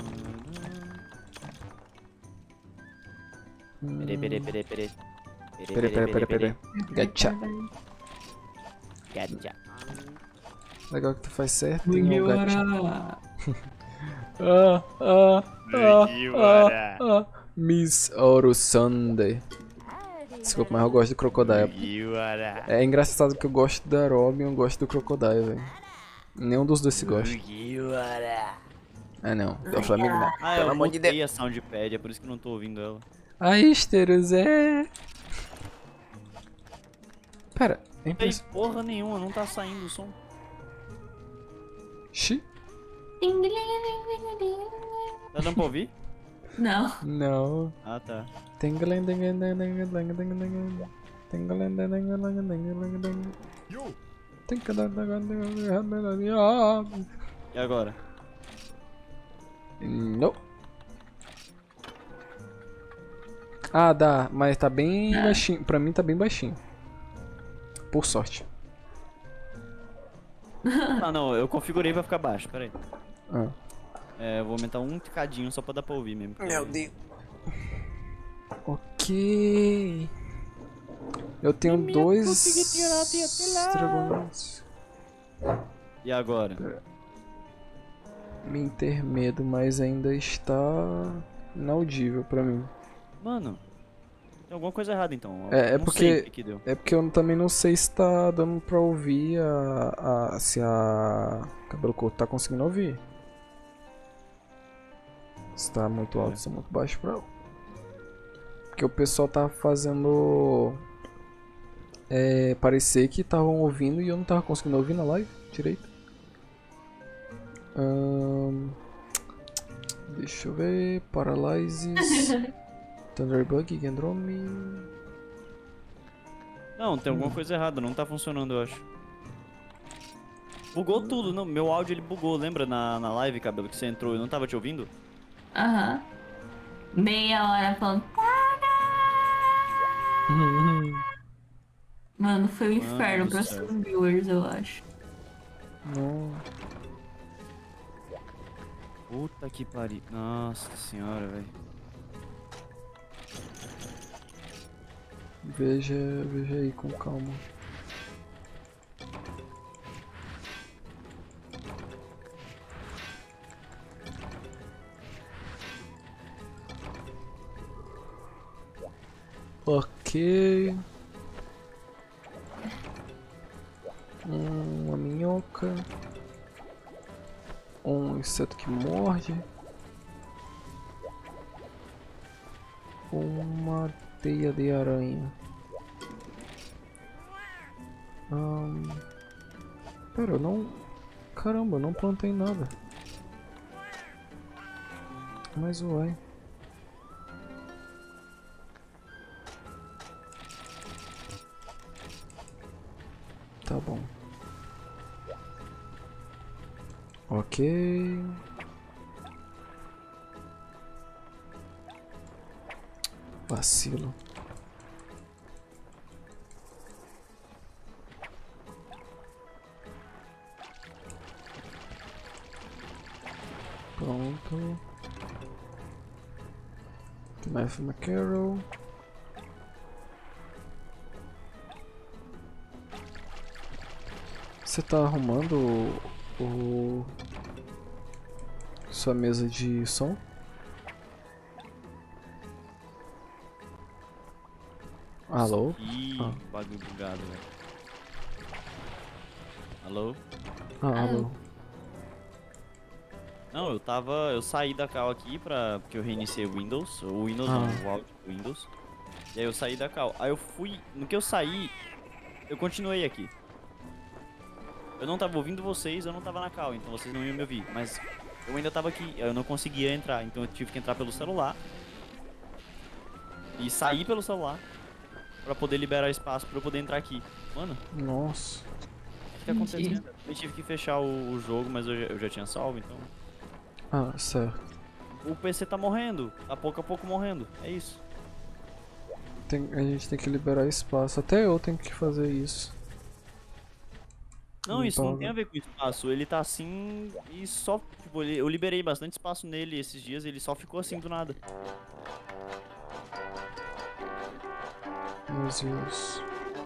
Hum, Peraí, peraí, peraí, peraí. Peraí, peraí, peraí, peraí. Gacha. Gacha. Legal que tu faz certo. Tem um gacha. Melhora. Ah, ah, ah, Melhora. ah, ah. Miss Oro Sunday. Desculpa, mas eu gosto do Crocodile. Melhora. É engraçado que eu gosto da Robin e eu gosto do Crocodile, velho. Nenhum dos dois se gosta. Melhora. Ah, não. Do Flamengo não. Ah, Pelo eu amor de botei a soundpad, é por isso que eu não tô ouvindo ela. Aí, Zé. Pera, é Não tem impress... porra nenhuma, não tá saindo o som. Xi? Tá dando pra ouvir? Não. Não. Ah, tá. Tingling, dingling, dingling, dingling, dingling, dingling. Tingling, dingling, dingling, dingling, dingling. Tingling, dingling, dingling, dingling. E agora? Não. Ah, dá, mas tá bem Dá. baixinho. Pra mim tá bem baixinho. Por sorte. Ah, não, eu configurei pra ficar baixo, pera aí. Ah. É, eu vou aumentar um ticadinho só pra dar pra ouvir mesmo. Meu Deus. Ok. Eu tenho dois dragões. E agora? Me ter medo, mas ainda está inaudível pra mim. Mano, tem alguma coisa errada então. É, é Não porque- sei o que que deu. É porque eu também não sei se tá dando pra ouvir a, a- se a Cabelo Curto tá conseguindo ouvir. Se tá muito alto, É. se tá muito baixo pra ela. Porque o pessoal tá fazendo é, parecer que estavam ouvindo e eu não tava conseguindo ouvir na live direito. Ahn, deixa eu ver. Paralysis. Thunderbug, Gendrome. Não, tem Hum. alguma coisa errada, não tá funcionando, eu acho. Bugou tudo, não, meu áudio ele bugou, lembra na, na live, Cabelo, que você entrou e eu não tava te ouvindo? Aham. Meia hora falando. Mano, foi um Mano inferno do para céu. os viewers, eu acho. Não. Puta que pariu. Nossa senhora, velho. Veja, veja aí com calma. Ok. Uma minhoca. Um inseto que morde. Uma teia de aranha. Ahn, Pera, eu não. Caramba, eu não plantei nada. Mas uai. Tá bom. Ok. Vacilo. Pronto. Matthew McCarroll. Você tá arrumando o, o- sua mesa de som? Alô? Ih, Ah. bagulho bugado, velho. Alô? Ah, alô. Não, eu tava. Eu saí da cal aqui pra. Porque eu reiniciei o Windows. O Windows Ah. não, o áudio do Windows. E aí eu saí da cal. Aí eu fui. No que eu saí, eu continuei aqui. Eu não tava ouvindo vocês, eu não tava na cal, então vocês não iam me ouvir. Mas eu ainda tava aqui, eu não conseguia entrar, então eu tive que entrar pelo celular. E sair pelo celular. Pra poder liberar espaço pra eu poder entrar aqui. Mano, Nossa. o que tá acontecendo? Eu tive que fechar o, o jogo, mas eu já, eu já tinha salvo, então. Ah, certo. O P C tá morrendo, tá pouco a pouco morrendo, é isso. Tem- a gente tem que liberar espaço. Até eu tenho que fazer isso. Não, isso não Então, tem a ver com espaço, ele tá assim e só, tipo, ele- eu liberei bastante espaço nele esses dias, ele só ficou assim do nada. Meu Deus.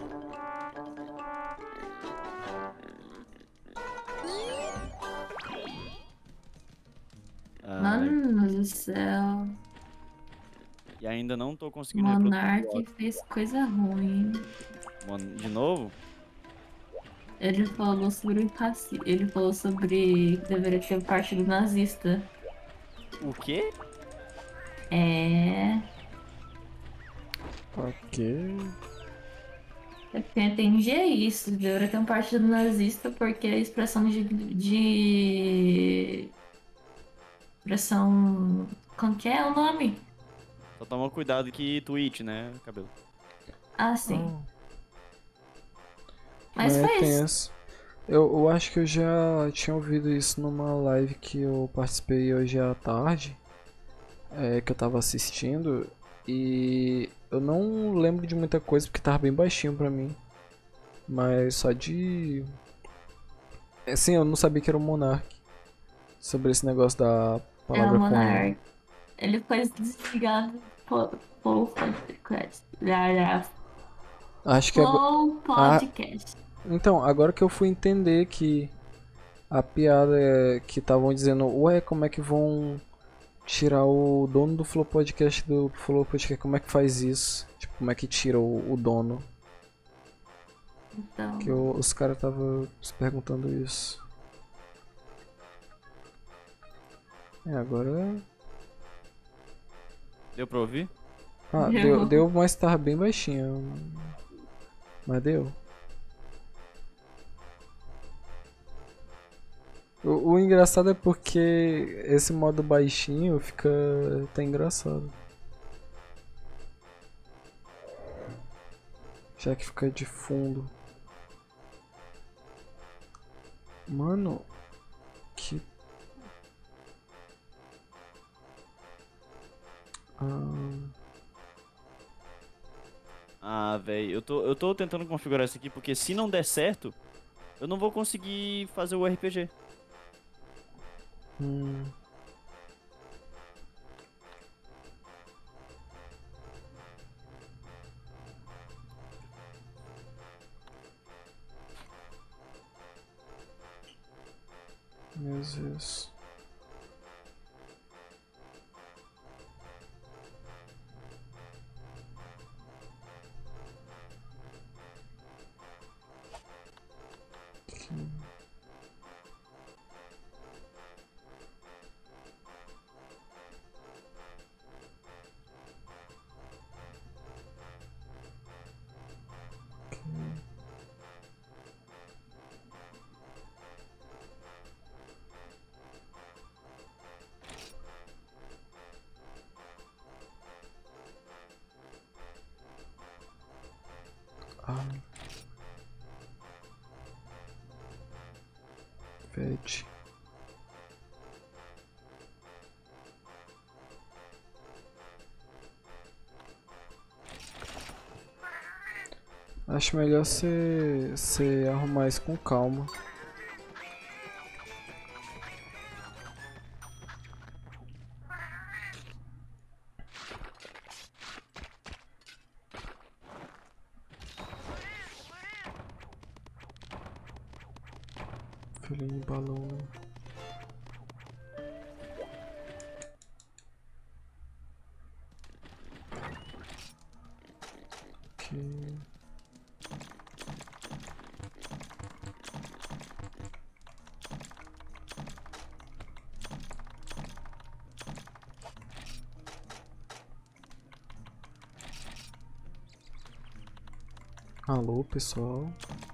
Ah, Mano do céu. e ainda não tô conseguindo reproduzir o Monark áudio. fez coisa ruim. Mano, de novo? Ele falou sobre o impaci... Ele falou sobre que deveria ter um partido nazista. O quê? É. Ok. É porque eu entendi é isso. Deveria ter um partido nazista porque a expressão de. de... Expressão. Como que é o nome? Só toma cuidado que Twitch, né, cabelo? Ah, sim. Ah. Mas É foi isso. tenso. Eu, eu acho que eu já tinha ouvido isso numa live que eu participei hoje à tarde. É, que eu tava assistindo. E eu não lembro de muita coisa porque tava bem baixinho pra mim. Mas só de... Assim, eu não sabia que era o Monark. Sobre esse negócio da É palavra o com ele. Monark. Ele foi desligado por Flow Podcast. Acho que agora... Flow Podcast. Então, agora que eu fui entender que a piada é que estavam dizendo, ué, como é que vão tirar o dono do Flow Podcast do Flow Podcast? Como é que faz isso? Tipo, como é que tira o, o dono? Então, Que eu- os caras estavam se perguntando isso. É, agora... Deu pra ouvir? Ah, Deu. deu, deu, mas tava bem baixinho. Mas deu. O, o engraçado é porque esse modo baixinho fica... tá engraçado. Já que fica de fundo. Mano, que... Ah, Ah, velho, eu tô, eu tô tentando configurar isso aqui porque se não der certo, eu não vou conseguir fazer o R P G. hum. Meu Deus. Ah. Fede. Acho melhor você você arrumar isso com calma. Filhinho de balão, né? Ok. Alô, pessoal.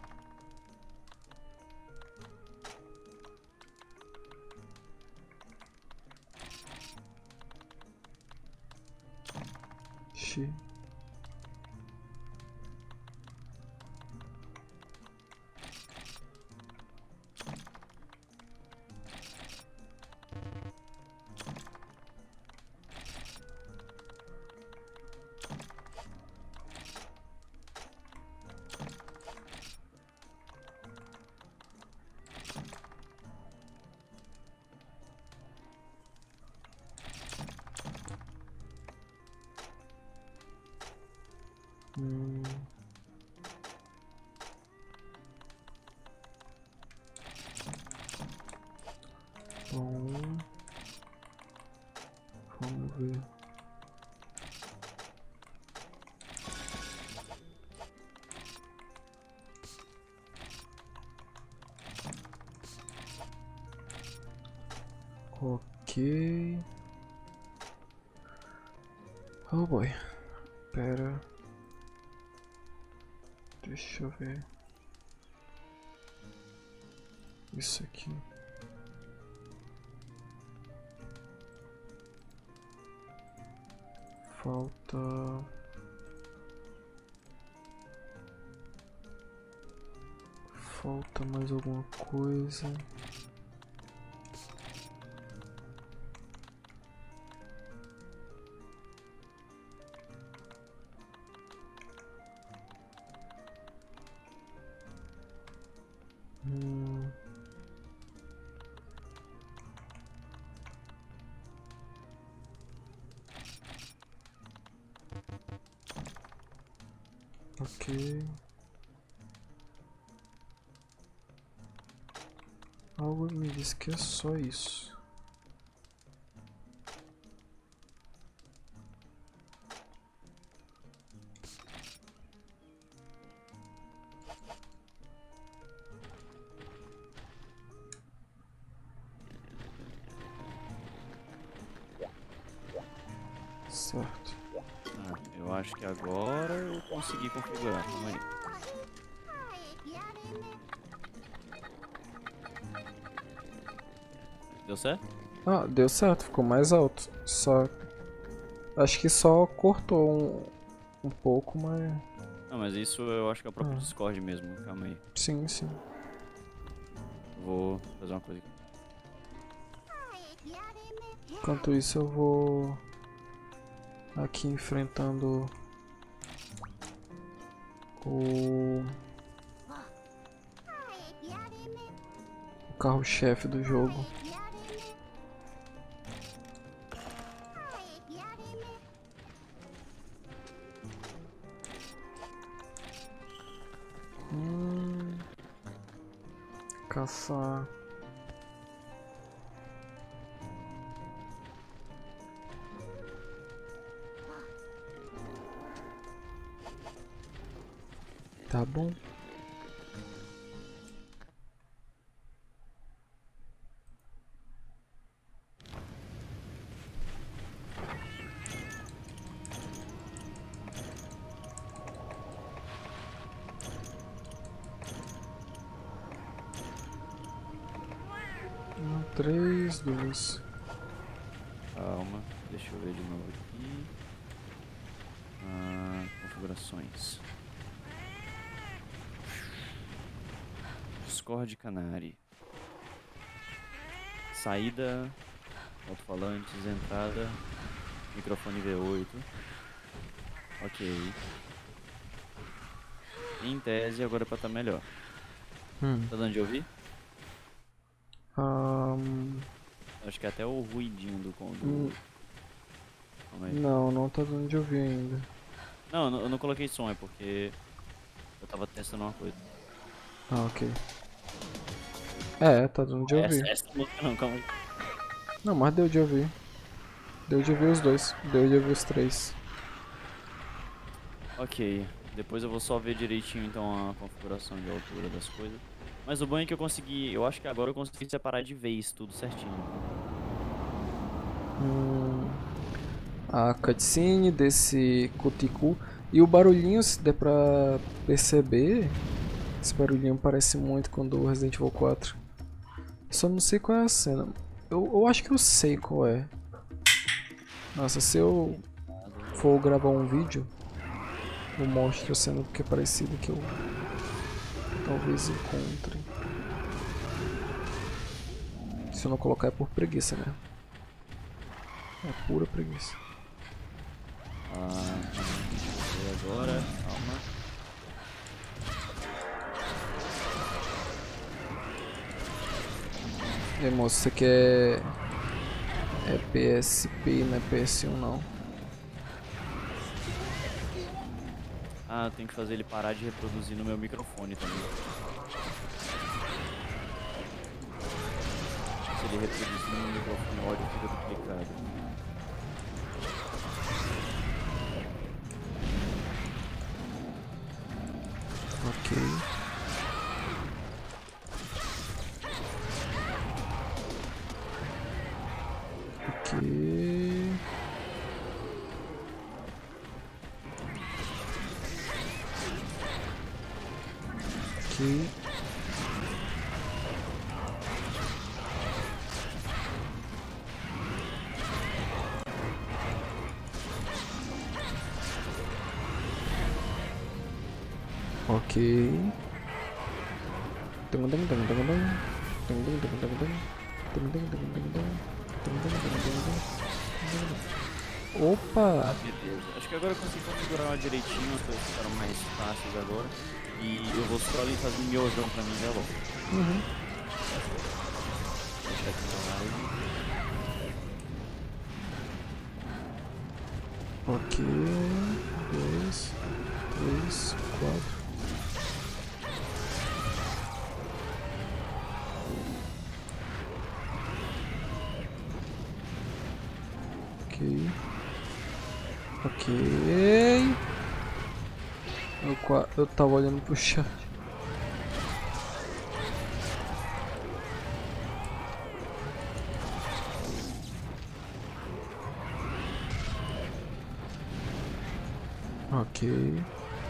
Xi. Hum. Bom, vamos ver. Ok. Oh boy. Pera. Deixa eu ver. Isso aqui. Falta... Falta mais alguma coisa. Ok. Algo me diz que é só isso. Certo. Ah, eu acho que agora eu consegui configurar. Calma aí. Deu certo? Ah, deu certo, ficou mais alto. Só. Acho que só cortou um, um pouco, mas. Não, mas isso eu acho que é o próprio Ah. Discord mesmo. Calma aí. Sim, sim. Vou fazer uma coisa aqui. Enquanto isso, eu vou. Aqui enfrentando. O. O carro-chefe do jogo. Hum, caçar. Tá bom. Um, três, dois. Calma. Deixa eu ver de novo aqui. Ah, configurações. Discord Canary. Saída, alto-falantes, entrada, microfone V oito. Ok. Em tese, agora é pra estar melhor. Hum. Tá dando de ouvir? Ahn, Acho que até o ruidinho do... com- Hum. do... Calma aí. não, não tá dando de ouvir ainda. Não, eu não, eu não coloquei som, é porque eu tava testando uma coisa. Ah, ok. É, tá dando de ouvir. Essa, essa música não, calma aí. Não, mas deu de ouvir. Deu de ouvir os dois. Deu de ouvir os três. Ok, depois eu vou só ver direitinho então a configuração de altura das coisas. Mas o bom é que eu consegui, eu acho que agora eu consegui separar de vez tudo certinho. Hum, a cutscene desse Cuticu. E o barulhinho, se der pra perceber, esse barulhinho parece muito com o do Resident Evil quatro. Só não sei qual é a cena. Eu, eu acho que eu sei qual é. Nossa, se eu for gravar um vídeo, eu mostro a cena porque é parecida que eu talvez encontre. Se eu não colocar é por preguiça, né? É pura preguiça. Ah, e agora, calma. E aí, moço, você quer... É P S P, não é P S um não. Ah, eu tenho que fazer ele parar de reproduzir no meu microfone também. Se ele reproduzir no microfone, o áudio fica duplicado. Ok. Ok. Ok. Ok. Tung tung tung tung tung. Tung tung tung tung tung. Tung tung tung tung tung. Tung tung tung tung tung. Opa! Beleza. Acho que agora eu consegui configurar ela direitinho, as coisas ficaram mais fáceis agora. E eu vou só ali fazer miojão pra mim já logo. Uhum. Deixa aqui na live. Ok. dois, três, quatro. Ok. Ok. Eu, qua- eu tava olhando pro chat. Ok.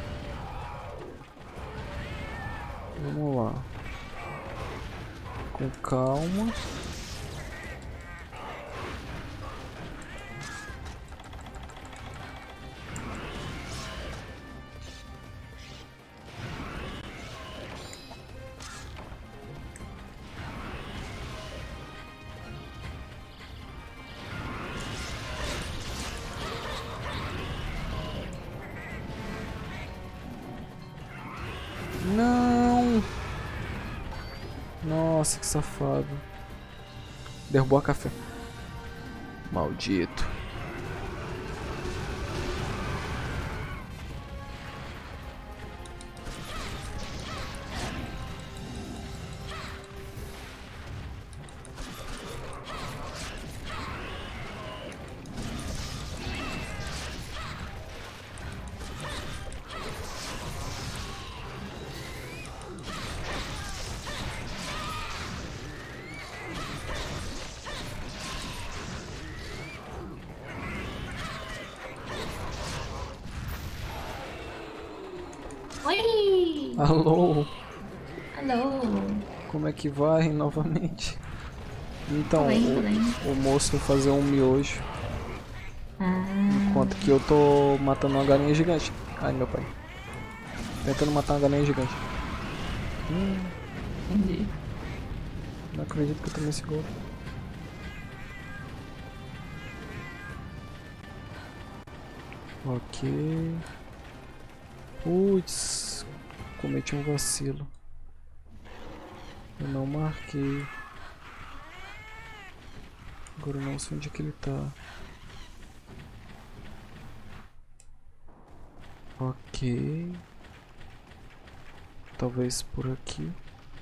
Vamos lá. Com calma. Não! Nossa, que safado. Derrubou a café. Maldito. Oi! Alô? Alô! Como é que vai novamente? Então, Tô bem, tô bem. o, o moço vai fazer um miojo. Ah, Enquanto que eu tô matando uma galinha gigante. Ai, meu pai. Tentando matar uma galinha gigante. Hum, entendi. não acredito que eu tomei esse gol. Ok. Putz, cometi um vacilo. Eu não marquei. Agora eu não sei onde é que ele tá. Ok. Talvez por aqui.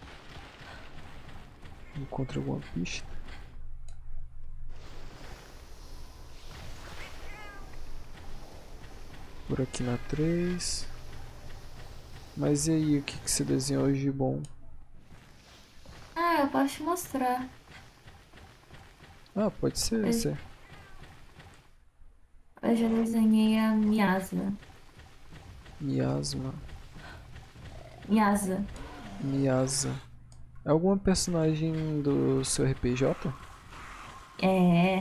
Encontre alguma pista. Por aqui na três. Mas e aí, o que, que você desenhou hoje de bom? Ah, eu posso te mostrar. Ah, pode ser, Oi. você. Hoje eu desenhei a Miasa. Miasma. Miasa. Miasa. É alguma personagem do seu R P J? É.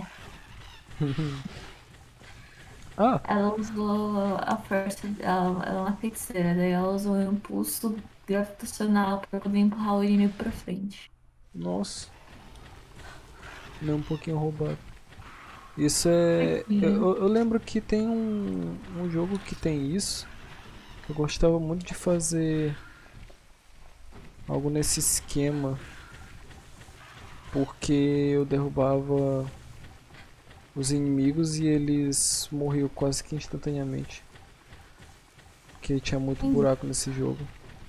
Ah, Ela usou a força. Ela, ela é uma feiticeira, daí ela usou o impulso gravitacional pra poder empurrar o inimigo pra frente. nossa. Não, um pouquinho roubado. Isso é. Pouquinho. Eu, eu lembro que tem um, um jogo que tem isso. Eu gostava muito de fazer algo nesse esquema. Porque eu derrubava os inimigos e eles morriam quase que instantaneamente. Porque tinha muito Entendi. buraco nesse jogo.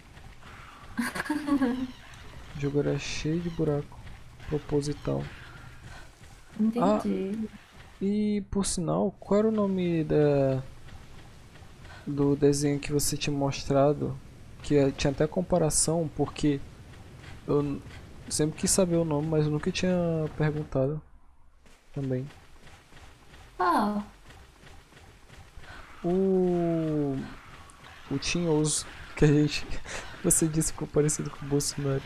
O jogo era cheio de buraco. Proposital. Entendi. E por sinal, qual era o nome da do desenho que você tinha mostrado? Que eh, tinha até comparação, porque eu n- sempre quis saber o nome, mas eu nunca tinha perguntado também. Ah, O o Tinhoso, que a gente você disse que ficou parecido com o Bolsonaro.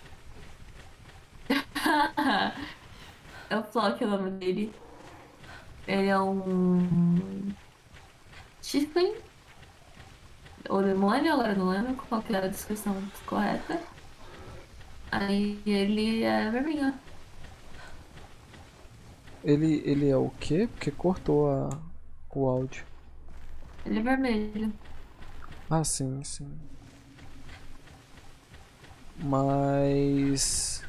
é o Flock o nome dele. Ele é um. Tiefling. Ou demônio, agora eu não lembro qual que era a descrição correta. Aí ele é vermelho. Ele ele é o quê? Porque cortou a o áudio. Ele é vermelho. Ah, sim, sim. Mas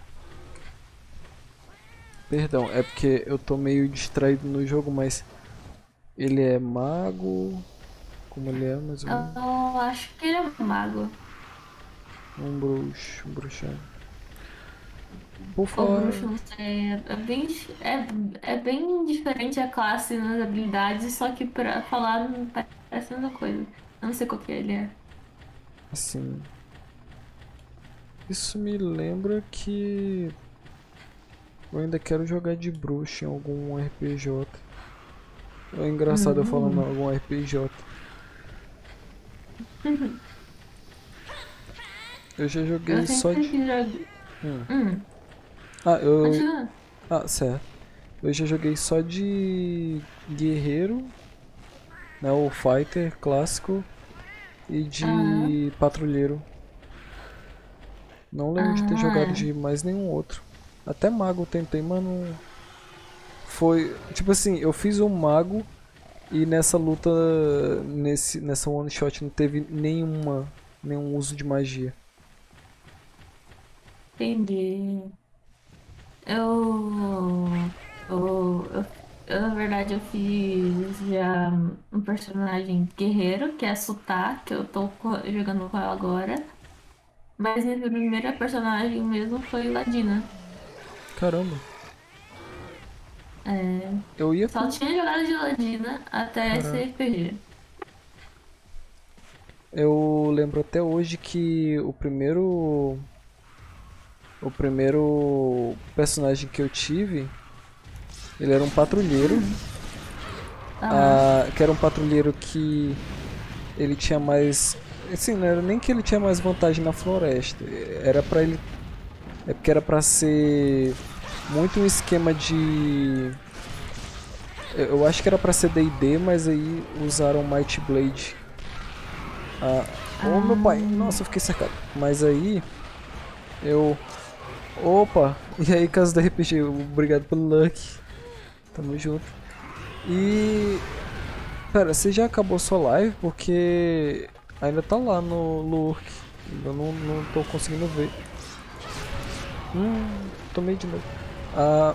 perdão, é porque eu tô meio distraído no jogo, mas ele é mago, como ele é, mais ou menos. Eu acho que ele é um mago. Um bruxo, um bruxão. Por Ou falar... bruxo, não sei. É bem, é, é bem diferente a classe nas habilidades, só que pra falar não parece a mesma coisa. Eu não sei qual que ele é. Assim... Isso me lembra que... Eu ainda quero jogar de bruxo em algum R P J. É engraçado eu falando Hum. algum R P J. Eu já joguei Eu só sempre de... quis jogar. Hum. Hum, Ah, eu... continua. Ah, certo. Eu já joguei só de guerreiro, né, o fighter clássico, e de Aham. patrulheiro. Não lembro de ter jogado Ah, de mais nenhum outro. Até mago eu tentei, mas não... Foi... Tipo assim, eu fiz um mago e nessa luta, nesse, nessa one shot não teve nenhuma, nenhum uso de magia. entendi. Eu, eu, eu, eu, na verdade, eu fiz já um personagem guerreiro, que é a Suta, que eu tô co- jogando com ela agora. Mas minha primeira personagem mesmo foi Ladina. Caramba. É, Eu ia só com... tinha jogado de Ladina até esse Caraca. R P G. Eu lembro até hoje que o primeiro... O primeiro personagem que eu tive, ele era um patrulheiro, Aham. ah, que era um patrulheiro que ele tinha mais, assim, não era nem que ele tinha mais vantagem na floresta, era pra ele, é porque era pra ser muito um esquema de, eu acho que era pra ser D e D, mas aí usaram Might Blade. Ah, ô meu pai, nossa, eu fiquei cercado. Mas aí eu, opa, e aí caso da R P G, obrigado pelo luck. Tamo junto. E... Pera, você já acabou sua live? Porque ainda tá lá no Lurk. Eu não, não tô conseguindo ver. Hum, tomei de novo. Ah,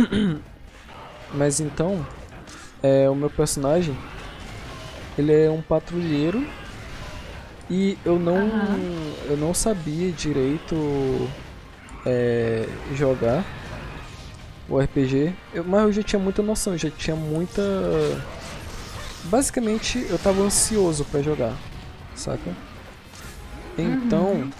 mas então, é, o meu personagem, ele é um patrulheiro. E eu não, Aham. eu não sabia direito é, jogar o R P G, eu, mas eu já tinha muita noção, já tinha muita... Basicamente, eu tava ansioso pra jogar, saca? Então... Uhum.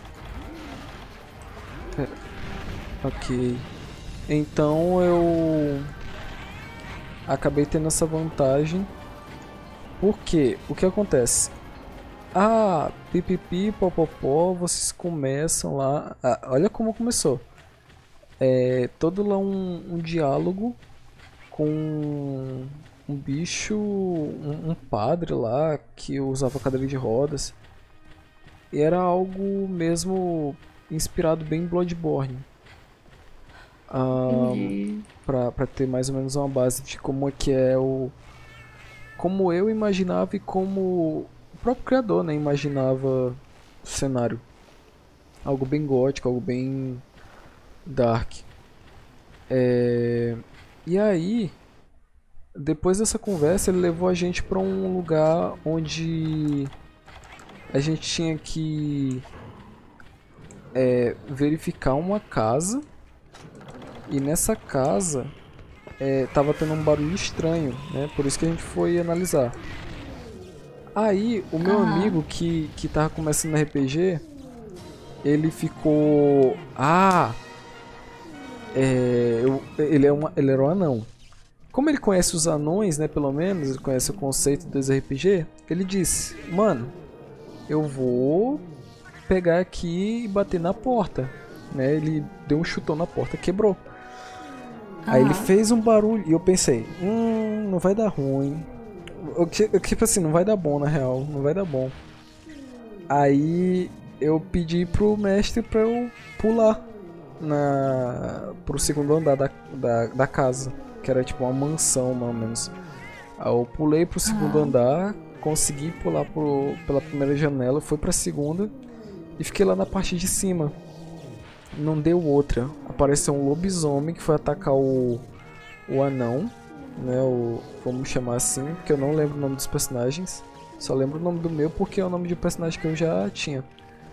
Pera. Ok. Então eu... Acabei tendo essa vantagem. Porque, o que acontece? Ah, pipipi, popopó, vocês começam lá... Ah, olha como começou. É todo lá um, um diálogo com um bicho, um, um padre lá que usava cadeira de rodas. E era algo mesmo inspirado bem em Bloodborne. Ah, Entendi. pra, pra ter mais ou menos uma base de como é que é o... Como eu imaginava e como o próprio criador, né, imaginava o cenário. Algo bem gótico, algo bem dark. É... E aí, depois dessa conversa, ele levou a gente para um lugar onde a gente tinha que é, verificar uma casa. E nessa casa é, tava tendo um barulho estranho, né? Por isso que a gente foi analisar. Aí, o meu Aham. amigo que, que tava começando no R P G, ele ficou... Ah... É, eu, ele, é uma, ele era um anão. Como ele conhece os anões, né, pelo menos, ele conhece o conceito dos R P G, ele disse, mano, eu vou pegar aqui e bater na porta, né, ele deu um chutão na porta, quebrou. Aí ele Aham. fez um barulho e eu pensei, hum, não vai dar ruim. Eu, eu, tipo assim, não vai dar bom na real, não vai dar bom. Aí eu pedi pro mestre pra eu pular na pro segundo andar da, da, da casa, que era tipo uma mansão, mais ou menos. Aí eu pulei pro segundo Aham. andar, consegui pular pro, pela primeira janela, fui pra segunda e fiquei lá na parte de cima. Não deu outra. Apareceu um lobisomem que foi atacar o, o anão, né? O, vamos chamar assim, porque eu não lembro o nome dos personagens. Só lembro o nome do meu porque é o nome de um personagem que eu já tinha.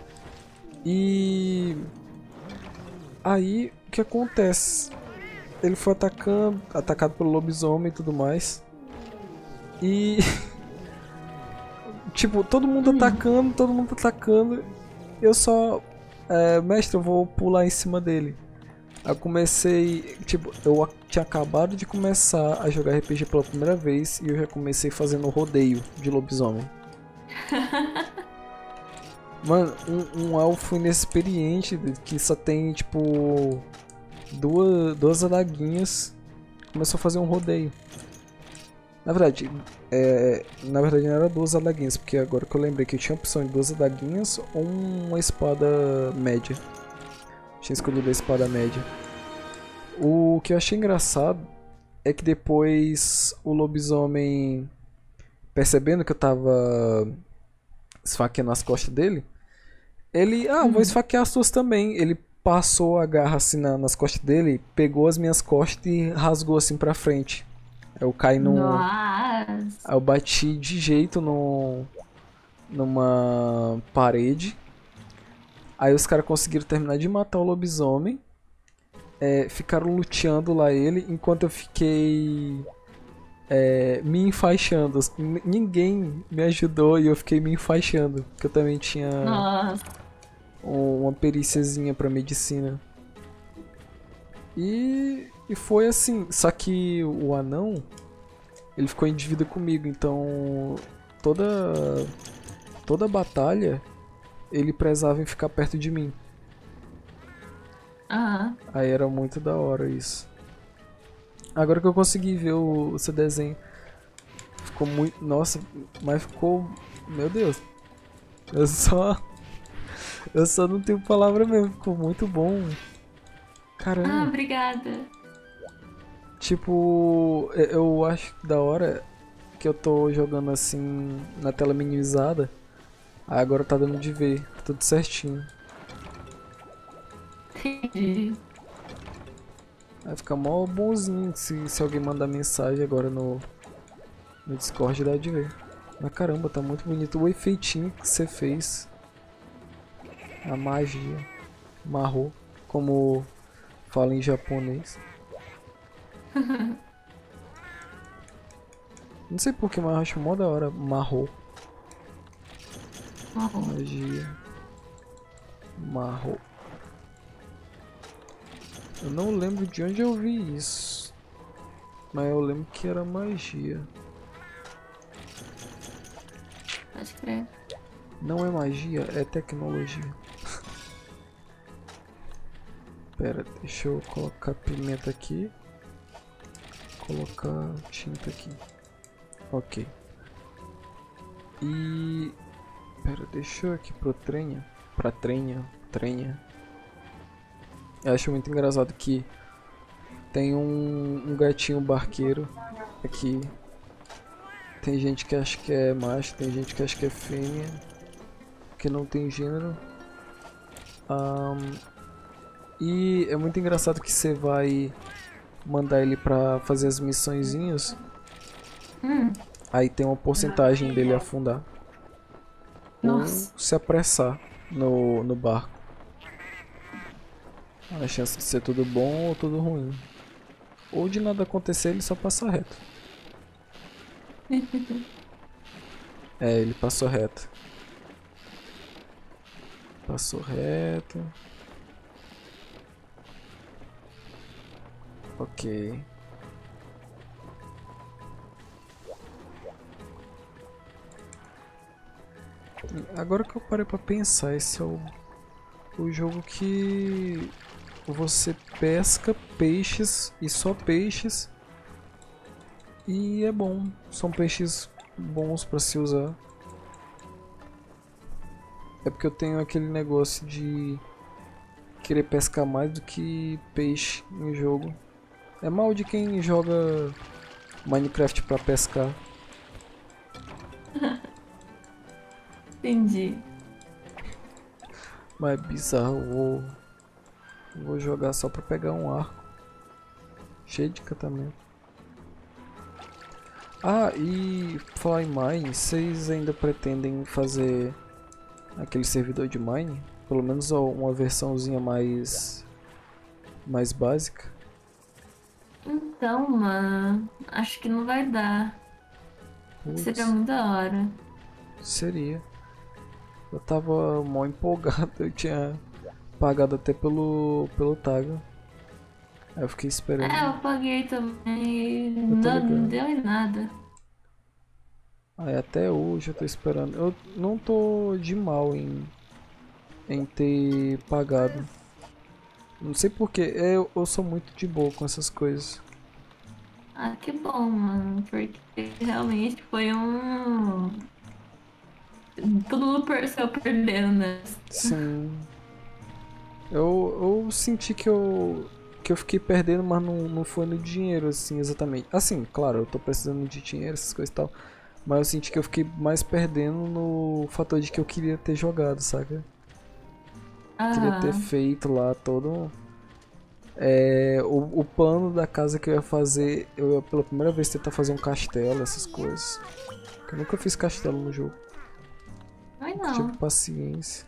E... aí, o que acontece? Ele foi atacando, atacado pelo lobisomem e tudo mais. E... tipo, todo mundo atacando, todo mundo atacando. Eu só... É, mestre, eu vou pular em cima dele. Aí eu comecei... Tipo, eu tinha acabado de começar a jogar R P G pela primeira vez. E eu já comecei fazendo rodeio de lobisomem. Mano, um, um elfo inexperiente que só tem, tipo... Duas, duas adaguinhas. Começou a fazer um rodeio. Na verdade, é, na verdade não era duas adaguinhas, porque agora que eu lembrei que eu tinha a opção de duas adaguinhas ou uma espada média. Tinha escolhido a espada média. O que eu achei engraçado é que depois o lobisomem, percebendo que eu tava esfaqueando as costas dele, ele, ah, vou esfaquear as suas também. Ele passou a garra assim na, nas costas dele, pegou as minhas costas e rasgou assim pra frente. Eu caí num... Nossa. Aí eu bati de jeito no... numa parede. Aí os caras conseguiram terminar de matar o lobisomem. É, ficaram luteando lá ele, enquanto eu fiquei... É, me enfaixando. N- Ninguém me ajudou e eu fiquei me enfaixando. Porque eu também tinha Nossa. um- uma períciazinha pra medicina. E... E foi assim, só que o anão, ele ficou em dívida comigo, então toda toda batalha ele prezava em ficar perto de mim. Aham. Aí era muito da hora isso. Agora que eu consegui ver o, o seu desenho, ficou muito, nossa, mas ficou, meu Deus. Eu só eu só não tenho palavra mesmo, ficou muito bom. Caramba. Ah, obrigada. Tipo, eu- eu acho da hora que eu tô jogando assim na tela minimizada. Aí agora tá dando de ver, tudo certinho. Entendi. Vai ficar mó bonzinho se, se alguém mandar mensagem agora no, no Discord, dá de ver. Mas caramba, tá muito bonito o efeitinho que você fez. A magia. Marro, como fala em japonês. Não sei por que, mas eu acho mó da hora. Marro. Marrom. Magia. Marro. Eu não lembro de onde eu vi isso. Mas eu lembro que era magia. Pode crer. Não é magia, é tecnologia. Pera, deixa eu colocar pimenta aqui. Colocar tinta aqui. Ok. E... Pera, deixa eu aqui pro trenha. Pra trenha. Trenha. Eu acho muito engraçado que tem um, um gatinho barqueiro aqui. Tem gente que acha que é macho, tem gente que acha que é fêmea. Que não tem gênero. Ahn, e é muito engraçado que você vai mandar ele pra fazer as missõezinhas. Hum. Aí tem uma porcentagem dele afundar. Nossa. Ou se apressar no, no barco. A chance de ser tudo bom ou tudo ruim. Ou de nada acontecer, ele só passa reto. É, ele passou reto. Passou reto. Ok. Agora que eu parei pra pensar, esse é o, o jogo que você pesca peixes e só peixes. E é bom, são peixes bons pra se usar. É porque eu tenho aquele negócio de querer pescar mais do que peixe no jogo. É mal de quem joga Minecraft pra pescar. Entendi. Mas é bizarro, eu vou, vou jogar só pra pegar um arco. Cheio de encantamento. Ah, e por falar em Mine, vocês ainda pretendem fazer aquele servidor de Mine? Pelo menos uma versãozinha mais mais básica? Então, mano, acho que não vai dar. Putz, Seria muito da hora. seria. Eu tava mó empolgado, eu tinha pagado até pelo pelo tag. Aí eu fiquei esperando. É, eu paguei também. Eu tô Não, não ligado. deu em nada. Aí até hoje eu tô esperando. Eu não tô de mal em em ter pagado. Não sei porquê, eu, eu sou muito de boa com essas coisas. Ah, que bom, mano. Porque realmente foi um. Todo mundo per- saiu perdendo, né? Sim. Eu, eu senti que eu que eu fiquei perdendo, mas não, não foi no dinheiro, assim, exatamente. Assim, claro, eu tô precisando de dinheiro, essas coisas e tal. Mas eu senti que eu fiquei mais perdendo no fator de que eu queria ter jogado, saca? Queria ter Aham. feito lá todo. É, o, o plano da casa que eu ia fazer, eu ia pela primeira vez tentar fazer um castelo, essas coisas. Porque eu nunca fiz castelo no jogo. Mas Nunca tive não. paciência.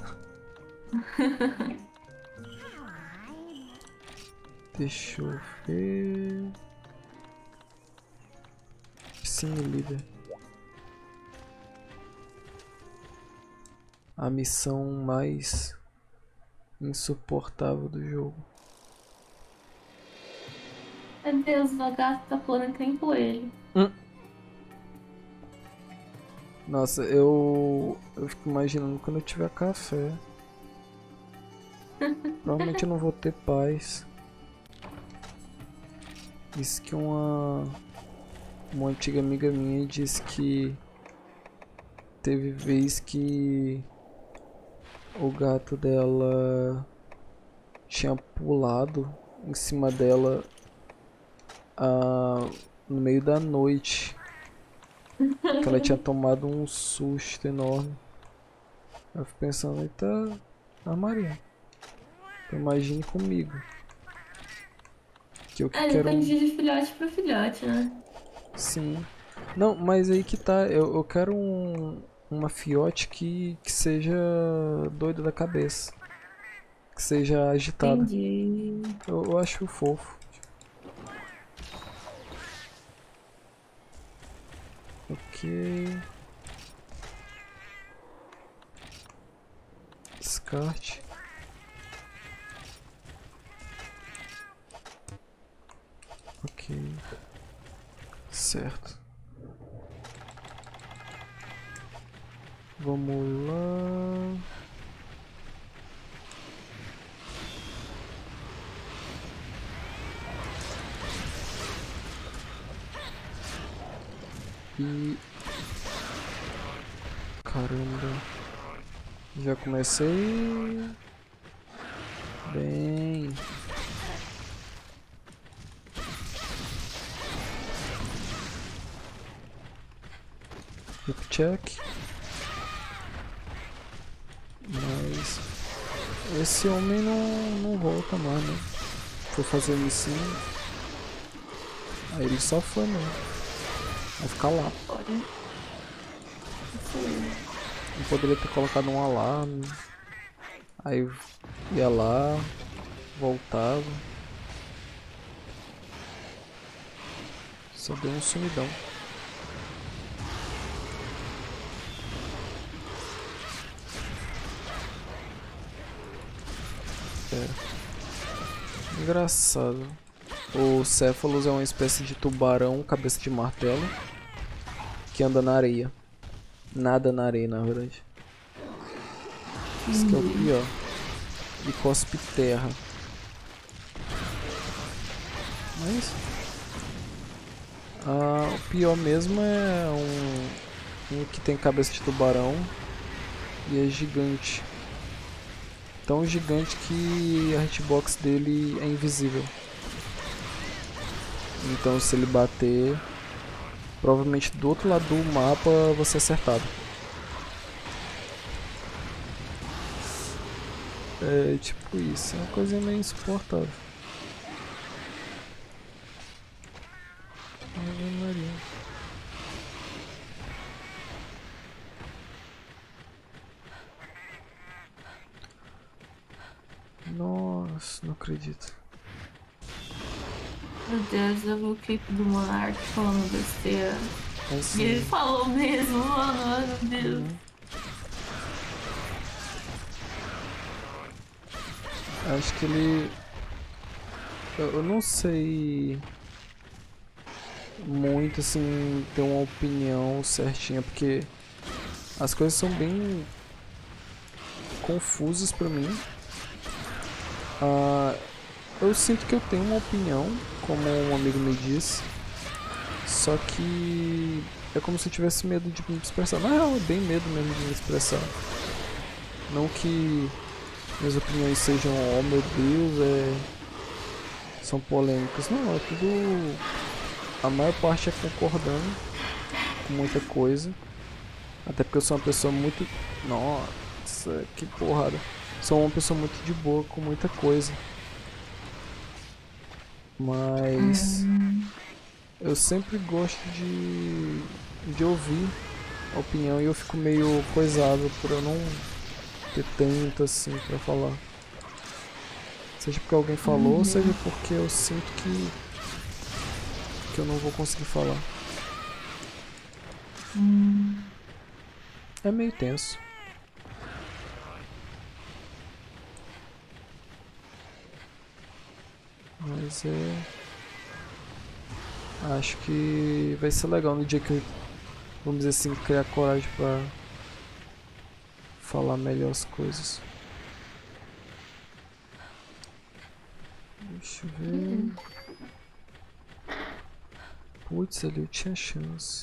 Deixa eu ver. Sim, líder. A missão mais insuportável do jogo. Meu Deus, o gato tá falando que nem coelho. Nossa, eu. Eu fico imaginando quando eu tiver café. Provavelmente eu não vou ter paz. Disse que uma. Uma antiga amiga minha disse que. Teve vez que. O gato dela. Tinha pulado em cima dela. Ah, no meio da noite. Que ela tinha tomado um susto enorme. Eu fico pensando, eita, a Maria. Imagine comigo. Que eu que É, quero. depende de filhote pra filhote, né? Sim. Não, mas aí que tá. Eu, eu quero um, uma fiote que, que seja doida da cabeça. Que seja agitada. Entendi. Eu, eu acho fofo. Ok. Descarte. Ok. Certo. Vamos lá. E... Caramba. Já comecei... Bem... Hip check. Mas... Esse homem não, não volta mais, né? Foi fazer missão. Aí ele só foi mesmo. Vai ficar lá. Olha. Isso aí. Não poderia ter colocado um alarme. Aí ia lá, voltava. Só deu um sumidão. É. Engraçado. O Céfalos é uma espécie de tubarão, cabeça de martelo, que anda na areia. Nada na areia, na verdade. Isso que é o pior. E cospe terra. Mas... Ah, o pior mesmo é um, um que tem cabeça de tubarão e é gigante. Tão gigante que a hitbox dele é invisível. Então se ele bater, provavelmente do outro lado do mapa você é acertado. É tipo isso, é uma coisa meio insuportável. Ave Maria. acredito. Meu Deus, eu vi o clipe do Monark falando besteira. É E ele sim. falou mesmo, mano. Ai, meu Deus. Uhum. Acho que ele... Eu, eu não sei muito, assim, ter uma opinião certinha, porque as coisas são bem confusas pra mim. Ah, eu sinto que eu tenho uma opinião, como um amigo me disse, só que é como se eu tivesse medo de me expressar. Na real, é bem medo mesmo de me expressar. Não que minhas opiniões sejam, oh meu Deus, é... são polêmicas. Não, é tudo... A maior parte é concordando com muita coisa. Até porque eu sou uma pessoa muito... Nossa, que porrada. Sou uma pessoa muito de boa com muita coisa. Mas... eu sempre gosto de... de ouvir a opinião e eu fico meio coisado por eu não ter tanto assim pra falar. Seja porque alguém falou, Uhum. seja porque eu sinto que... que eu não vou conseguir falar. Hum. É meio tenso. Mas é... acho que vai ser legal no dia que eu, vamos dizer assim, criar coragem pra falar melhor as coisas. Deixa eu ver... Putz, ali eu tinha chance.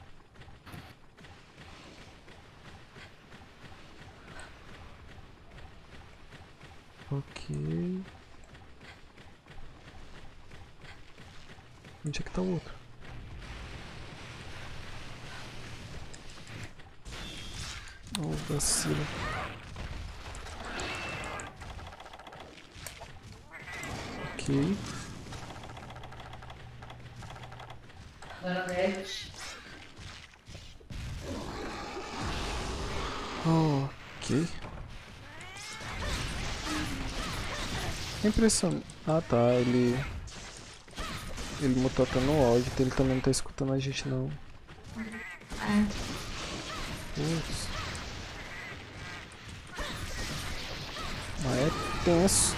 Ok. Onde é que tá o outro? Oh, vacilo. Ok. Dona Beth. Ok. Impressão. Ah tá, ele... ele mutou até no áudio, então ele também não tá escutando a gente não. É. Putz. Mas é tenso.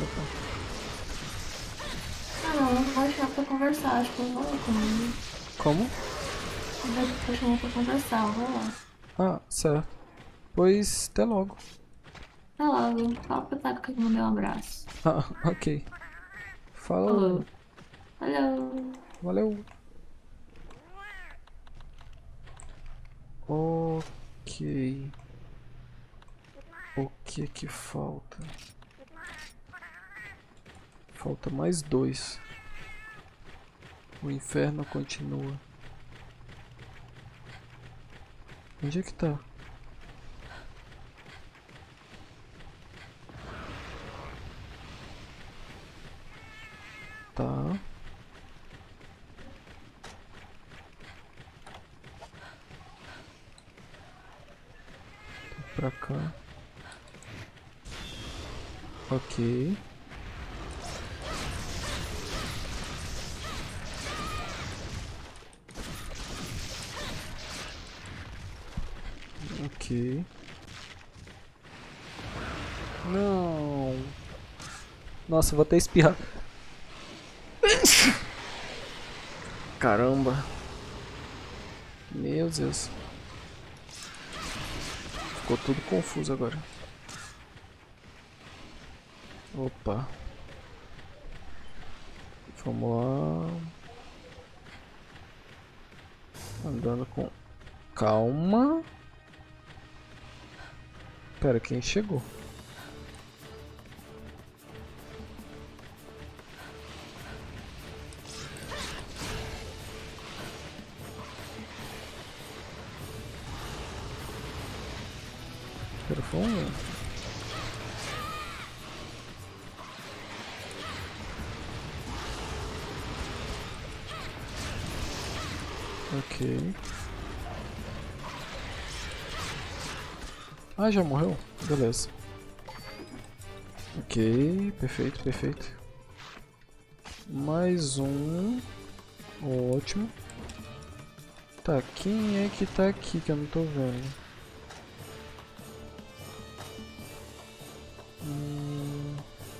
Ah, não, não pode chamar pra conversar. Acho que eu vou lá comigo. Como? Vai chamar pra conversar, eu vou lá. Ah, certo. Pois até logo. Tá lá, viu? Fala pra Taco que eu mandei um abraço. Ah, ok. Falou. Falou. Valeu. Ok. O que que falta? Falta mais dois. O inferno continua. Onde é que tá? Tá. Pra cá. Ok. Ok. Não. Nossa, eu vou até espirrar. Caramba. Meu Deus. Ficou tudo confuso agora. Opa. Vamos lá. Andando com calma. Pera, quem chegou? Pera, foi um... Ok. Ah, já morreu? Beleza. Ok, perfeito, perfeito. Mais um. Ótimo. Tá, quem é que tá aqui que eu não tô vendo? Hum...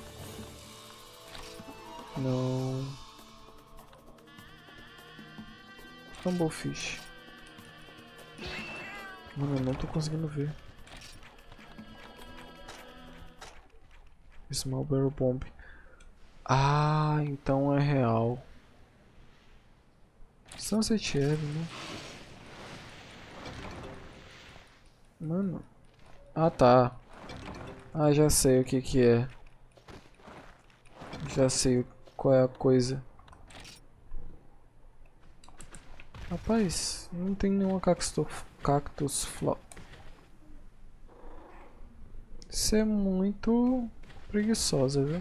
Não. Tumblefish. Mano, eu não tô conseguindo ver. Small Barrel Bomb. Ah, então é real. Sunset Eve, né? Mano. Ah, tá. Ah, já sei o que que é. Já sei qual é a coisa. Rapaz, não tem nenhuma cactus, cactus flor. Isso é muito preguiçosa, viu?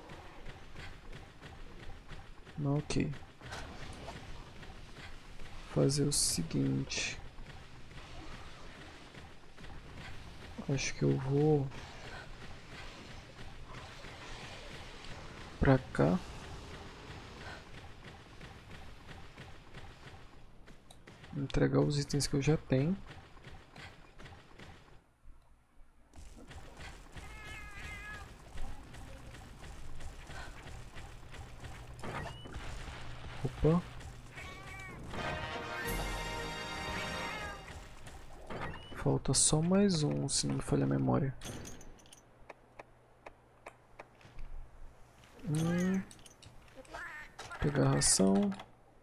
Não, ok. Fazer o seguinte. Acho que eu vou pra cá. Entregar os itens que eu já tenho. Opa. Falta só mais um, se não me falha a memória. Hum. Pegar a ração.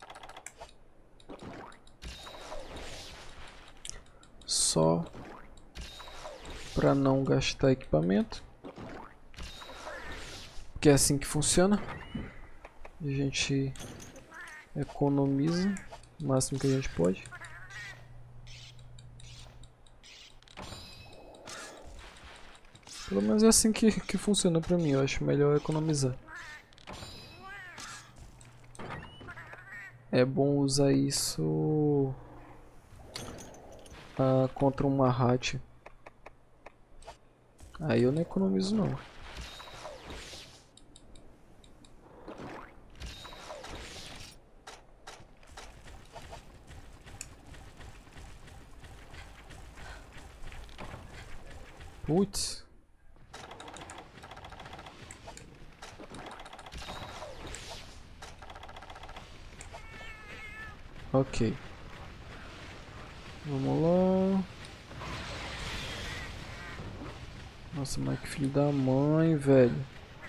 Só para não gastar equipamento. Porque é assim que funciona. A gente economiza o máximo que a gente pode. Pelo menos é assim que, que funciona pra mim. Eu acho melhor economizar. É bom usar isso ah, contra uma Mahat. Aí eu não economizo não. Putz. Ok. Vamos lá. Nossa, mas que filho da mãe, velho.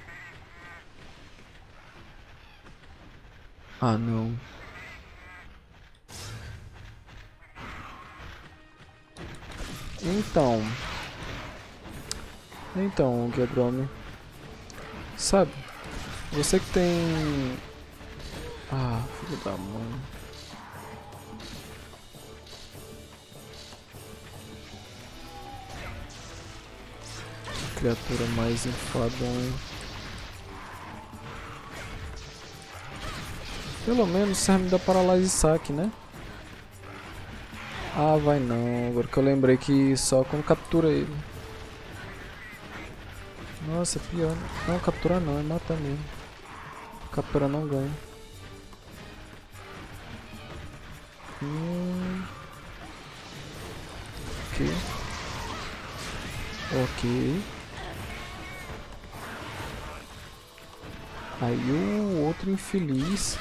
Ah, não. Então. Então, Gedrome. Sabe? Você que tem... Ah, filho da mãe. Criatura mais enfadonha. Pelo menos serve da Paralyze Saque, né? Ah, vai não. Agora que eu lembrei que só quando captura ele. Nossa, é pior. Não, capturar não, é matar mesmo. Capturar não ganha. Hum. Ok. Ok. Aí o outro infeliz.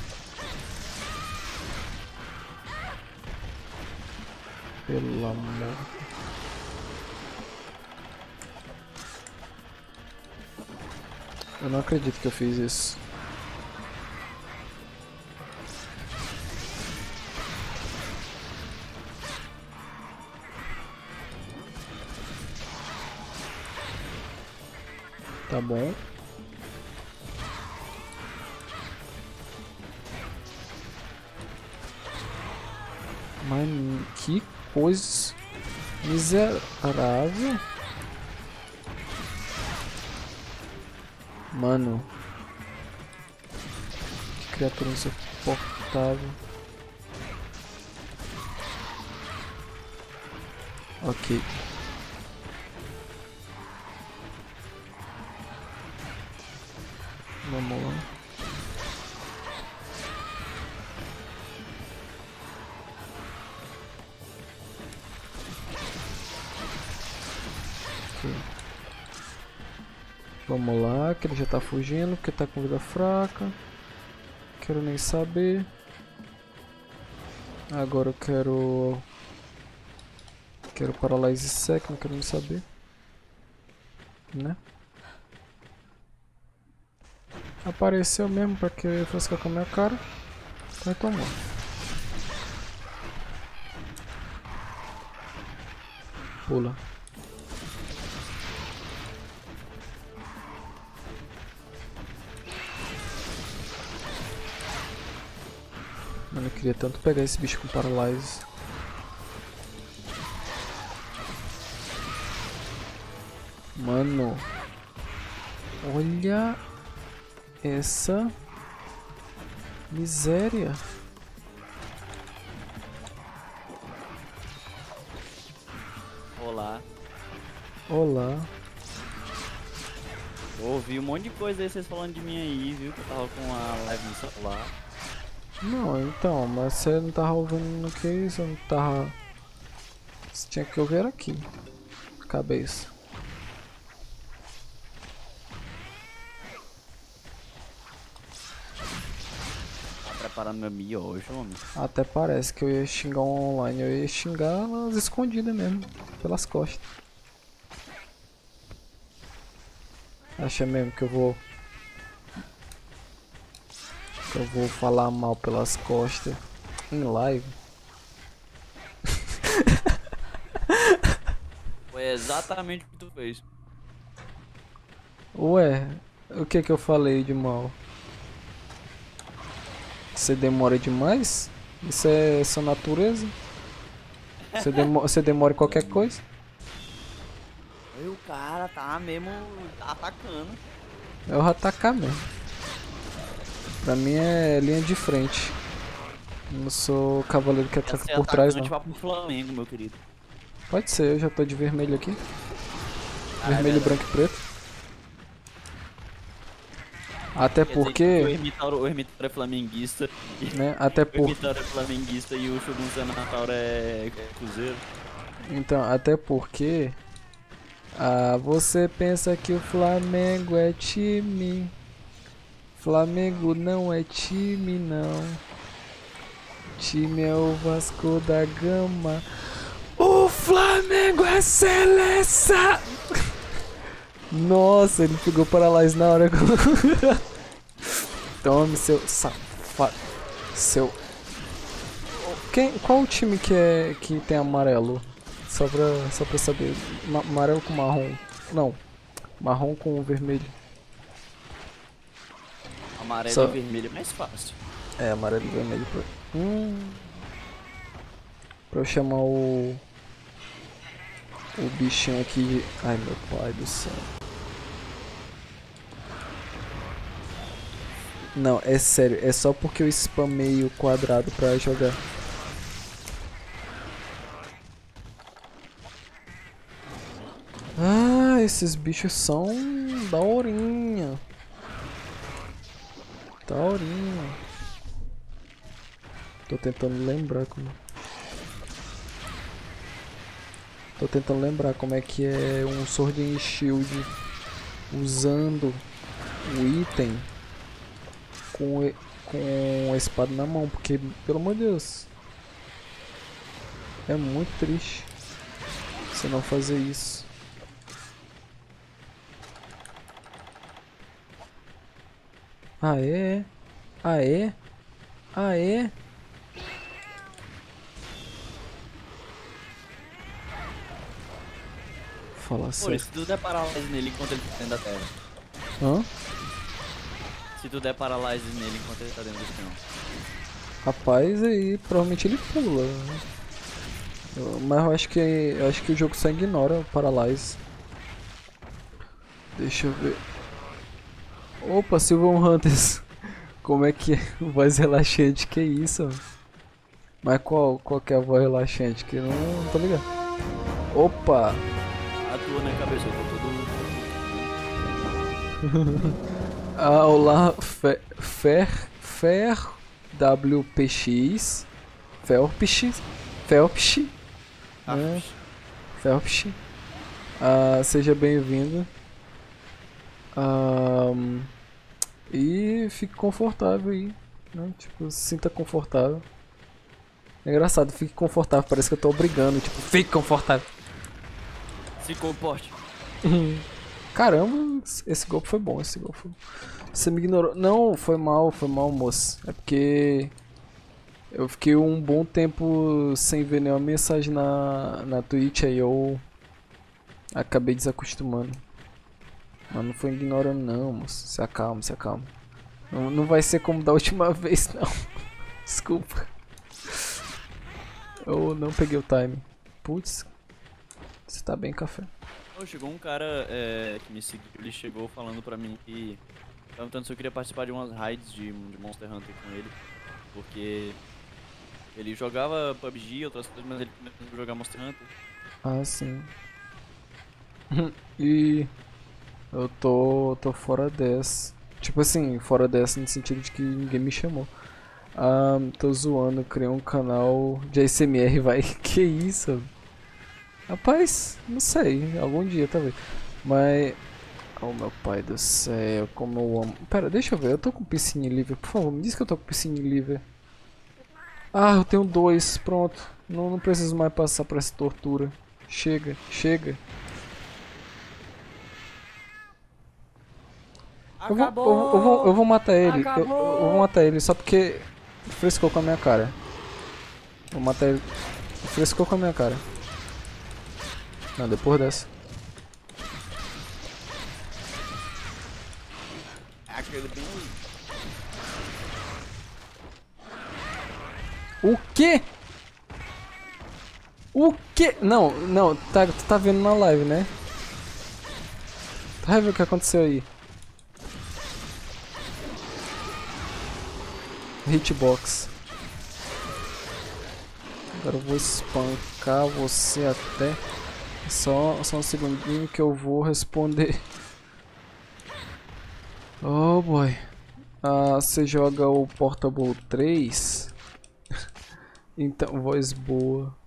Pelo amor. Eu não acredito que eu fiz isso. Tá bom. Mas que coisa miserável. Mano. Que criatura insuportável. Ok. Ok. Vamos lá, que ele já tá fugindo porque tá com vida fraca. Quero nem saber. Agora eu quero... Quero Paralyze Sec, não quero nem saber. Né? Apareceu mesmo pra querer frescar com a minha cara. Vai tomar. Pula. Mano, eu queria tanto pegar esse bicho com Paralyze. Mano, olha essa miséria. Olá. Olá. Ouvi um monte de coisa aí vocês falando de mim aí, viu? Que eu tava com a live no celular. Não, então, mas você não tava ouvindo no que isso? Não tava... Você tinha que ouvir aqui. Cabeça. Tá preparando meu miojo, homem. Até parece que eu ia xingar um online. Eu ia xingar nas escondidas mesmo. Pelas costas. Acha mesmo que eu vou... Que eu vou falar mal pelas costas em live? Foi exatamente o que tu fez. Ué, o que que eu falei de mal? Você demora demais? Isso é sua natureza? Você, demo você demora em qualquer coisa? Aí o cara tá mesmo atacando. Eu vou atacar mesmo. Pra mim é linha de frente. Eu não sou cavaleiro que ataca Essa é por trás, não. atacante vai pro Flamengo, meu querido. Pode ser, eu já tô de vermelho aqui. Ah, Vermelho, é branco e preto. Até Quer dizer que porque, O Hermitauro, o Hermitauro é flamenguista. E né, até o por... Hermitauro é flamenguista e o Shogun Senator é é cruzeiro. Então, até porque... Ah, você pensa que o Flamengo é time. Flamengo não é time, não. Time é o Vasco da Gama. O Flamengo é seleção. Nossa, ele pegou Paralyze na hora. Tome, seu safado. Seu... Quem, qual o time que, é, que tem amarelo? Só pra, só pra saber. Ma amarelo com marrom. Não. Marrom com vermelho. Amarelo Só- e vermelho é mais fácil. É, amarelo e vermelho. Pra... Hum. Pra eu chamar o... O bichinho aqui de... Ai, meu pai do céu. Não, é sério. É só porque eu spamei o quadrado pra jogar. Ah, esses bichos são daorinha. Daorinha. Tô tentando lembrar como... Tô tentando lembrar como é que é um Sword and Shield usando o item com, e- com a espada na mão, porque, pelo amor de Deus, é muito triste você não fazer isso. Ah é? Ah é? Ah é? Fala Pô, sério. se tu der paralyse nele enquanto ele tá dentro da terra. Hã? Se tu der paralyse nele enquanto ele tá dentro do chão. Rapaz, aí provavelmente ele pula. Né? Eu- Mas eu acho que eu acho que o jogo só ignora o Paralyze. Deixa eu ver. Opa, Sylvan Hunters. Como é que é? Voz relaxante, que isso? Mano? Mas qual, qual que é a voz relaxante? Que eu não, não tô ligado. Opa! Atua na cabeça, eu tô todo. Ah, olá, Fer, Fer, Fer W P X, Felpix, Felpix, né? Felpix. Ah, seja bem-vindo. Ahn, e fique confortável aí, né? Tipo, se sinta confortável. É engraçado, fique confortável, parece que eu tô obrigando, tipo, fique confortável. Se comporte. Caramba, esse golpe foi bom, esse golpe foi bom. Você me ignorou. Não, foi mal, foi mal, moço. É porque eu fiquei um bom tempo sem ver nenhuma mensagem na, na Twitch, aí eu acabei desacostumando. Mas não foi ignorando não, moço. Se acalma, se acalma. Não, não vai ser como da última vez, não. Desculpa. Eu não peguei o time. Putz, você tá bem, café. Oh, chegou um cara é, que me seguiu, ele chegou falando pra mim que... perguntando se eu queria participar de umas raids de, de Monster Hunter com ele. Porque ele jogava P U B G e outras coisas, mas ele começou a jogar Monster Hunter. Ah, sim. E eu tô, tô fora dessa. Tipo assim, fora dessa no sentido de que ninguém me chamou. Ah, tô zoando, criei um canal de A S M R, vai. Que isso? Rapaz, não sei, algum dia talvez. Mas. Oh meu pai do céu, como eu amo. Pera, deixa eu ver, eu tô com piscina livre, por favor, me diz que eu tô com piscina livre. Ah, eu tenho dois, pronto. Não, não preciso mais passar por essa tortura. Chega, chega. Eu vou, eu, vou- eu, vou, eu vou matar ele. Eu, eu vou matar ele só porque frescou com a minha cara. Vou matar ele. Frescou com a minha cara. Não, depois dessa. Aquele bem... O quê? O quê? Não, não, tá, tu tá vendo na live, né? Tá vendo o que aconteceu aí? Hitbox. Agora eu vou espancar você até. Só, só um segundinho que eu vou responder. Oh boy. Ah, você joga o Portable três? Então, voz boa.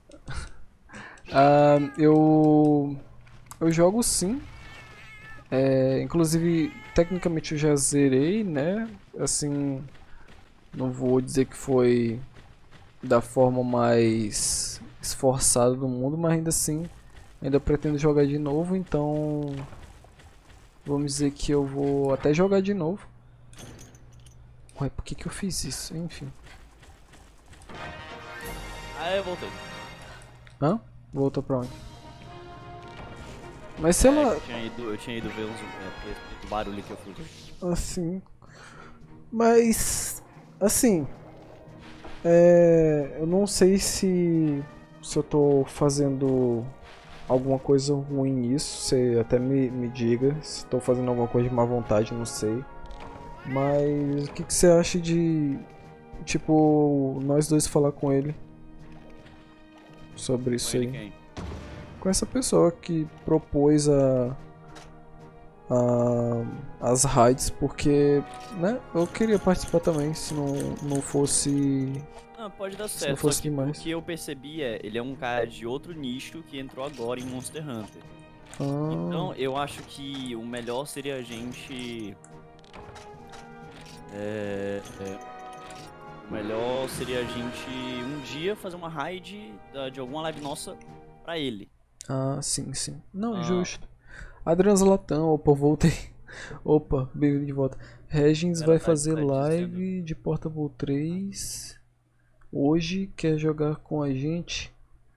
Ah, eu. Eu jogo sim. É, inclusive, tecnicamente eu já zerei, né? Assim. Não vou dizer que foi da forma mais esforçada do mundo, mas ainda assim. Ainda pretendo jogar de novo, então. Vamos dizer que eu vou até jogar de novo. Ué, por que que eu fiz isso? Enfim. Ah, eu voltei. Hã? Voltou pra onde? Mas se É, ela... eu, tinha ido, eu tinha ido ver uns, é, porque o barulho que eu fiz. Assim... Mas... Assim... É... Eu não sei se... Se eu tô fazendo... Alguma coisa ruim nisso. Você até me, me diga. Se tô fazendo alguma coisa de má vontade, não sei. Mas... O que, que você acha de... Tipo... Nós dois falar com ele. Sobre isso Com ele aí. quem? Com essa pessoa que propôs a, a as raids, porque, né, eu queria participar também, se não, não fosse... Não, pode dar Se certo, não fosse só que demais. o que eu percebi é, ele é um cara de outro nicho que entrou agora em Monster Hunter. Ah, Então, eu acho que o melhor seria a gente... É... é, o melhor seria a gente, um dia, fazer uma raid da- de alguma live nossa pra ele. ah, sim, sim. Não, Ah. justo. Adriano Zlatan, opa, voltei. Opa, bem-vindo de volta. Regins Ela vai tá- fazer tá live de Portable três. Hoje quer jogar com a gente.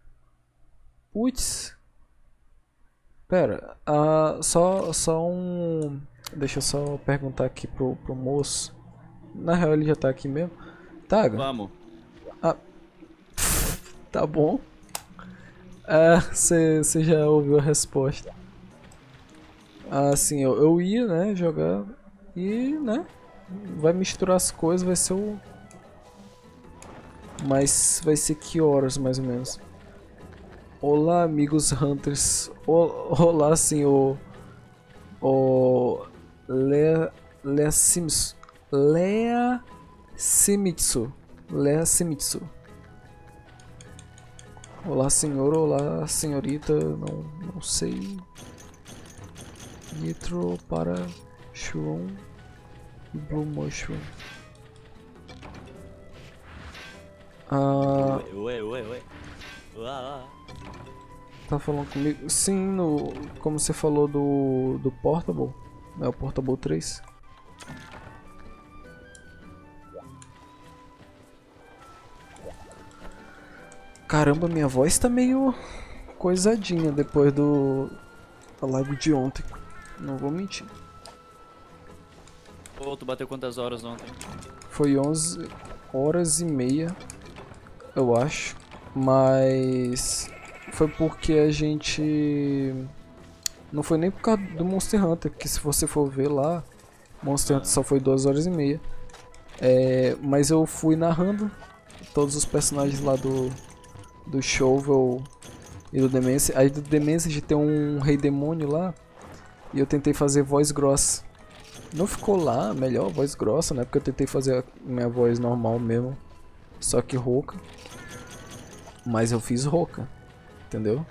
Putz. Pera, ah, só, só um... Deixa eu só perguntar aqui pro, pro moço. Na real ele já tá aqui mesmo. Taga, Vamos. tá bom. Ah, você já ouviu a resposta. Ah, sim, eu, eu ia, né, jogar. E, né, vai misturar as coisas, vai ser o... Mas vai ser que horas, mais ou menos? Olá, amigos Hunters. O- Olá, senhor... O... Lea... Lea Sims... Lea... Simitsu. Lea Simitsu. Olá, senhor. Olá, senhorita. Não, não sei. Nitro para Shroom e Blue Mushroom. Ah, Ué, ué, ué. Uá. tá falando comigo? Sim, no, como você falou do, do Portable. É o Portable três. Caramba, minha voz tá meio coisadinha depois do da live de ontem. Não vou mentir. Pô, tu bateu quantas horas ontem? Foi onze horas e meia, eu acho. Mas foi porque a gente... Não foi nem por causa do Monster Hunter, que se você for ver lá, Monster Hunter só foi duas horas e meia. É, mas eu fui narrando todos os personagens lá do, do Shovel e do Demence. Aí do Demence tem um Rei Demônio lá, e eu tentei fazer voz grossa. Não ficou lá a melhor voz grossa, né? Porque eu tentei fazer a minha voz normal mesmo, só que rouca. Mas eu fiz rouca, entendeu?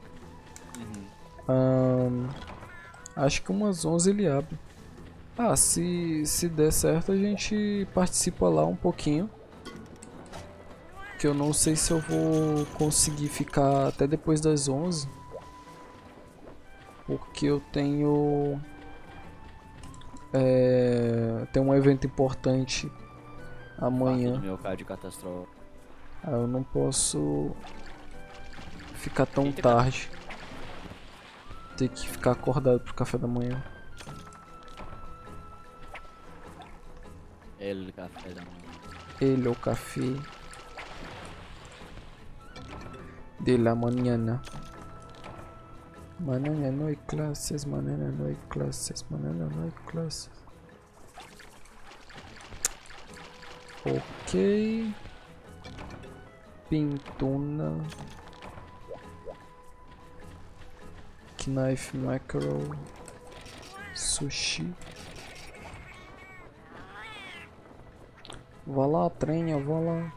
Ahn, acho que umas onze ele abre. Ah, se, se der certo a gente participa lá um pouquinho. Que eu não sei se eu vou conseguir ficar até depois das onze. Porque eu tenho... É, tem um evento importante amanhã. Do miocárdio catastrófico. Ah, eu não posso ficar tão Eita, cara. tarde. Ter que ficar acordado pro café da manhã. Ele café da manhã. Ele o café de la mañana. Mañana no hay clases, mañana no hay clases, mañana no hay clases. Ok. Pintuna. Knife mackerel. Sushi. Vá lá, trenha, vá lá.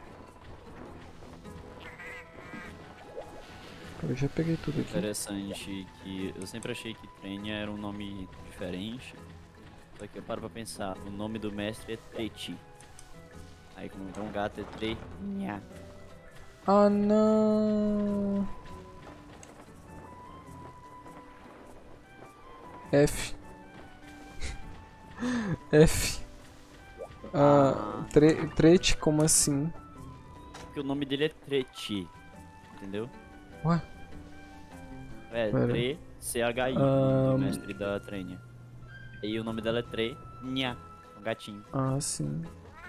Eu já peguei tudo aqui. Interessante que eu sempre achei que Trenia era um nome diferente. Só que eu paro pra pensar, o nome do mestre é Treti. Aí como é um gato é Trenha. Ah, não. F. F. Ah, tre trete, como assim? Porque o nome dele é Treti. Entendeu? Ué? É, Pera. Tre, C H I, Ahn. do mestre da Trenia. E o nome dela é Trenha, um gatinho. Ah, sim.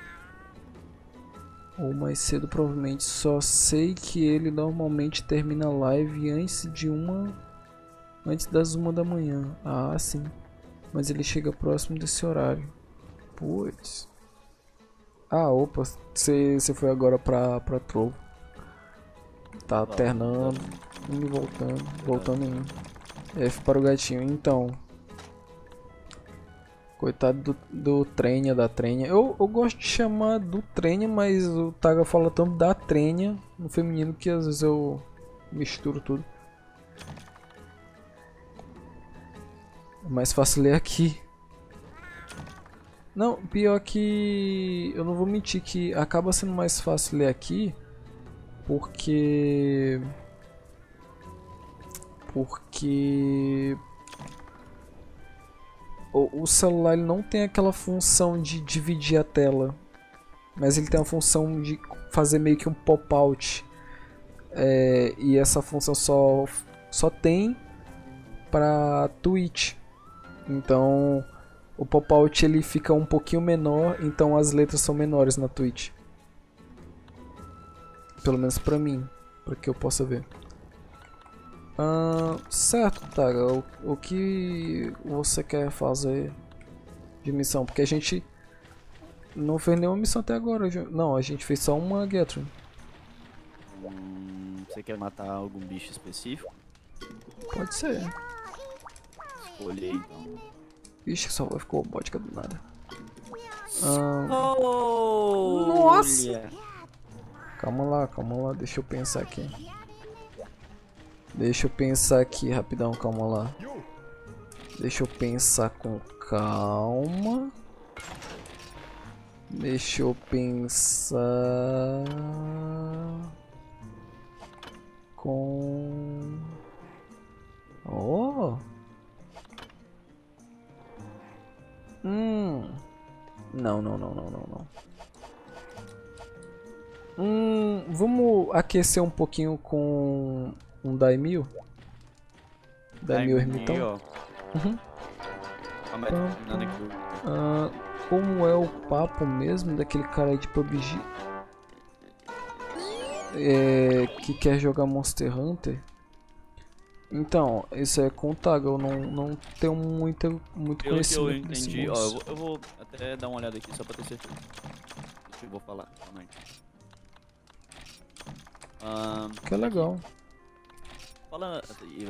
Ou mais cedo, provavelmente. Só sei que ele normalmente termina a live antes de uma... Antes das uma da manhã. Ah, sim. Mas ele chega próximo desse horário. Putz. Ah, opa. Você foi agora pra, pra Trovo. Tá alternando, indo e voltando, voltando e indo. F para o gatinho. Então, coitado do, do Trenha, da Trenha. Eu, eu gosto de chamar do Trenha, mas o Taga fala tanto da Trenha no feminino que às vezes eu misturo tudo. É mais fácil ler aqui. Não, pior que... Eu não vou mentir que acaba sendo mais fácil ler aqui. Porque... Porque... O, o celular ele não tem aquela função de dividir a tela. Mas ele tem a função de fazer meio que um pop-out. É, e essa função só, só tem para Twitch. Então... O pop-out ele fica um pouquinho menor, então as letras são menores na Twitch. Pelo menos pra mim, pra que eu possa ver. Ah, certo, Taga, o, o que você quer fazer de missão? Porque a gente não fez nenhuma missão até agora. Não, a gente fez só uma Gathering. Hum, você quer matar algum bicho específico? Pode ser. Escolhe aí então. Ixi, só vai ficar robótica do nada. Ah, Oh, Nossa! Calma lá, calma lá, deixa eu pensar aqui. Deixa eu pensar aqui rapidão, calma lá. Deixa eu pensar com calma. Deixa eu pensar com... Oh! Hum... Não, não, não, não, não, não. Hum... Vamos aquecer um pouquinho com um Daimyo? Daimyo ermitão? Uhum. Calma aí, tô terminando aqui. Ah, como é o papo mesmo daquele cara aí de P U B G? É, que quer jogar Monster Hunter? Então, isso é contável, eu não, não tenho muito, muito Pelo que eu conhecimento nesse entendi, ó, eu moço. vou, eu vou até dar uma olhada aqui só pra ter certeza. Deixa eu vou falar, calma aí. Ahn, Que é legal. Fala.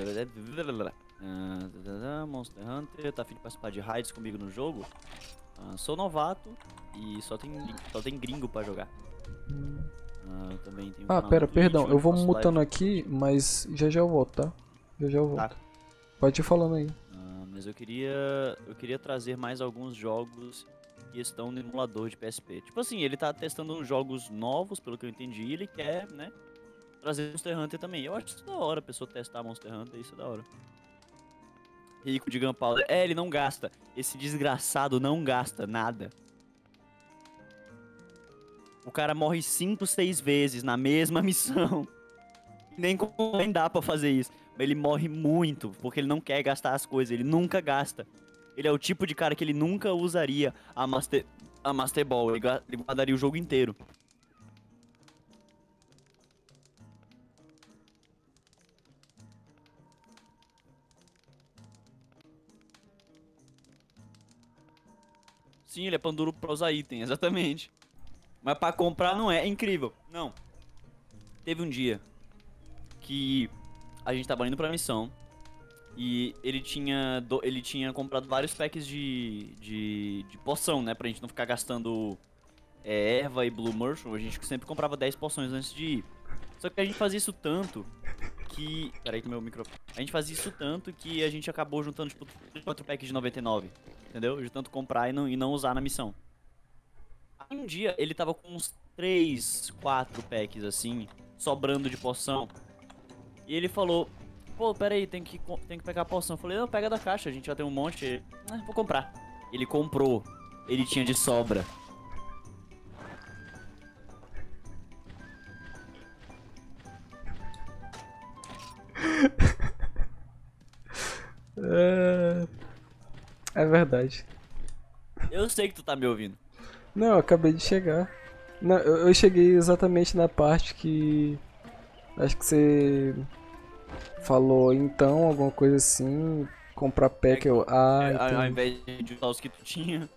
Ah, Monster Hunter, tá afim de participar de raids comigo no jogo? Ah, sou novato e só tem, só tem gringo pra jogar. Ah, eu também tenho um Ah, canal pera, no Twitch, perdão, onde eu vou faço mutando live. aqui, mas já já eu volto, tá? Já já eu volto. Tá. Pode ir falando aí. Ah, mas eu queria, eu queria trazer mais alguns jogos que estão no emulador de P S P. Tipo assim, ele tá testando uns jogos novos, pelo que eu entendi, e ele quer, né, trazer Monster Hunter também. Eu acho isso da hora, a pessoa testar Monster Hunter, isso é da hora. Rico de Gunpowder. É, ele não gasta. Esse desgraçado não gasta nada. O cara morre cinco, seis vezes na mesma missão. Nem, nem dá pra fazer isso. Mas ele morre muito, porque ele não quer gastar as coisas. Ele nunca gasta. Ele é o tipo de cara que ele nunca usaria a Master, a Master Ball. Ele, ele guardaria o jogo inteiro. Sim, ele é pão duro pra usar item, exatamente. Mas pra comprar não é. É incrível. Não. Teve um dia que a gente tava indo pra missão e ele tinha, do, ele tinha comprado vários packs de, de, de poção, né? Pra gente não ficar gastando é, erva e blue mushroom. A gente sempre comprava dez poções antes de ir. Só que a gente fazia isso tanto que... Peraí que meu microfone... A gente fazia isso tanto que a gente acabou juntando, tipo, quatro packs de noventa e nove. Entendeu? De tanto comprar e não, e não usar na missão. Aí um dia ele tava com uns três, quatro packs assim, sobrando de poção. E ele falou, pô, pera aí, tem que, tem que pegar a poção. Eu falei, não, pega da caixa, a gente já tem um monte. Ele, ah, vou comprar. Ele comprou. Ele tinha de sobra. É... é verdade. Eu sei que tu tá me ouvindo. Não, eu acabei de chegar. Não, eu, eu cheguei exatamente na parte que... Acho que você falou então, alguma coisa assim, comprar pack, eu... Ah, É, ao, ao entendi. invés de usar os que tu tinha,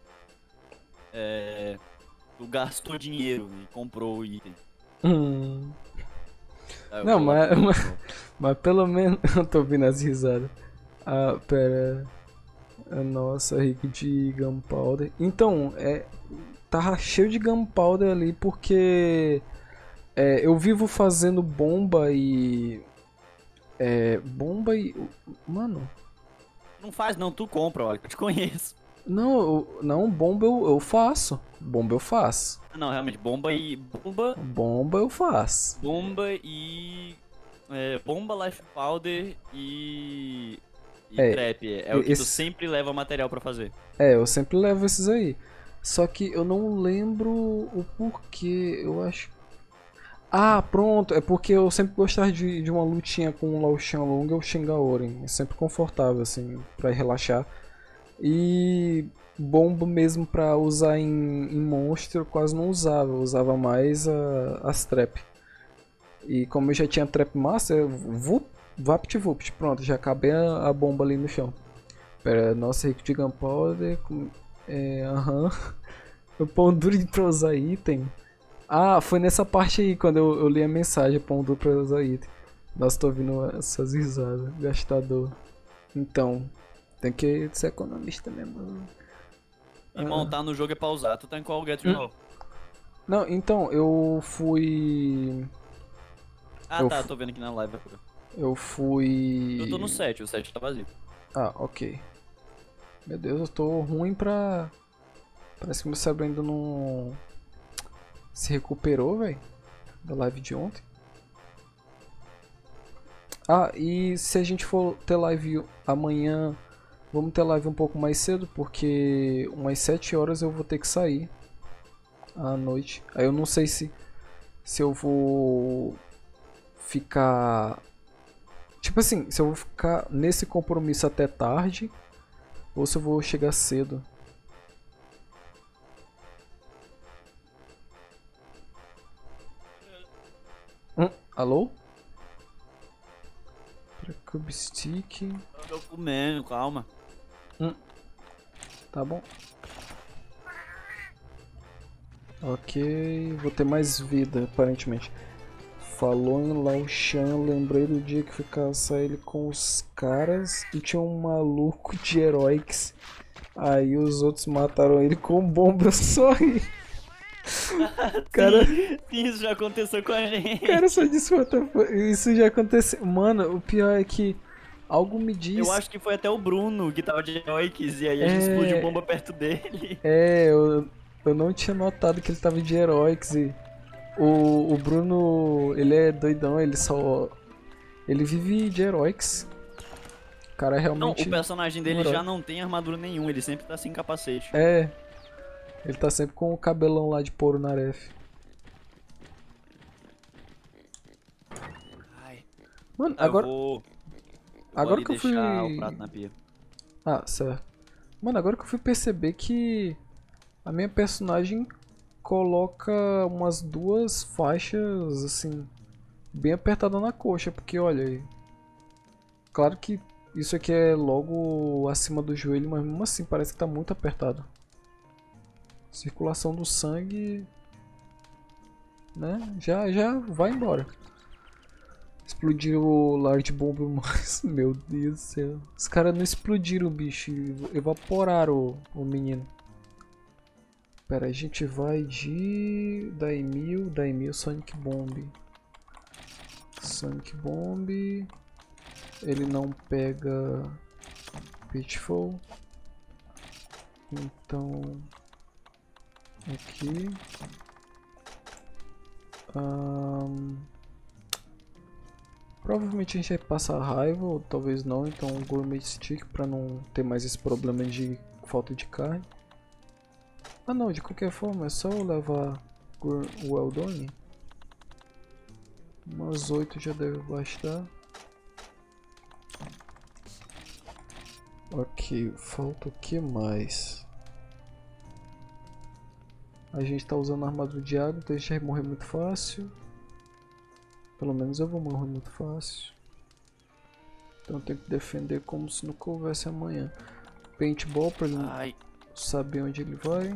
é, tu gastou dinheiro e comprou o item. Hum. Aí eu Não, vou lá mas, comprar. mas, mas pelo menos... Eu tô ouvindo as risadas. Ah, pera... Ah, nossa, rico de gunpowder. Então, é... Tava cheio de gunpowder ali porque... É, eu vivo fazendo bomba e... É... Bomba e... Mano... Não faz não, tu compra, olha, eu te conheço. Não, eu- não, bomba eu, eu faço. Bomba eu faço. Não, realmente, bomba e... Bomba, Bomba eu faço. bomba e... É, bomba, life powder e... E É, trap, é, é o que tu esse- sempre leva material pra fazer. É, eu sempre levo esses aí. Só que eu não lembro o porquê. Eu acho. Ah, pronto. É porque eu sempre gostava de, de uma lutinha com o Lao Shanlong ou o Shengaoren. É sempre confortável, assim, pra relaxar. E bomba mesmo pra usar em, em monstro eu quase não usava. Eu usava mais a, as trap. E como eu já tinha trap master, eu vup, vapt vupt. Pronto, já acabei a, a bomba ali no chão. Pera, nossa, rico de gunpowder. com- É, aham. O pão duro pra usar item. Ah, foi nessa parte aí quando eu, eu li a mensagem, pão duro pra usar item. Nossa, tô ouvindo essas risadas, gastador. Então, tem que ser economista mesmo. E Ah. montar no jogo é pra usar. Tu tá em qual Get Real? Não, então, eu fui... Ah, Eu tá, fu- tô vendo aqui na live. Eu fui... Eu tô no sete, o sete tá vazio. Ah, ok. Meu Deus, eu tô ruim pra... Parece que meu cérebro ainda não... Se recuperou, velho. Da live de ontem. Ah, e se a gente for ter live amanhã... Vamos ter live um pouco mais cedo, porque umas sete horas eu vou ter que sair à noite. Aí eu não sei se, se eu vou ficar... Tipo assim, se eu vou ficar nesse compromisso até tarde, ou se eu vou chegar cedo. Hum, alô? Cube stick... Tô comendo, calma. Tá bom. Ok, vou ter mais vida, aparentemente. Falou em Lao Shan, lembrei do dia que fui caçar ele com os caras e tinha um maluco de Heroics. Aí os outros mataram ele com bomba, eu só ri. Cara, Sim, isso já aconteceu com a gente. cara, só disse what the fuck. Isso já aconteceu. Mano, o pior é que algo me diz. Eu acho que foi até o Bruno que tava de Heroics e aí a gente É. explodiu bomba perto dele. É, eu, eu não tinha notado que ele tava de Heroics e o, o Bruno, ele é doidão, ele só... Ele vive de Heroics. O cara é Não, realmente... o personagem dele herói. já não tem armadura nenhuma, ele sempre tá sem capacete. É, ele tá sempre com o cabelão lá de Poro Naref. Ai, Mano, eu agora, vou, vou agora ali que eu fui... deixar o prato na pia. Ah, certo. Mano, agora que eu fui perceber que a minha personagem coloca umas duas faixas, assim, bem apertadas na coxa, porque olha aí. Claro que isso aqui é logo acima do joelho, mas mesmo assim parece que tá muito apertado. Circulação do sangue, né? Já, já vai embora. Explodiu o Large Bomb, mas meu Deus do céu. Os caras não explodiram o bicho, evaporaram o, o menino. Pera, a gente vai de Daimyo, Daimyo Sonic Bomb. Sonic Bomb. Ele não pega Pitfall. Então aqui. Ahn, provavelmente a gente vai passar raiva, ou talvez não, então um Gourmet Stick pra não ter mais esse problema de falta de carne. Ah não, de qualquer forma é só eu levar o Well Done. Umas oito já deve bastar. Ok, falta o que mais? A gente tá usando armadura de água, então a gente vai morrer muito fácil. Pelo menos eu vou morrer muito fácil. Então eu tenho que defender como se nunca houvesse amanhã. Paintball pra ele Ai, saber onde ele vai.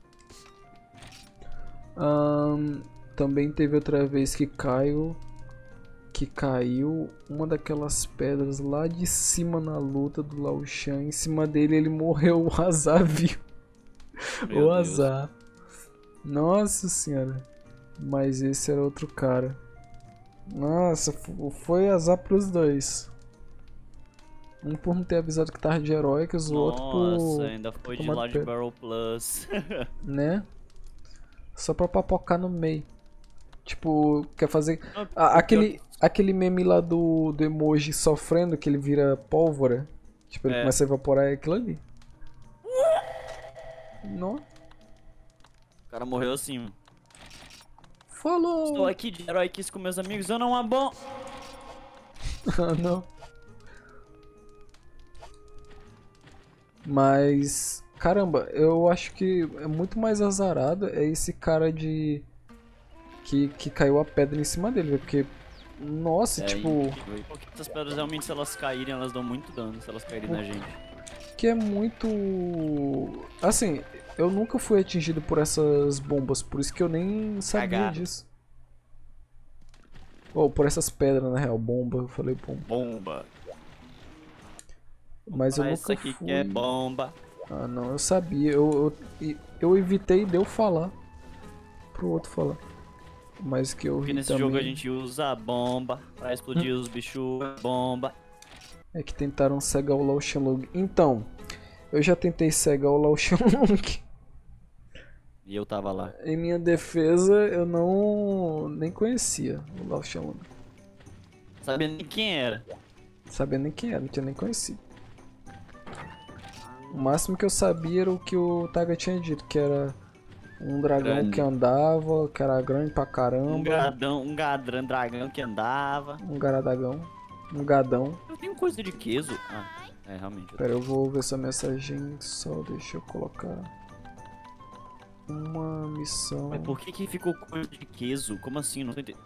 Ahn, também teve outra vez que caiu que caiu uma daquelas pedras lá de cima na luta do Lao Shan. Em cima dele ele morreu, o azar viu. meu O Deus. azar. Nossa senhora. Mas esse era outro cara. Nossa, f- foi azar pros dois. Um por não ter avisado que tava de heróicas, o outro Nossa, por... ainda foi de tomado Large pé. Barrel Plus. né? Só pra papocar no meio. Tipo, quer fazer... Não, Ah, o aquele, pior aquele meme lá do, do emoji sofrendo, que ele vira pólvora. Tipo, ele É. começa a evaporar, é aquilo ali. Não? O cara morreu assim. mano. Falou! Estou aqui de Heroics com meus amigos, eu não abo... Ah, não. Mas, caramba, eu acho que é muito mais azarado é esse cara de... Que, que caiu a pedra em cima dele, velho, porque... Nossa, É, tipo... incrível. Porque essas pedras realmente, se elas caírem, elas dão muito dano se elas caírem na gente. Que é muito... Assim, eu nunca fui atingido por essas bombas, por isso que eu nem sabia Cagado. disso. Ou por essas pedras, na real, bomba, eu falei bomba. Bomba. Mas eu Ah, nunca essa aqui fui... que é bomba. Ah, não, eu sabia, eu, eu, eu evitei de eu falar. pro outro falar. Mas que eu Porque ri nesse também jogo a gente usa a bomba pra explodir os bichos. Bomba. é que tentaram cegar o Lao Shanlong. Então, eu já tentei cegar o Lao Shanlong. E eu tava lá. Em minha defesa, eu não nem conhecia o Lao Shanlong. Sabia nem quem era. Sabia nem quem era, não tinha nem conhecido. O máximo que eu sabia era o que o Taga tinha dito, que era um dragão Grande. que andava, que era grande pra caramba. Um gadão, um gadrão, dragão que andava. Um garadagão. Um gadão. Eu tenho coisa de queso. Ah, é, realmente. Pera, eu vou ver essa mensagem só, deixa eu colocar. Uma missão. Mas por que que ficou coisa de queso? Como assim? Não tô entendendo.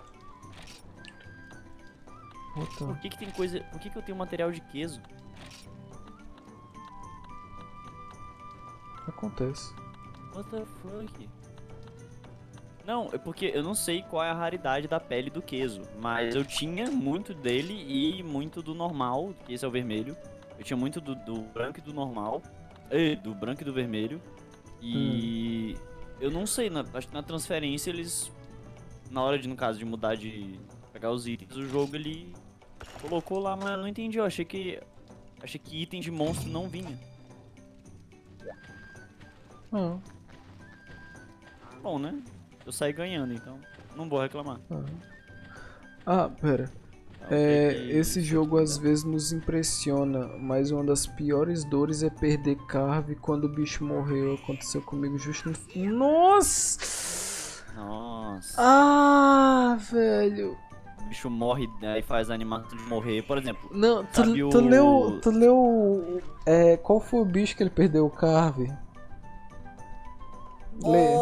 Opa. Por que que tem coisa... Por que que eu tenho material de queso? Acontece. What the fuck? Não, é porque eu não sei qual é a raridade da pele do queso, mas eu tinha muito dele e muito do normal, que esse é o vermelho. Eu tinha muito do, do branco e do normal, e do branco e do vermelho. E eu não sei, na, acho que na transferência eles, na hora de, no caso, de mudar de pegar os itens, o jogo ele colocou lá, mas eu não entendi, eu achei que, achei que item de monstro não vinha. Ah, Bom, né? Eu saí ganhando, então não vou reclamar. ah. Ah, pera. Então, É, o que que esse isso jogo aqui às dá? vezes nos impressiona, mas uma das piores dores é perder carve quando o bicho morreu. Aconteceu comigo justo no... Nossa! Nossa. Ah, velho. O bicho morre né, e faz a animação de morrer. Por exemplo, Não, tu, Sabe tu o- leu... Tu leu... É, qual foi o bicho que ele perdeu o carve? Lê.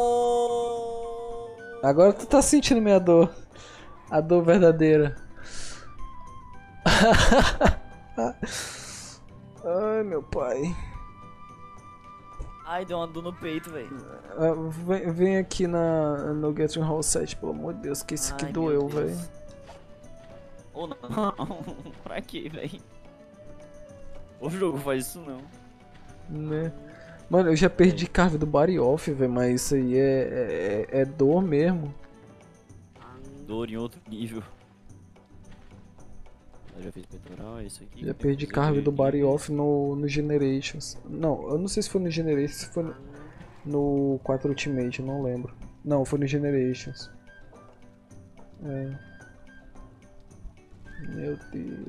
Agora tu tá sentindo minha dor. A dor verdadeira. Ai, meu pai. ai, deu uma dor no peito, velho. Ah, vem, vem aqui na, no Gathering Hall sete, pelo amor de Deus, que esse aqui Ai, doeu, meu Deus. velho. Ou não. Pra quê, velho? O jogo faz isso não. Né? Mano, eu já perdi carve do Body Off, velho, mas isso aí é, é, é dor mesmo. Dor em outro nível. Eu já fiz peitoral, é isso aqui. Já que perdi eu carve preciso do de- Body Off no, no Generations. Não, eu não sei se foi no Generations, se foi no, no quatro Ultimate, eu não lembro. Não, foi no Generations. É. Meu Deus.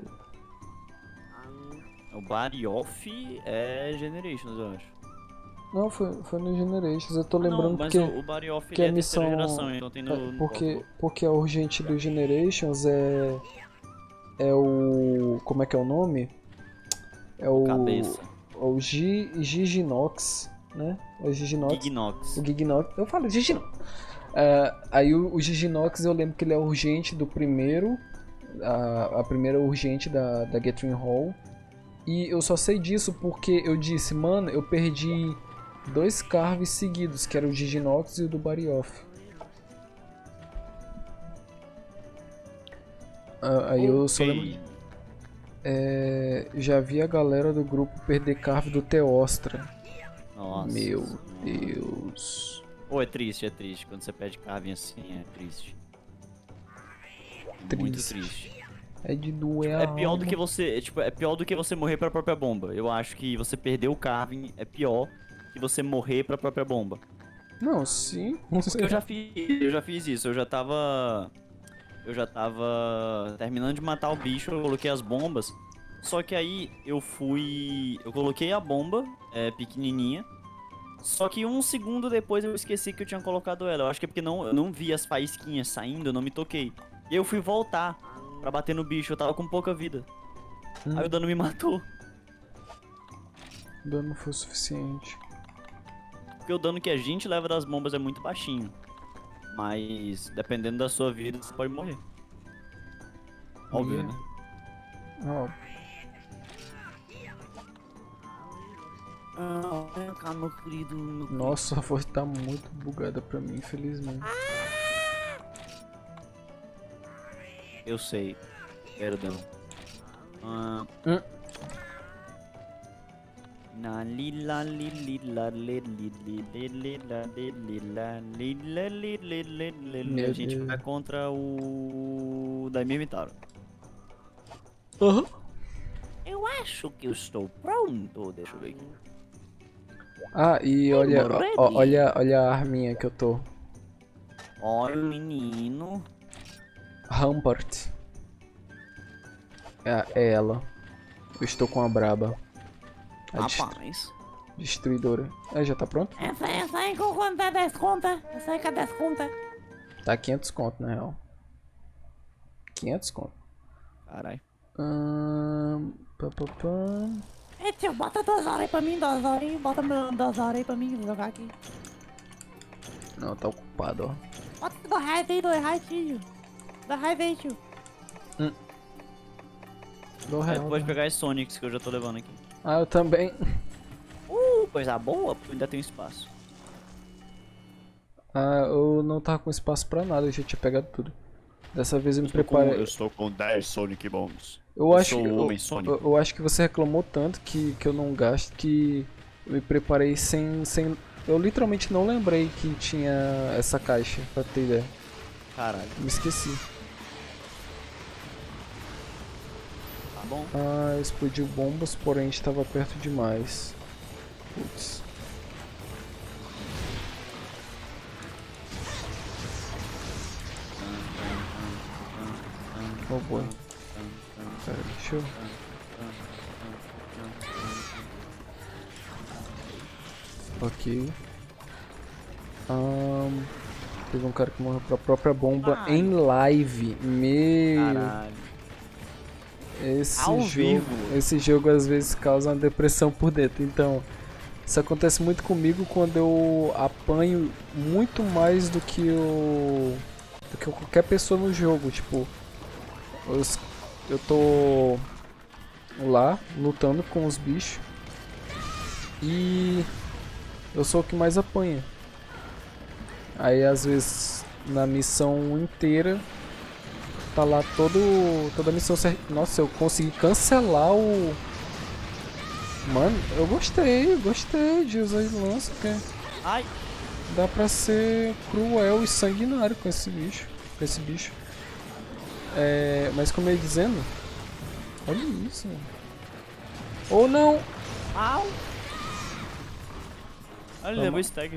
O Body Off é Generations, eu acho. Não, foi, foi no Generations, eu tô Ah, não, lembrando mas porque... o, o Body Off que ele a é terceira missão- geração, então tem no... É, no porque, quatro. porque a urgente do Generations é. É o. Como é que é o nome? É o. Cabeça. É o Gi- Giginox, né? É o Giginox. Gignox. O Giginox. Eu falo Giginox. É, aí o, o Giginox eu lembro que ele é urgente do primeiro. A, a primeira urgente da, da Gathering Hall. E eu só sei disso porque eu disse, mano, eu perdi dois carves seguidos, que era o Giginox e o do Barioff. Ah, aí eu só Ok. lembro. É, já vi a galera do grupo perder carve do Teostra. Nossa. Meu Senhora. Deus. Pô, é triste, é triste. Quando você perde carving assim, é triste. Muito Triste. triste. É de doer a É pior do alma. que você, é, tipo, é pior do que você morrer pra própria bomba. Eu acho que você perder o carving é pior que você morrer pra própria bomba. Não, sim. Não sei. Eu já fiz, eu já fiz isso. Eu já tava, eu já tava terminando de matar o bicho, eu coloquei as bombas. Só que aí eu fui, eu coloquei a bomba, é, pequenininha. Só que um segundo depois eu esqueci que eu tinha colocado ela. Eu acho que é porque não, eu não vi as faísquinhas saindo, eu não me toquei. E aí eu fui voltar pra bater no bicho, eu tava com pouca vida. Hum, Aí o dano me matou. o dano foi o suficiente. Porque o dano que a gente leva das bombas é muito baixinho. Mas dependendo da sua vida, você pode morrer. Óbvio, Yeah. né? Ó, Ah, vem cá, meu querido. meu querido. nossa, a voz tá muito bugada pra mim, infelizmente. Eu sei. Perdão. Ah, Hum. Na lila lila lila Meu A gente Deus. vai contra o Daimyo Mitaro. Aham. Eu acho que eu estou pronto. Deixa eu ver aqui. Ah, e olha, ready. ó, olha, olha a arminha que eu tô. Olha o menino. Rampart. É, é ela. Eu estou com a braba. A dest- Rapaz. destruidora. É, já tá pronto? Essa, essa aí com quanto é dez conta? Essa aí com dez conta? Tá quinhentos conto, na real. quinhentos conto. Caralho. Ahn... pá, pá, pá. É, tio, bota duas horas aí pra mim, duas horas aí. Bota meu- duas horas aí pra mim jogar aqui. Não, tá ocupado, ó. Bota do raiva aí, do raiva, tio. Do raiva aí, tio. Dou Aí real. tu pode né? pegar as Sonics que eu já tô levando aqui. Ah, eu também. Uh, coisa boa, porque ainda tem espaço. Ah, eu não tava com espaço pra nada, eu já tinha pegado tudo. Dessa vez eu me Estou com- preparei. eu estou com dez Sonic Bombs. Eu, eu acho sou que o eu, Homem Sonic. eu, eu acho que você reclamou tanto que, que eu não gasto que eu me preparei sem, sem. Eu literalmente não lembrei que tinha essa caixa, pra ter ideia. Caralho, Me esqueci. tá bom. Ah, explodiu bombas, porém estava perto demais. Putz. Oh boy. Pera, deixa eu. Ok. Ahn, teve um cara que morreu pra própria bomba Ai. em live. Meu. Caralho. Esse Ao jogo, vivo. esse jogo às vezes causa uma depressão por dentro. Então, isso acontece muito comigo quando eu apanho muito mais do que o do que qualquer pessoa no jogo. Tipo, eu, eu tô lá lutando com os bichos e eu sou o que mais apanha. Aí às vezes na missão inteira tá lá todo toda a missão certa. Nossa, eu consegui cancelar o. Mano, eu gostei, eu gostei de usar de lança, porque Ai, dá pra ser cruel e sanguinário com esse bicho, com esse bicho. É, mas como eu ia dizendo, olha isso. Ou não? au. Olha, ele Toma. levou stag.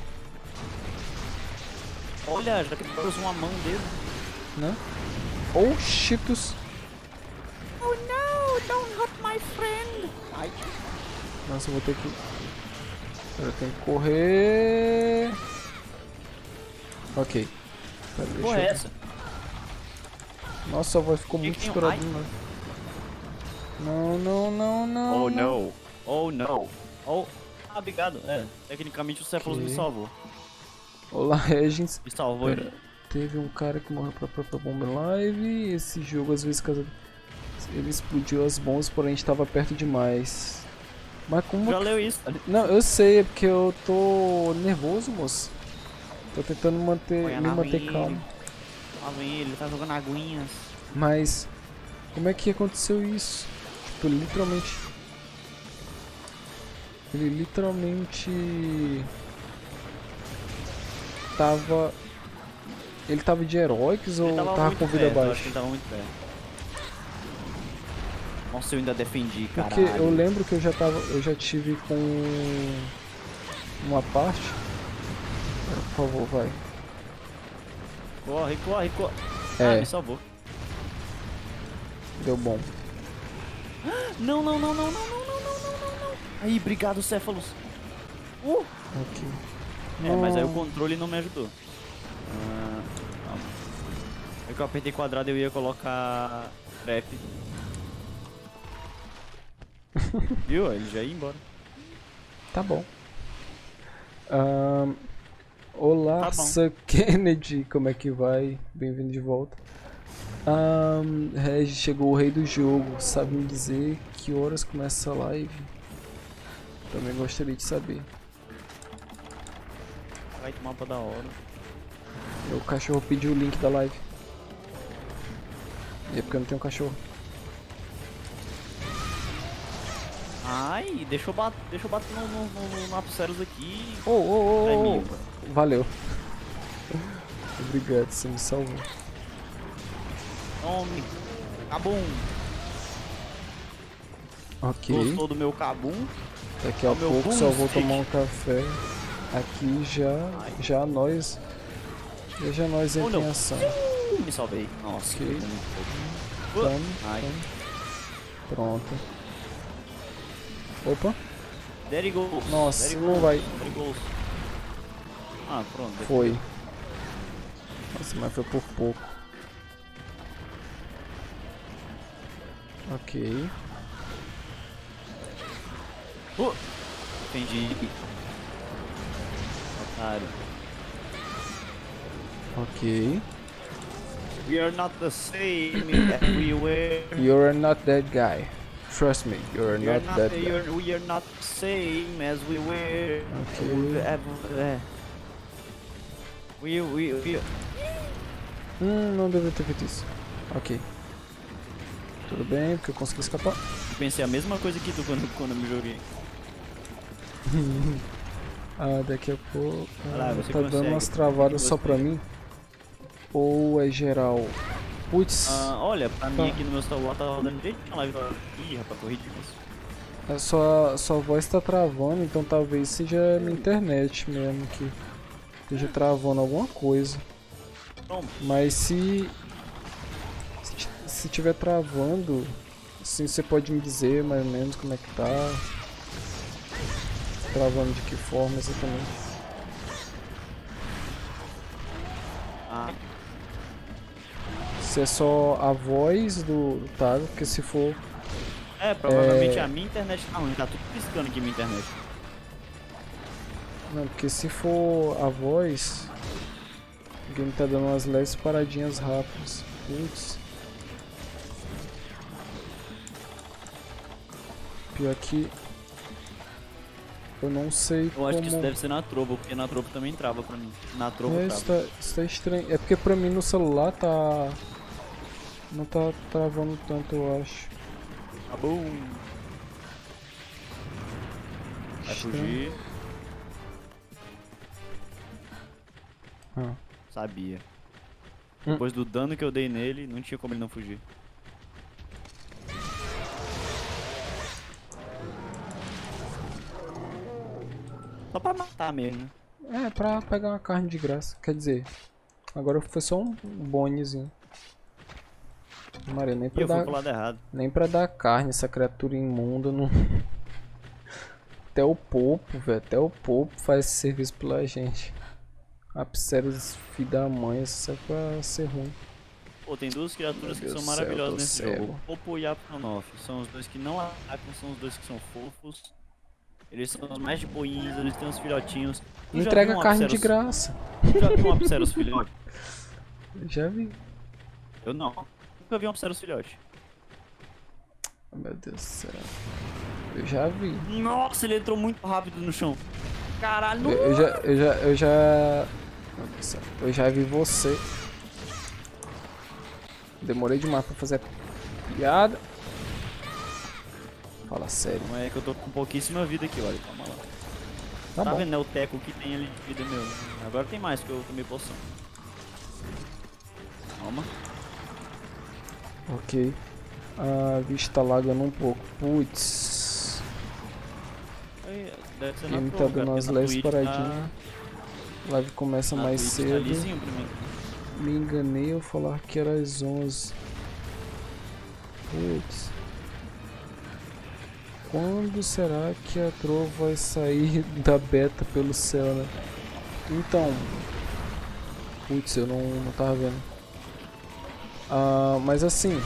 Olha, já quebrou uma mão dele. Né? Ou Cheetos. Oh no, don't hurt my friend. Ai, Nossa, eu vou ter que. Eu tenho que correr. Ok. Pera, deixa porra é eu- essa? Nossa, a voz ficou Que muito que tem um estourada. raio? Né? Não, não, não, não. Oh não. no, oh no. Oh, ah, obrigado. É, tecnicamente o Cephalus Ok. me salvou. Olá, Regis. Me salvou. Pera, teve um cara que morreu pra própria bomba live. Esse jogo, às vezes, caso ele explodiu as bombas, porém estava perto demais. Mas como. Já leu isso? Não, eu sei, é porque eu tô nervoso, moço. Tô tentando manter, Põe a me na manter aguinha. calmo. Lá vem ele, tá jogando aguinhas. Mas como é que aconteceu isso? Tipo, literalmente. Ele literalmente tava. Ele tava de heróicos ou Ele tava, tava muito com vida perto, eu acho baixa? que ele tava muito perto. Nossa, eu ainda defendi, Porque caralho. eu lembro que eu já tava. Eu já tive com uma parte. Por favor, vai. Corre, corre, corre. É. Ah, me salvou. Deu bom. Não, não, não, não, não, não, não, não, não, não, não. Aí, obrigado, Céfalos. Uh! Ok. É, mas aí o Não. controle não me ajudou. Ah, calma. É que eu apertei quadrado e eu ia colocar trap. Viu? Ele já ia embora. Tá bom. Ahn, olá, Tá bom. Sir Kennedy, como é que vai? Bem-vindo de volta. Ahn, Regi, chegou o rei do jogo. Sabe me dizer que horas começa a live? Também gostaria de saber. Vai tomar pra da hora. Meu cachorro pediu o link da live. E é porque eu não tenho cachorro. Ai, deixa eu bater, deixa eu bater no, no, no, no Apceros aqui. Ô, ô, É ô, mim. ô. Valeu. Obrigado, você me salvou. Tome. Cabum. Ok. Gostou do meu cabum? Daqui É a o meu pouco só vou boomstick. tomar um café. Aqui já, Ai. já nós, já nós Oh, entra em não. ação. Uh, me salvei. Nossa, Ok. que muito pouco. Uh, Tome, Ai. tome. Pronto. Opa, There he goes. Nossa, there he não goes, vai. There he goes. Ah, pronto. foi. Nossa, mas foi por pouco. Ok. Uh, entendi. Otário. Ok. We are not the same as we were. You're not that guy. Trust me, you're We are not not, that the- guy. you're- we are not the same as we were. Ok. É, é. We, we, we. Hum, não devia ter feito isso. Ok. Tudo bem, porque eu consegui escapar. Eu pensei a mesma coisa que tu quando, quando eu me joguei. Ah, daqui a pouco. Vai lá, ah, você tá dando consegue. umas travadas Você só pra mim? Ou é geral? Putz, Ah, olha, pra Tá. mim aqui no meu celular tá rodando direito na live. Ih, rapaz, tô ridículo. a sua, sua voz tá travando, então talvez seja minha internet mesmo que esteja travando alguma coisa. Pronto. Mas se. Se ti- se tiver travando, assim você pode me dizer mais ou menos como é que tá. Travando de que forma exatamente. Ah, Se é só a voz do do Tago, porque se for. é, provavelmente É. a minha internet tá ruim. Tá tudo piscando aqui minha internet. Não, porque se for a voz. O game tá dando umas leves paradinhas rápidas. Putz. Pior que. Eu não sei Eu como. acho que isso deve ser na Trovo, porque na Trovo também trava pra mim. Na Trovo É, isso trava. tá, isso tá estranho. É porque pra mim no celular tá. Não tá travando tanto, eu acho. Tá bom. Vai Estranho. fugir. Ah. Sabia. Hum. Depois do dano que eu dei nele, não tinha como ele não fugir. Só pra matar mesmo, né? É, pra pegar uma carne de graça. Quer dizer, agora foi só um bonezinho. Maria, nem Ih, pra, eu fui dar, pro lado errado. nem pra dar carne essa criatura imunda não. Até o Popo, velho. Até o Popo faz esse serviço pela gente. Apceros, filho da mãe, isso é pra ser ruim. Pô, tem duas criaturas Meu que Deus são do céu, maravilhosas do nesse céu. jogo. O Popo e a Pronoff. São os dois que não atacam, são os dois que são fofos. Eles são os mais de boinhos, eles têm uns filhotinhos. Tu já Entrega viu um carne de Apceros- graça. Tu já viu um Apceros filhote? Eu já vi. Eu não. Nunca vi um Apceros filhote. Meu Deus do céu. Eu já vi. Nossa, ele entrou muito rápido no chão. Caralho, Eu, eu já. Eu já. Eu já. Meu Deus do céu. Eu já vi você. Demorei demais pra fazer a piada. Fala sério. não é que eu tô com pouquíssima vida aqui, olha. Calma lá. Tá, Tá bom. vendo, né, o teco que tem ali de vida meu. Agora tem mais, que eu tomei poção. Calma. Ok. A vista tá lagando um pouco. Putz. Aí, deve ser O na game tá Trovo, dando cara, umas porque na leves Twitch paradinhas. Live começa Tá, na mais Twitch cedo. Tá lisinho pra mim. Me enganei ao falar que era às onze. Putz. Quando será que a Trovo vai sair da beta pelo céu, né? Então. Putz, eu não, não tava vendo. Ah, mas assim.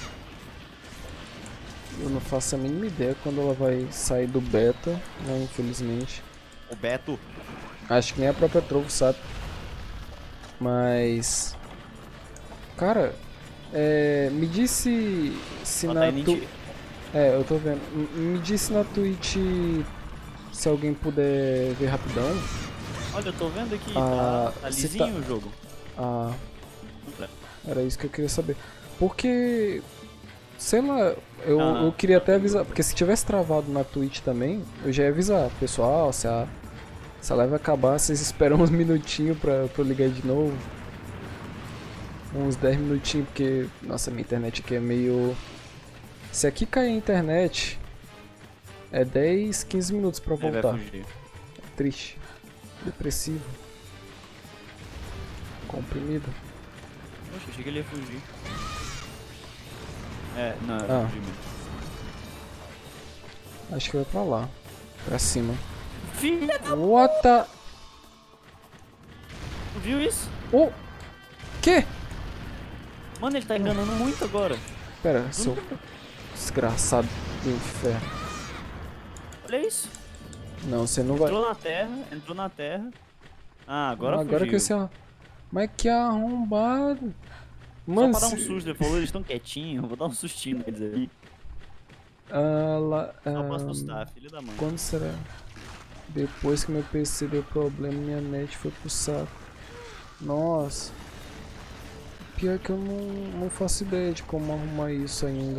Eu não faço a mínima ideia quando ela vai sair do beta, né? Infelizmente. O Beto. Acho que nem a própria Trovo sabe. Mas. Cara, é, me disse se Ela na tá indo em tu... ti- É, eu tô vendo. M- Me disse na Twitch se alguém puder ver rapidão. Olha, eu tô vendo aqui, Ah, tá, tá se lisinho tá- o jogo. Ah, era isso que eu queria saber. Porque sei lá, eu, Ah, eu queria até avisar, porque se tivesse travado na Twitch também, eu já ia avisar, pessoal, se a, se a live acabar, vocês esperam uns minutinhos pra, pra eu ligar de novo. Uns dez minutinhos, porque, nossa, minha internet aqui é meio... Se aqui cair a internet, é dez, quinze minutos pra Ele vai voltar. fugir. Triste. Depressivo. Comprimido. Poxa, achei que ele ia fugir. É, não, Ah. eu fugi mesmo. Acho que vai pra lá. Pra cima. Filha da... What the... Tu viu isso? Oh! Que? Mano, ele tá enganando muito agora. Pera, seu desgraçado do inferno. Olha isso. Não, você não vai... Entrou na terra, entrou na terra. Ah, agora Agora fugiu. que você... Mas que arrombado. Só Mano, pra dar um se- susto, ele falou, eles estão quietinhos, vou dar um sustinho neles ali. Ah, lá, Só pra ah, assustar, filho da mãe. quando será? Depois que meu P C deu problema, minha net foi pro saco. Nossa. Pior que eu não, não faço ideia de como arrumar isso ainda.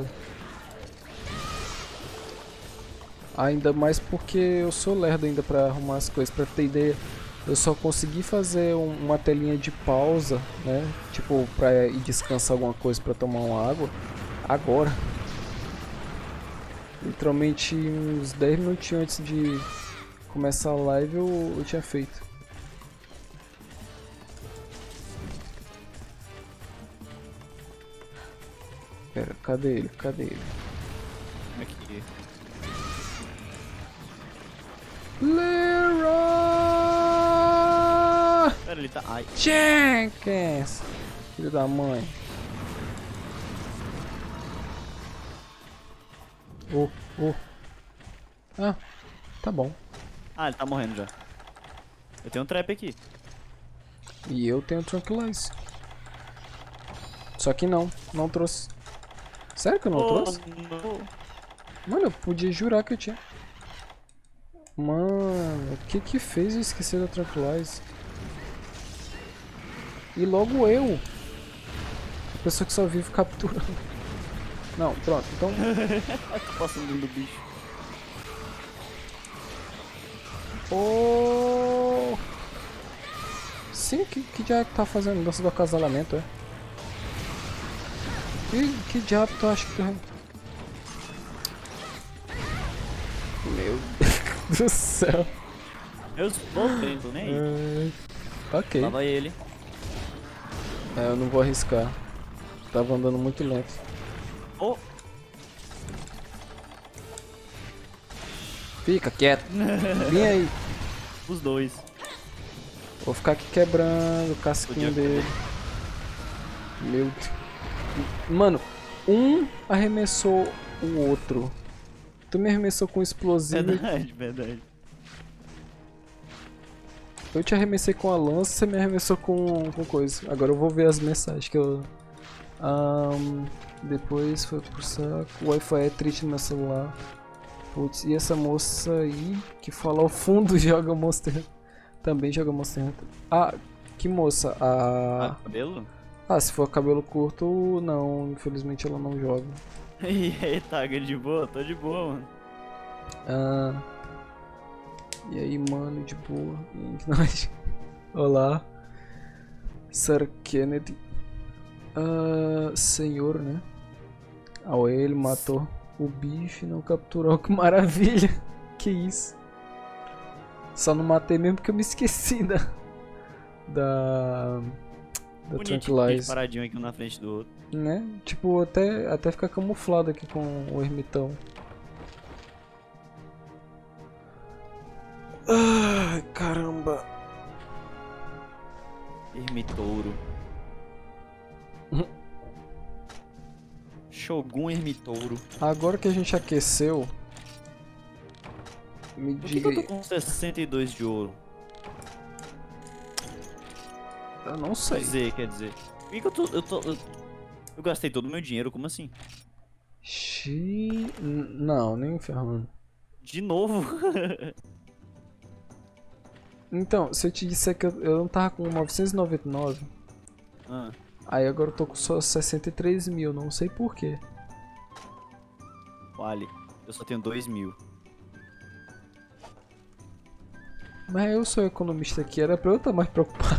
Ainda mais porque eu sou lerdo ainda pra arrumar as coisas. Pra ter ideia, eu só consegui fazer um- uma telinha de pausa, né? Tipo, pra ir descansar alguma coisa pra tomar uma água. Agora. Literalmente uns dez minutinhos antes de começar a live eu, eu tinha feito. Pera, cadê ele? Cadê ele? Aqui. Leroy Pera, ele tá... Ai, Jenkins! Filho da mãe. Oh, oh. Ah, tá bom. ah, ele tá morrendo já. Eu tenho um trap aqui. E eu tenho Tranquilize. Só que não, não trouxe. Sério que eu não Oh, trouxe? não. Mano, eu podia jurar que eu tinha. Mano, o que que fez eu esquecer da Tranquilize? E logo eu. A pessoa que só vive capturando. Não, pronto, então. Tô passando do bicho. Oh! Sim, que, que diabo tá fazendo dança do acasalamento, é? Que, que diabo tu acha que tu... Meu Deus do céu. Eu voltei, tô nem aí. É, ok. Lá vai ele. É, eu não vou arriscar. Tava andando muito lento. Oh, Fica quieto. Vem aí. os dois. Vou ficar aqui quebrando o casquinho Podia dele. Meu Deus. Mano, um arremessou o outro. Tu me arremessou com explosivo. Verdade, verdade. Eu te arremessei com a lança, você me arremessou com, com coisa. Agora eu vou ver as mensagens que eu... Ahn, depois foi pro saco. O Wi-Fi é triste no meu celular. Putz, e essa moça aí que fala ao fundo joga Monster Hunter. Também joga Monster Hunter. Ah, que moça? Ah, Ah, cabelo? ah, se for cabelo curto, não. Infelizmente ela não joga. E aí, Taga, de boa? Tô de boa, mano. Ah, e aí, mano, de boa. E nós- Olá, Sir Kennedy. Ah, senhor, né? Ah, ele matou o bicho e não capturou. Que maravilha! Que isso? Só não matei mesmo porque eu me esqueci da. Da. Da Bonitinho, Tranquilize. paradinho aqui um na frente do outro. Né? Tipo, até, até ficar camuflado aqui com o ermitão. Ai, caramba. Ermitouro. Shogun Ermitouro. Agora que a gente aqueceu, me Por que, que diga eu tô aí. com sessenta e dois de ouro? Eu não Quer sei. dizer, quer dizer. Por que, que eu tô. Eu, tô eu, eu gastei todo o meu dinheiro, como assim? Xi... N- Não, nem ferrando. De novo? Então, se eu te disser que eu, eu não tava com novecentos e noventa e nove, ah, aí agora eu tô com só sessenta e três mil, não sei porquê. Wally, eu só tenho dois mil. Mas eu sou economista aqui, era pra eu estar mais preocupado.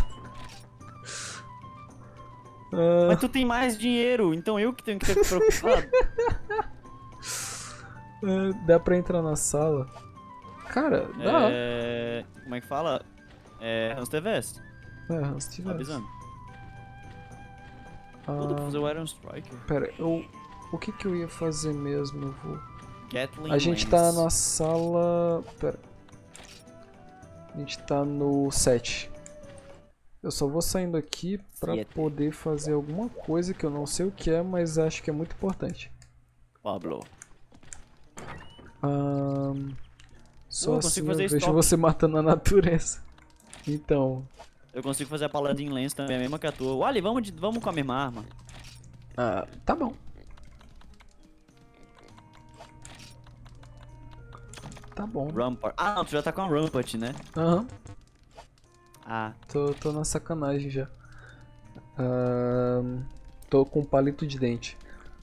Ah, Mas tu tem mais dinheiro, então eu que tenho que ter preocupado. ah, dá pra entrar na sala? Cara, dá. É... Como é que fala? É... Hamster Vest. É, antes Tô tivesse. avisando. Tudo pra Ah, fazer o Iron Striker. pera, eu... O que que eu ia fazer mesmo? Eu vou... Gatling A gente tá Lance. na sala... Pera. A gente tá no sete. Eu só vou saindo aqui pra Siete. poder fazer alguma coisa que eu não sei o que é, mas acho que é muito importante. Pablo. Ahn, Só Uh, eu assim consigo eu fazer vejo estoque. você matando a natureza. Então... Eu consigo fazer a Paladin Lance também, a mesma que a tua. Wally, vamos, de... vamos com a mesma arma. Ah, tá bom. Tá bom. Rampart. Ah, não, tu já tá com a Rampart, né? Aham. Ah, Tô, tô na sacanagem já. Ahn, tô com palito de dente.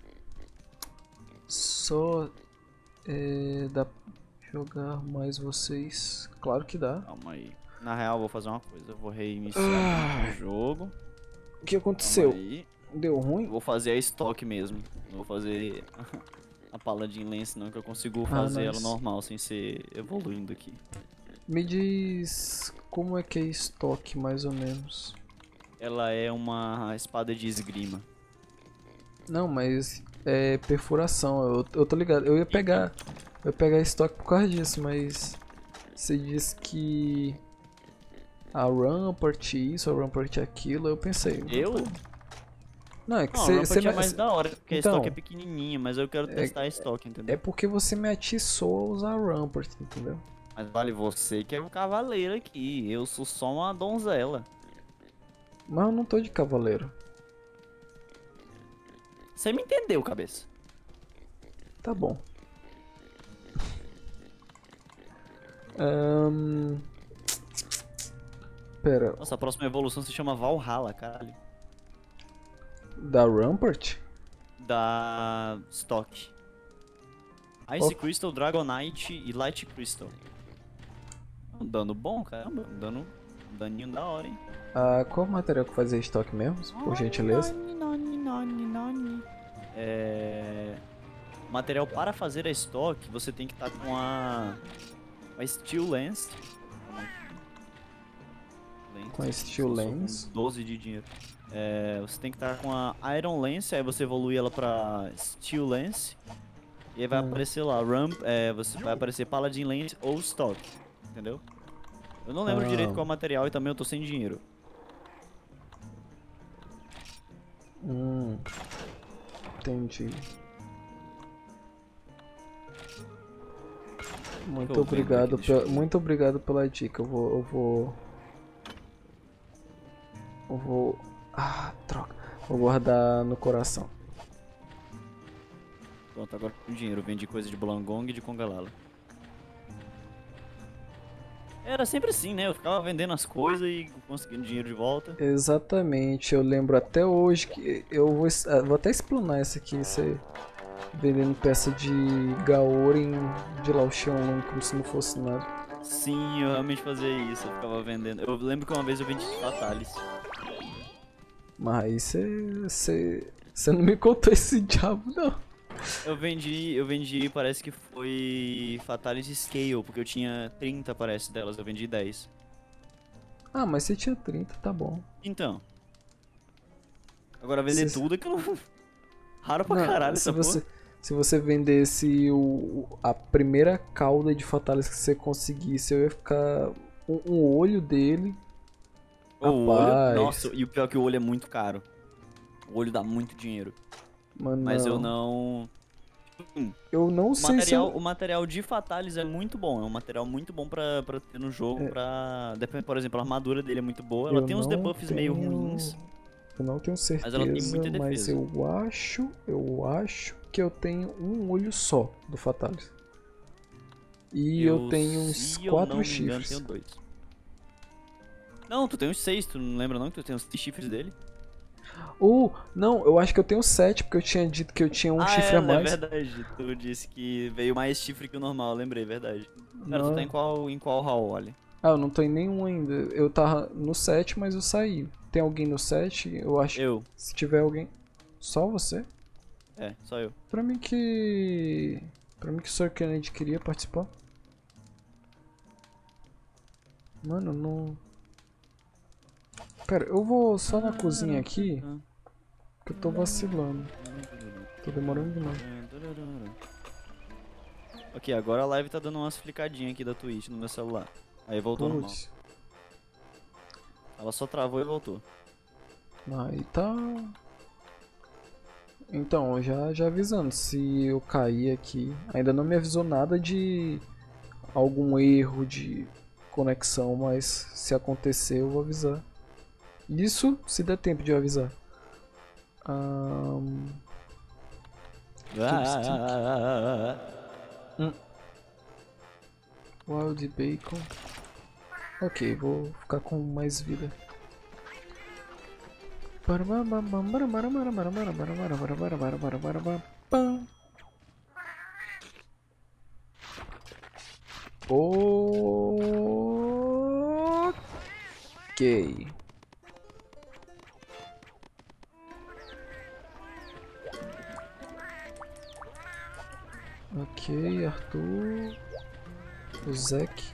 Só é, dá pra jogar mais vocês? Claro que dá. calma aí. Na real, eu vou fazer uma coisa. Eu vou reiniciar Ah. o jogo. O que aconteceu? Calma aí. Deu Eu ruim? vou fazer a estoque mesmo. Não vou fazer a Paladin Lance, não, que eu consigo Ah, fazer ela nice. normal, sem ser evoluindo aqui. Me diz como é que é estoque, mais ou menos. Ela é uma espada de esgrima. Não, mas é perfuração, eu, eu tô ligado. Eu ia pegar. Eu ia pegar estoque por causa disso, mas. Você diz que. A Rampart isso, a Rampart aquilo, eu pensei. Eu? Não, é que Não, a você. Rampart você é me- mais da hora, porque Então, a estoque é pequenininha, mas eu quero é- testar a estoque, entendeu? É porque você me atiçou a usar a Rampart, entendeu? Mas vale você que é o cavaleiro aqui, eu sou só uma donzela. Mas eu não tô de cavaleiro. Você me entendeu, cabeça? Tá bom. Ahn, Pera, Nossa, a próxima evolução se chama Valhalla, caralho. da Rampart? Da Stock. Ice Oh. Crystal, Dragonite e Light Crystal. Um dano bom, caramba. Um dano, um daninho da hora, hein? Ah, qual material que fazia estoque mesmo, por gentileza? É... Material para fazer a estoque, você tem que estar com a... a Steel Lance. Lance. Com a Steel Eu sou com Lance. doze de dinheiro. É, você tem que estar com a Iron Lance, aí você evolui ela pra Steel Lance. E aí vai Hum. aparecer lá, Ramp, é, você vai aparecer Paladin Lance ou Stock, entendeu? Eu não lembro Ah. direito qual material e também eu tô sem dinheiro. Hum. Entendi. Muito Tô vendo obrigado, aqui, deixa eu pe- ver. muito obrigado pela dica. Eu vou, eu vou, eu vou, ah, troca. Vou guardar no coração. Pronto, agora com dinheiro, eu vendi coisa de Blangong e de Congalala. Era sempre assim, né? Eu ficava vendendo as coisas e conseguindo dinheiro de volta. Exatamente. Eu lembro até hoje que eu vou, es- ah, vou até explanar essa aqui, você vendendo peça de Gaorin de Lao Shanlong como se não fosse nada. Sim, eu realmente fazia isso, eu ficava vendendo. Eu lembro que uma vez eu vendi de Fatalis. Mas aí você, você, você não me contou esse diabo não. Eu vendi, eu vendi, parece que foi Fatalis Scale, porque eu tinha trinta, parece, delas, eu vendi dez. Ah, mas você tinha trinta, tá bom. Então. Agora vender Se- tudo é que eu não... Raro pra Não, caralho se essa você, porra. se você vendesse o, o- a primeira cauda de Fatalis que você conseguisse, eu ia ficar um, um olho dele. O olho, rapaz. nossa, e o pior é que o olho é muito caro. O olho dá muito dinheiro. Mano, Mas eu não... Eu não O sei se material, eu... o material de Fatalis é muito bom, é um material muito bom pra, pra ter no jogo, pra... Dep- Por exemplo, a armadura dele é muito boa, ela eu tem uns não debuffs meio tenho- ruins. Eu não tenho certeza, ela tem muita mas defesa. eu acho, eu acho que eu tenho um olho só do Fatalis. E eu, tenho uns se eu quatro não me engano, chifres. tenho dois. Não, tu tem uns seis, tu não lembra não que tu tem uns seis chifres dele? Uh, não, eu acho que eu tenho sete, porque eu tinha dito que eu tinha um ah, chifre é, a mais. é verdade. Tu disse que veio mais chifre que o normal, eu lembrei, verdade. Cara, Não. tu tá em qual, em qual hall, olha? Ah, eu não tô em nenhum ainda. Eu tava no sete, mas eu saí. Tem alguém no sete? Eu acho Eu. que se tiver alguém. Só você? É, só eu. Pra mim que. Pra mim que o senhor Kennedy queria participar. Mano, não. Pera, eu vou só na cozinha aqui. Que eu tô vacilando. Tô demorando demais. Ok, agora a live tá dando umas flicadinhas aqui da Twitch no meu celular. Aí voltou normal. Putz. Ela só travou e voltou. Aí tá. Então, já, já avisando, se eu cair aqui, ainda não me avisou nada de algum erro de conexão, mas se acontecer eu vou avisar. Isso se der tempo de eu avisar. Um... Hum. Wild Bacon. Ok, vou ficar com mais vida. Ok. Ok, Arthur. O Zek.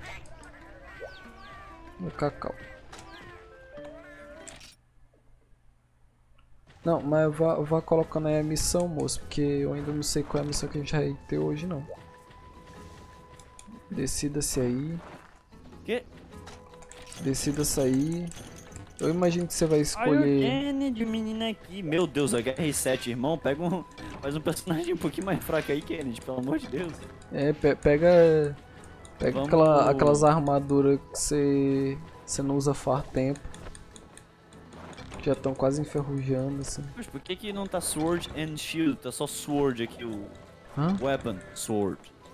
O Cacau. Não, mas vá, vá colocando aí a missão, moço, porque eu ainda não sei qual é a missão que a gente vai ter hoje, não. Decida-se aí. Que? Decida-se aí. Eu imagino que você vai Olha o escolher... Kennedy, o menino aqui. Meu Deus, H R sete, irmão. Pega um... Faz um personagem um pouquinho mais fraco aí, Kennedy, pelo amor de Deus. É, pe pega... Pega Vamos- aquela, aquelas armaduras que você... Você não usa faz tempo. Já estão quase enferrujando, assim. Poxa, por que que não tá Sword and Shield? Tá só Sword aqui, o... Hã? Weapon, Sword.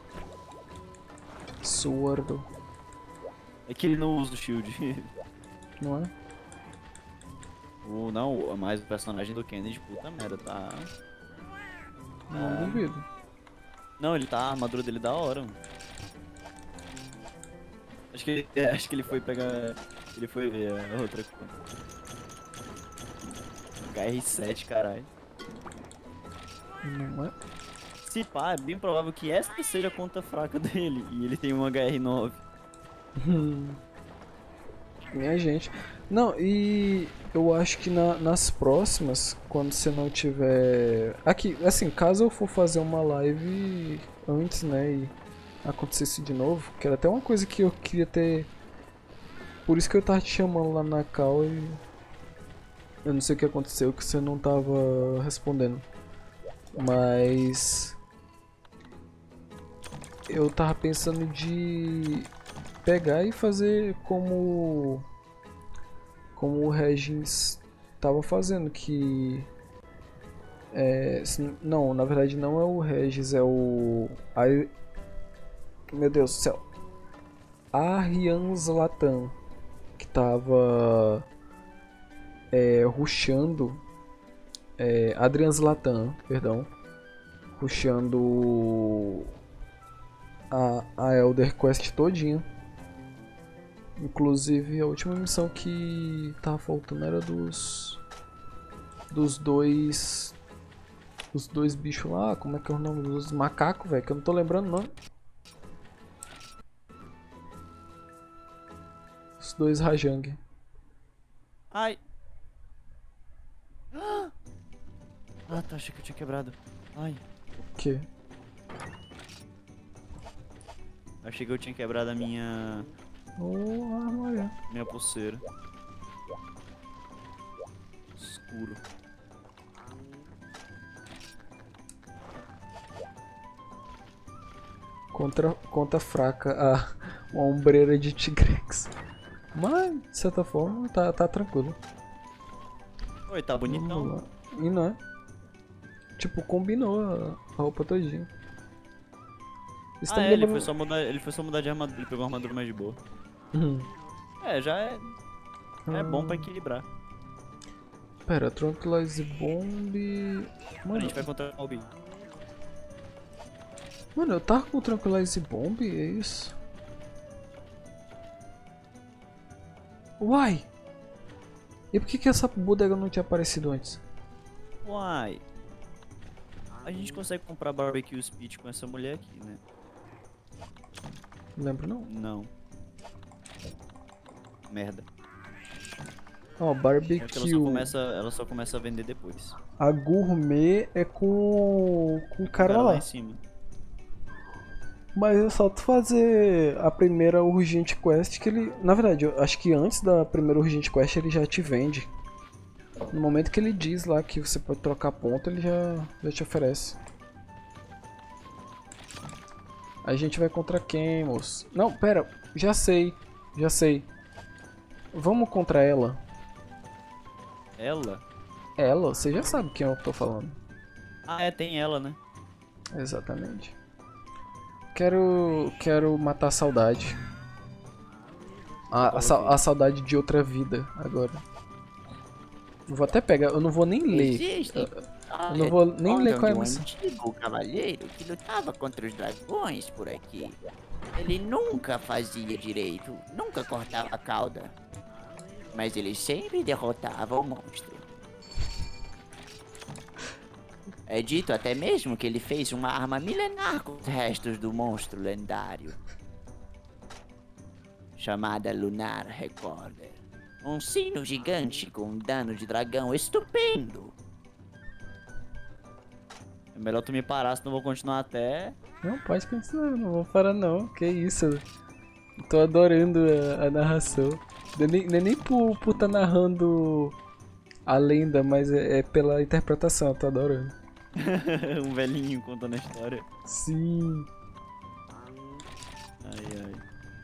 Sword. É que ele não usa o Shield. Não é? o, não, é mais o personagem do Kennedy, puta merda, tá... Não Ah. duvido. Não, ele tá, a armadura dele é da hora, mano. Acho que ele, é, acho que ele foi pegar... Ele foi ver a outra coisa. H R sete, caralho. Não é? Se pá, é bem provável que esta seja a conta fraca dele. E ele tem um H R nove. Hum. Minha gente. Não, e eu acho que na- nas próximas, quando você não tiver... Aqui, assim, caso eu for fazer uma live antes, né, e acontecesse de novo, que era até uma coisa que eu queria ter... Por isso que eu tava te chamando lá na call e... Eu não sei o que aconteceu, que você não tava respondendo. Mas... Eu tava pensando de pegar e fazer como como o Regis tava fazendo, que é, se- não, na verdade não é o Regis, é o ai, meu Deus do céu, Aryan Zlatan, que tava é, rushando é, Adrian Zlatan, perdão, rushando a, a Elder Quest todinha. Inclusive a última missão que tava faltando era dos dos dois os dois bichos lá, como é que é o nome dos macacos, velho, que eu não tô lembrando o nome. Os dois Rajang. Ai. Ah, tá, achei que eu tinha quebrado. Ai. Que? Achei que eu tinha quebrado a minha... Oh, armário. Minha pulseira. Escuro. Contra, conta fraca a uma ombreira de Tigrex. Mas, de certa forma, tá, tá tranquilo. Oi, tá bonitão. Vamos lá. E não é? Tipo, combinou a, a roupa todinha. Isso tá Ah, me é, ele lembrando- foi só mudar, ele foi só mudar de armadura, ele pegou uma armadura mais de boa. Uhum. É, já é, é bom pra Ah, equilibrar. Pera, Tranquilize Bomb... A Mano, gente vai encontrar o Albi. mano, eu tava com o Tranquilize Bomb, é isso? Uai! E por que que essa bodega não tinha aparecido antes? Uai. A gente consegue comprar barbecue speed com essa mulher aqui, né? Não lembro não. Não. Merda. Ó, É que ela barbecue. só começa, ela só começa a vender depois. A gourmet é com, com o cara, lá. em cima. Mas é só tu fazer a primeira urgente quest que ele... Na verdade, eu acho que antes da primeira urgente quest ele já te vende. No momento que ele diz lá que você pode trocar ponto, ele já, já te oferece. A gente vai contra quem, moço? Não, pera, já sei, já sei. Vamos contra ela. Ela? Ela? Você já sabe quem eu tô falando. Ah, é, tem ela, né? Exatamente. Quero, quero matar a saudade. A, a, sa- a saudade de outra vida, agora. Vou até pegar, eu não vou nem ler. Existe. Eu não vou nem ler qual é a um missão. antigo cavaleiro que lutava contra os dragões por aqui. Ele nunca fazia direito, nunca cortava a cauda. Mas ele sempre derrotava o monstro. É dito até mesmo que ele fez uma arma milenar com os restos do monstro lendário. Chamada Lunar Recorder. Um sino gigante com um dano de dragão estupendo. É melhor tu me parar, senão eu vou continuar até... Não, pode continuar, não vou parar não. Que isso. Tô adorando a, a narração. Não é nem, não é nem por, por tá narrando a lenda, mas é, é pela interpretação, eu tô adorando. um velhinho contando a história. Sim. Ai, ai.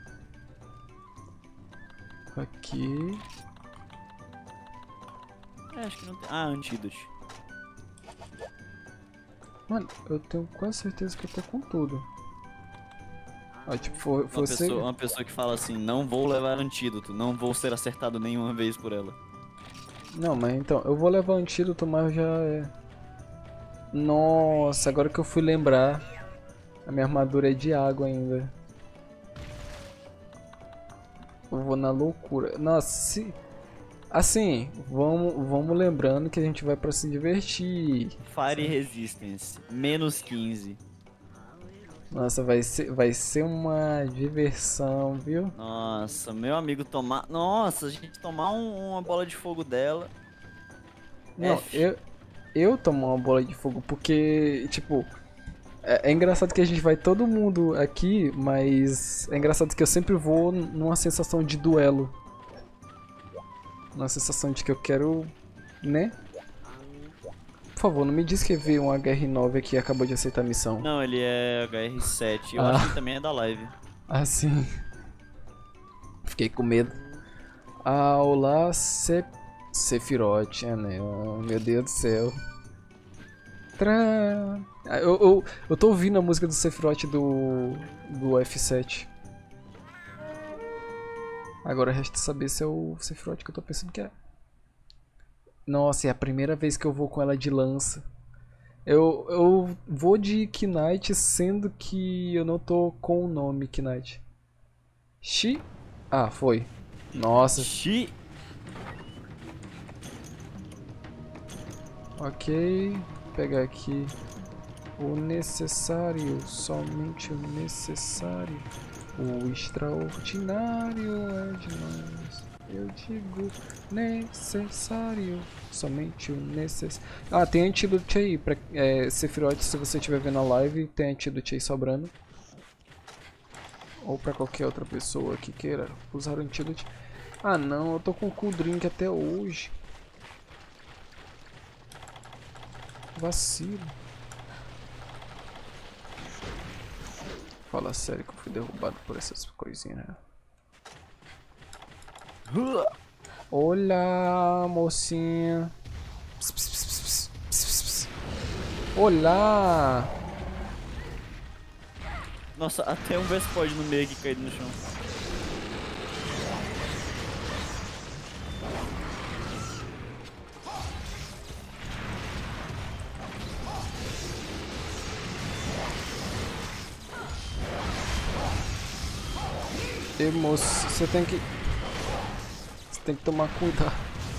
Aqui. É, acho que não tem... Ah, antídoto. Mano, eu tenho quase certeza que eu tô com tudo. Ó, tipo, for, Uma você... pessoa, uma pessoa que fala assim, não vou levar antídoto, não vou ser acertado nenhuma vez por ela. Não, mas então, eu vou levar o antídoto, mas já é... Nossa, agora que eu fui lembrar, a minha armadura é de água ainda. Eu vou na loucura. Nossa, se... Assim, vamos, vamos lembrando que a gente vai pra se divertir. Fire Resistance, menos quinze. Nossa, vai ser, vai ser uma diversão, viu? Nossa, meu amigo tomar... Nossa, a gente tomar um- uma bola de fogo dela. Não, F. eu, eu tomo uma bola de fogo porque, tipo... É, é engraçado que a gente vai todo mundo aqui, mas é engraçado que eu sempre vou numa sensação de duelo. Uma sensação de que eu quero, né? Por favor, não me diz que veio um H R nove aqui e acabou de aceitar a missão. Não, ele é H R sete. Eu Ah. acho que ele também é da live. Ah, sim. Fiquei com medo. Ah, olá, Se... Sephiroth, é, né? Oh, meu Deus do céu. Trá... Ah, Eu, eu, eu tô ouvindo a música do Sephiroth do, do F sete. Agora resta saber se é o Sephiroth que eu tô pensando que é. Nossa, é a primeira vez que eu vou com ela de lança. Eu, eu vou de Knight, sendo que eu não tô com o nome Knight. Shi? Ah, foi. Nossa. Xi. Ok. Vou pegar aqui o necessário, somente o necessário. O extraordinário é demais. Eu digo necessário, somente o necessário. Ah, tem antídoto aí pra é, Sephiroth, se você estiver vendo a live, tem antídoto aí sobrando. Ou pra qualquer outra pessoa que queira usar o antídoto. Ah não, eu tô com o cool drink até hoje. Vacilo. Fala sério que eu fui derrubado por essas coisinhas, né? Olá, mocinha. Ps, ps, ps, ps, ps, ps, ps. Olá. Nossa, até um Vespod no meio aqui caído no chão. Ei, moço, você tem que... Você tem que tomar cuidado.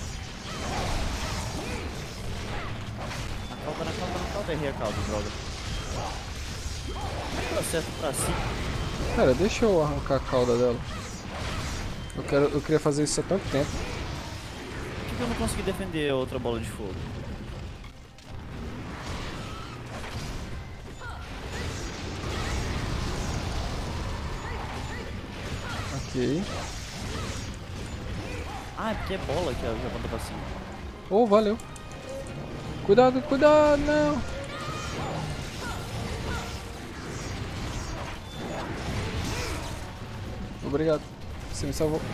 Na cauda, na cauda, na cauda. Errei a cauda, droga. Como é que eu acerto pra cima? Pera, deixa eu arrancar a cauda dela. Eu, quero, eu queria fazer isso há tanto tempo. Por que eu não consegui defender a outra bola de fogo? Ok. Ah, é porque é bola que já aponta pra cima. Oh, valeu. Cuidado, cuidado, não. Obrigado. Você me salvou.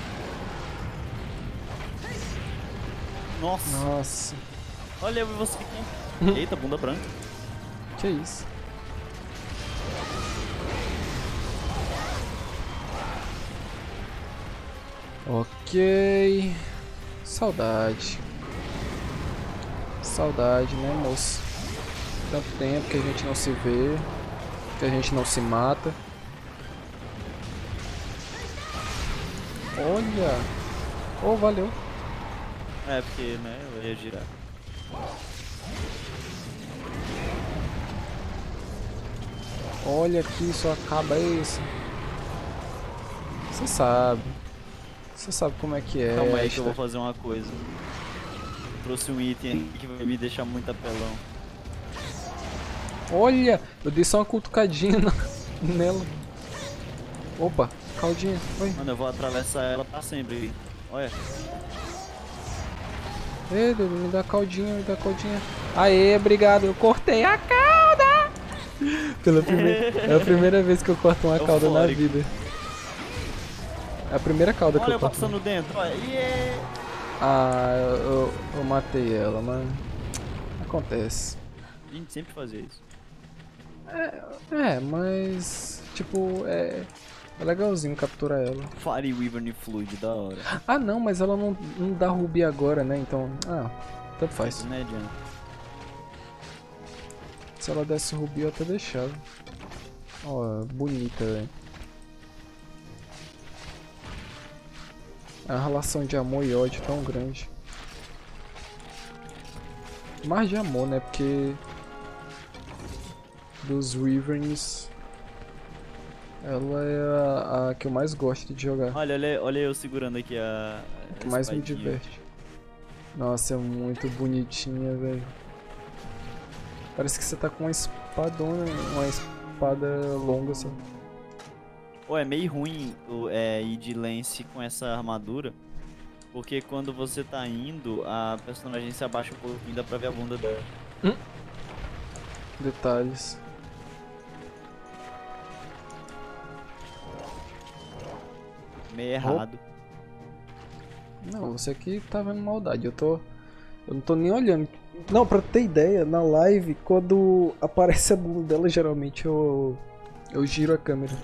Nossa, Nossa. olha eu e você aqui. Eita, bunda branca. Que isso? Ok. Saudade. Saudade, né, moço? Tanto tempo que a gente não se vê, que a gente não se mata. Olha! Oh, valeu. É, porque, né, eu ia girar. Olha aqui, só acaba isso. Você sabe. Você sabe como é que é. Calma aí que eu esta- vou fazer uma coisa. Trouxe um item aqui que vai me deixar muito apelão. Olha! Eu dei só uma cutucadinha na- nela. Opa, caldinha. Oi. Mano, eu vou atravessar ela pra sempre. Olha. Ei, Dudu, me dá caldinha, me dá caldinha. Aê, obrigado. Eu cortei a cauda! Pela primeira... É a primeira vez que eu corto uma cauda na Eufórico. vida. É a primeira cauda que Olha eu eu corto. passando dentro. Olha. Yeah. Ah, eu, eu, eu matei ela, mas... Acontece. A gente sempre fazia isso. É, mas... Tipo, é... É legalzinho capturar ela. Fire Wyvern Fluid, da hora. Ah, não, mas ela não, não dá rubi agora, né? Então... Ah, tanto faz. Né, adianta. Se ela desse rubi, eu até deixava. Ó, bonita, velho. É uma relação de amor e ódio tão grande. Mais de amor, né? Porque... Dos Wyverns... Ela é a, a que eu mais gosto de jogar. Olha, olha, olha eu segurando aqui a. A que a mais me espadinha. diverte. Nossa, é muito bonitinha, velho. Parece que você tá com uma espadona, uma espada longa, sabe? Pô, é meio ruim o- é, ir de lance com essa armadura. Porque quando você tá indo, a personagem se abaixa um pouquinho, dá pra ver a bunda dela. Detalhes. Meio errado. Não, você aqui tá vendo maldade. Eu tô. Eu não tô nem olhando. Não, pra ter ideia, na live, quando aparece a bunda dela, geralmente eu. Eu giro a câmera.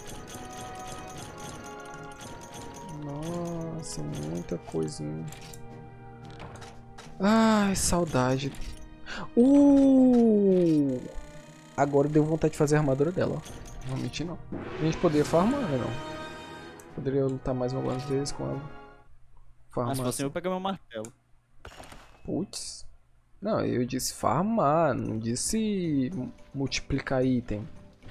Nossa, muita coisinha. Ai, saudade. Uh! Agora deu vontade de fazer a armadura dela. ó. Não vou mentir, não. A gente poderia farmar, né? Não. Poderia lutar mais algumas vezes com ela. Farmar. Mas se fosse eu, eu pegar meu martelo. Putz. Não, eu disse farmar, não disse mu- multiplicar item.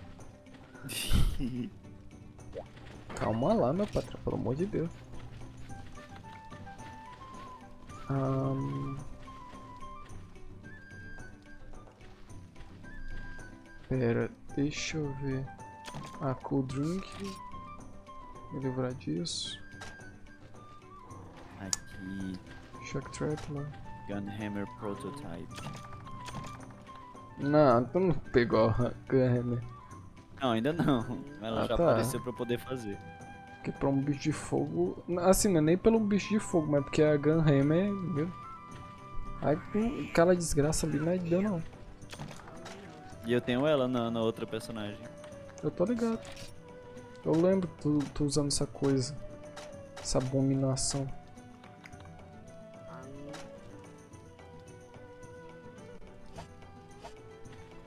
Calma lá, meu patrão, pelo amor de Deus. Ahn. Pera, deixa eu ver. Ah, cool drink. Me livrar disso. Aqui, Shock trap lá. Gunhammer Prototype. Não, tu não pegou a Gunhammer. Não, ainda não. Ela Ah, já tá. apareceu pra eu poder fazer. Porque pra um bicho de fogo. Assim, não é nem pelo bicho de fogo, mas porque a Gunhammer. Viu? Aí com aquela desgraça ali não é deu não. E eu tenho ela na, na outra personagem. Eu tô ligado. Eu lembro tu, tu usando essa coisa. Essa abominação.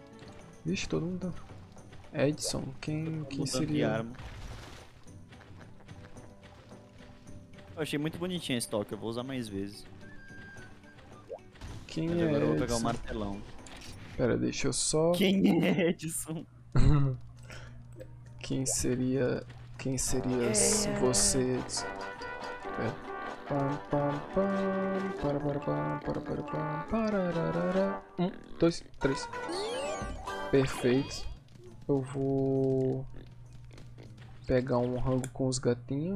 Vixe, todo mundo. Edson, quem, quem Mudando de seria? arma. Eu achei muito bonitinho esse toque, eu vou usar mais vezes. Quem Mas é agora eu vou pegar o Edson? martelão. Pera, deixa eu só... Quem é Edson? Quem seria... Quem seria É. você? Pera. Pam, pam, pam, para, para, pam, para, para, pam, parararara. Um, dois, três. Perfeito. Eu vou... pegar um rango com os gatinhos.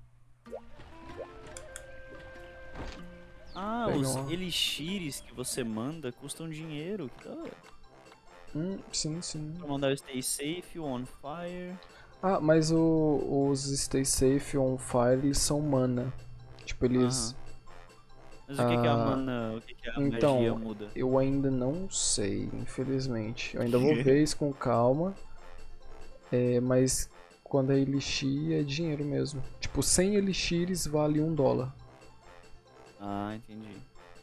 Ah, Pegar os uma- elixires que você manda custam dinheiro. Que da hora. Hum, sim, sim. Pra mandar o Stay Safe, o On Fire. Ah, mas o- os Stay Safe On Fire, eles são mana. Tipo, eles... Aham. Mas o que, que a Ah, mana, o que, que a então, magia muda? Eu ainda não sei, infelizmente. Eu ainda vou ver isso com calma. É, mas quando é elixir é dinheiro mesmo. Tipo, cem elixires vale um dólar. Ah, entendi.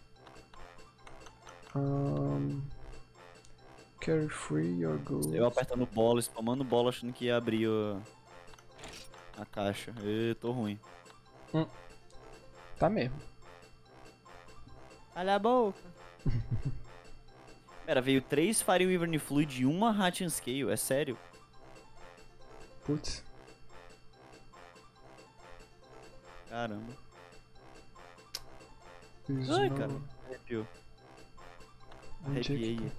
Um, carry free your goods. Eu apertando bola, spamando bola, achando que ia abrir o... a caixa. Ê, tô ruim. Tá mesmo. Olha a boca. Pera, veio três Fire Wyvern Fluid e uma Hatch Scale, é sério? Putz. Caramba. Isso Ai, não- cara. Arrepiou. Onde é que Arrepiei.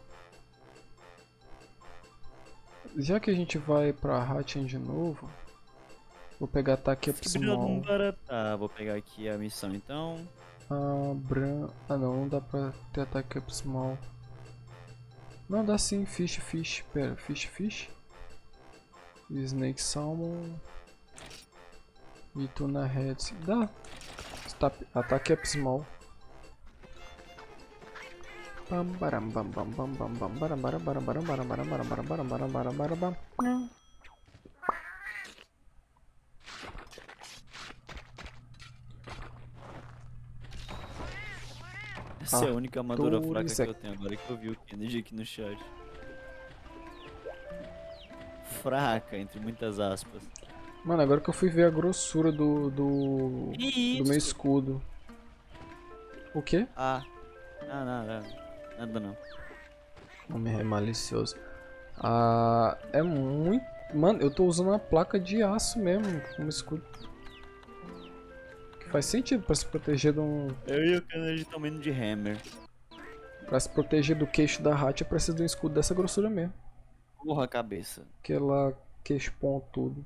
Já que a gente vai pra Hatching de novo, vou pegar ataque up small. Tá, vou pegar aqui a missão então. Ah, Bran... ah não, não dá pra ter ataque up small. Não, dá sim, fish, fish. Pera, fish, fish. Snake Salmon. E Tuna Heads. Dá. Stop. Ataque up small. Bam, baram, bam, bam, bam, bam, bam, baram, baram, baram, baram, baram, baram, baram, baram, baram, baram, baram, baram, baram. Essa é a única armadura Arthur fraca que Zé. eu tenho agora que eu vi o Kennedy aqui no chat. Fraca, entre muitas aspas. Mano, agora que eu fui ver a grossura do. do. Que do meu isso? escudo. O quê? Ah. Ah, nada, nada não. Homem é malicioso. Ah, é muito. Mano, eu tô usando uma placa de aço mesmo como escudo. Que faz sentido pra se proteger de um. Eu e o Kennedy estão indo de Hammer. Pra se proteger do queixo da Hatch, eu preciso de um escudo dessa grossura mesmo. Porra a cabeça. Aquela queixo pontudo.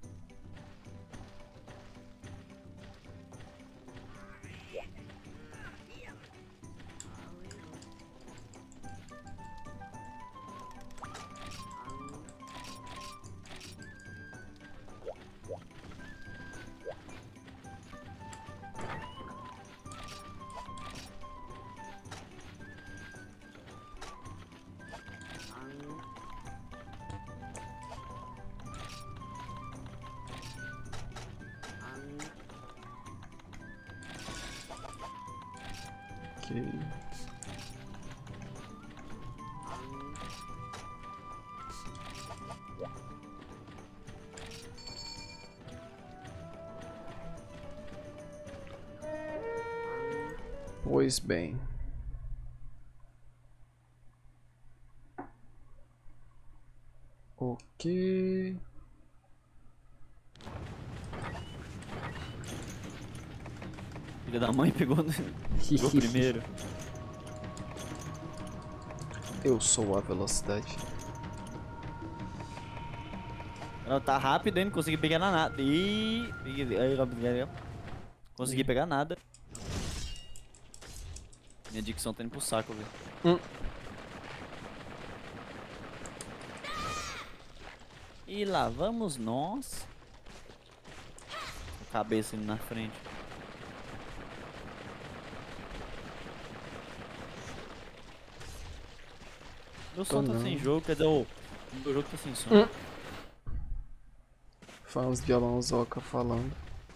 Ok. Pois bem. Ok. Filha da mãe pegou, pegou primeiro. Eu sou a velocidade. Ela tá rápido, hein? Não consegui pegar nada. Ih, peguei- aí, aí, consegui pegar nada. Minha dicção tá indo pro saco, velho. Hum. E lá vamos nós. A cabeça indo na frente. Meu som Tô tá não. sem jogo, quer dizer, o meu jogo tá sem som. Hum. Fãs de Alonsoca falando.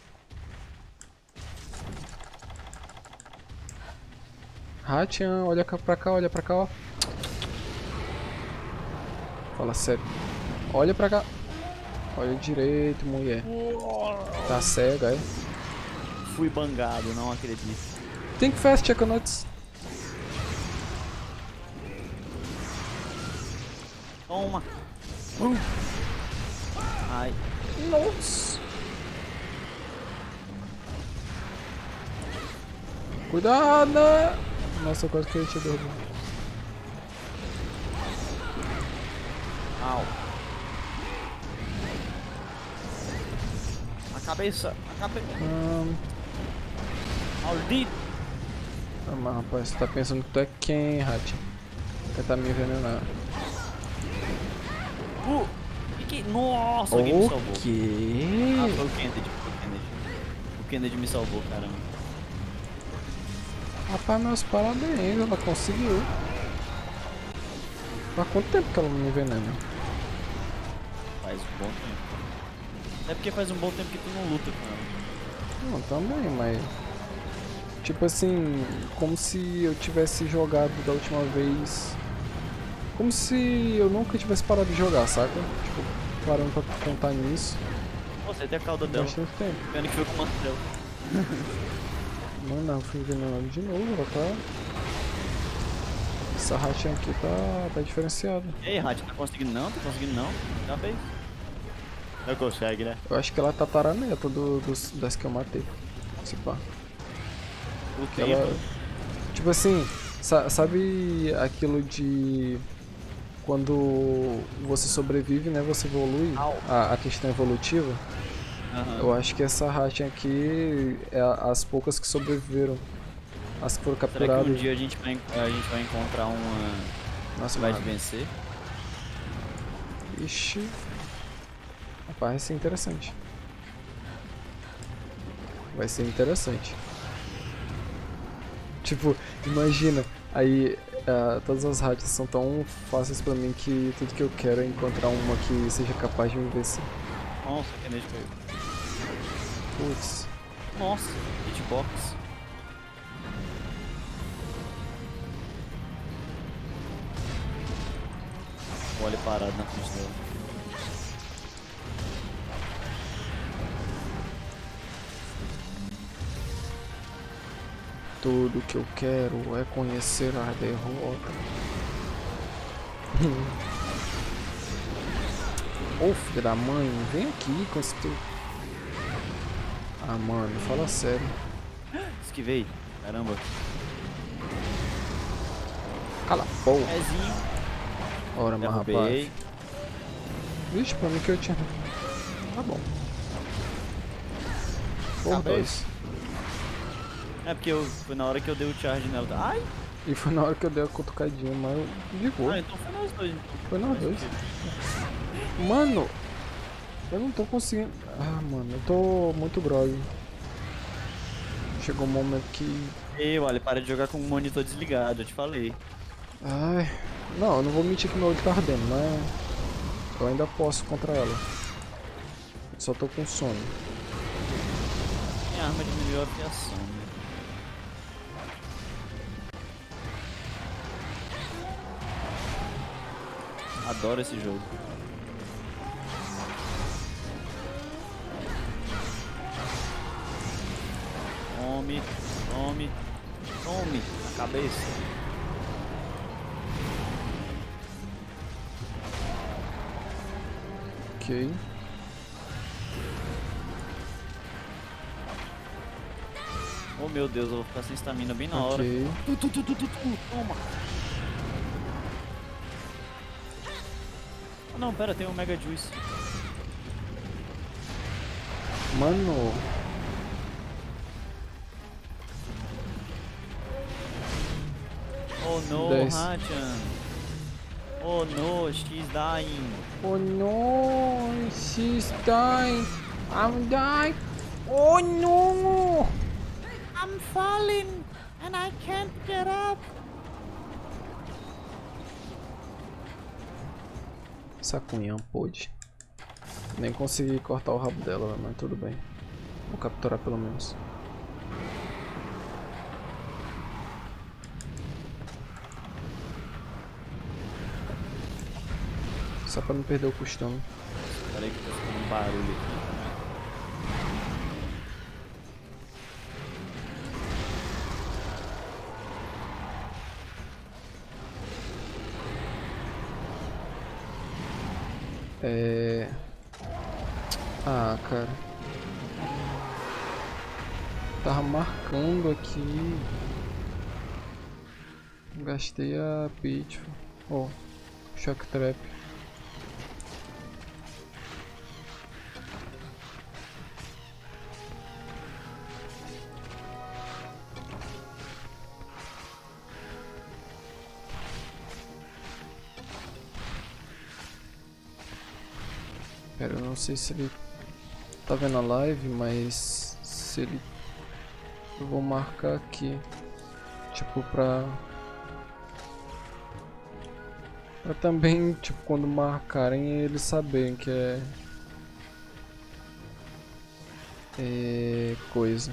Hatian, olha cá pra cá, olha pra cá, ó. Fala sério. Olha pra cá. Olha direito, mulher. Tá cega, é? fui bangado, não acredito. Think fast, Chaconuts. Toma. Ai. Nossa. Cuidado! Nossa, eu quase que ele te derrubou. Au. A cabeça. A cabeça. Hum, Maldito. ah, mas rapaz, você tá pensando que tu é quem, Hat? Quer tá me envenenando? Uh. Que que... Nossa, alguém me salvou. O quê? Ah, foi o Kennedy. Foi o Kennedy. O Kennedy me salvou, caramba. Rapaz, meus parabéns, ela conseguiu. Faz quanto tempo que ela não me envenena? Faz um bom tempo. É porque faz um bom tempo que tu não luta com ela. Não, também, mas... Tipo assim, como se eu tivesse jogado da última vez... Como se eu nunca tivesse parado de jogar, saca? Tipo, parando pra contar nisso. Você tem a cauda dela. Bastante tempo. Pena que foi com o Mantel. Mano, eu fui envenenado de novo, ela tá... Essa ratinha aqui tá, tá diferenciada. E aí, Hat, tá conseguindo não? Tá conseguindo não? Já fez? Não consegue, né? Eu acho que ela é tataraneta do, dos, das que eu matei. Se pá. O Que tempo. ela... Tipo assim, sa sabe aquilo de... Quando você sobrevive, né, você evolui, a, a questão evolutiva. Aham. Eu acho que essa ratinha aqui é a- as poucas que sobreviveram. As que foram Será que capturadas. um dia a gente vai, a gente vai encontrar uma Nossa, que vai te mano. vencer? Ixi. Rapaz, vai ser interessante. Vai ser interessante. Tipo, imagina, aí ah, todas as rádios são tão fáceis pra mim que tudo que eu quero é encontrar uma que seja capaz de me vencer. Nossa, o Kennedy caiu. Putz. Nossa, hitbox. Olha parado na frente dela. Tudo que eu quero é conhecer a derrota. Ô filho da mãe, vem aqui com esse teu... Ah mano, fala sério. Esquivei. Caramba. Cala a porra. Pezinho. Ora, mas Derrubei. rapaz. Vixe, pra mim que eu tinha... Tá bom. Por Acabei. dois. É porque eu, foi na hora que eu dei o charge nela. Ai! E foi na hora que eu dei a cutucadinha, mas eu... de boa. Ah, então foi nós dois. Então. Foi nós dois. Mano, eu não tô conseguindo... Ah, mano, eu tô muito grog. Chegou um momento que... Ei, olha, para de jogar com o monitor desligado, eu te falei. Ai... Não, eu não vou mentir que meu olho tá ardendo, mas... Eu ainda posso contra ela. Só tô com sono. Minha arma diminuiu a afiação, né? Adoro esse jogo. Tome, tome, tome na cabeça. Ok. Oh meu Deus, eu vou ficar sem estamina bem na hora. Ok. Tu, tu, tu, tu, tu, tu, toma. Ah não, pera, tem um Mega Juice. Mano... Oh no, Dez. Hachan. Oh no, she's dying. Oh no, she's dying. I'm dying. Oh no! I'm falling and I can't get up. Essa cunhã pôde. Nem consegui cortar o rabo dela, mas tudo bem. Vou capturar pelo menos. Só pra não perder o costume. Peraí que tá ficando um barulho aqui. É... Ah, cara. Tava marcando aqui. Gastei a Pitfall. Oh, Shock Trap. Pera, eu não sei se ele tá vendo a live, mas se ele... Eu vou marcar aqui. Tipo, pra... Pra também, tipo, quando marcarem, eles saberem que é... É... coisa.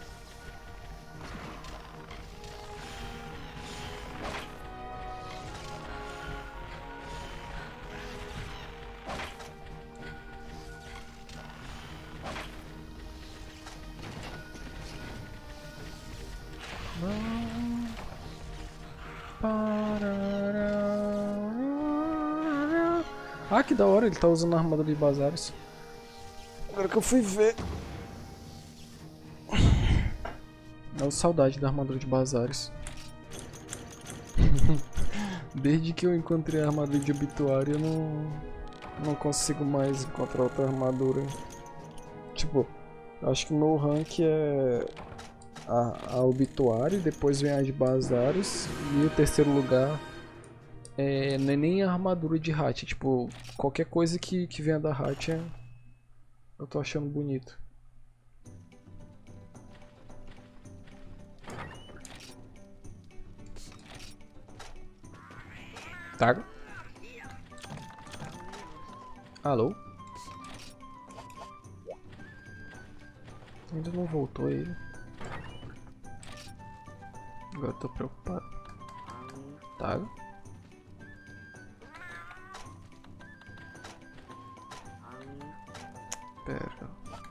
Ah, que da hora, ele tá usando a armadura de Bazares. Agora que eu fui ver. Dá saudade da armadura de Bazares. Desde que eu encontrei a armadura de Obituário, eu não, não consigo mais encontrar outra armadura. Tipo, eu acho que o meu rank é a, a Obituário, depois vem a de Bazares, e o terceiro lugar é, não é nem a armadura de Hatch. Tipo, qualquer coisa que, que venha da Hatch é, eu tô achando bonito. Tá? Alô? Ainda não voltou ele. Agora eu tô preocupado. Tá? Pera.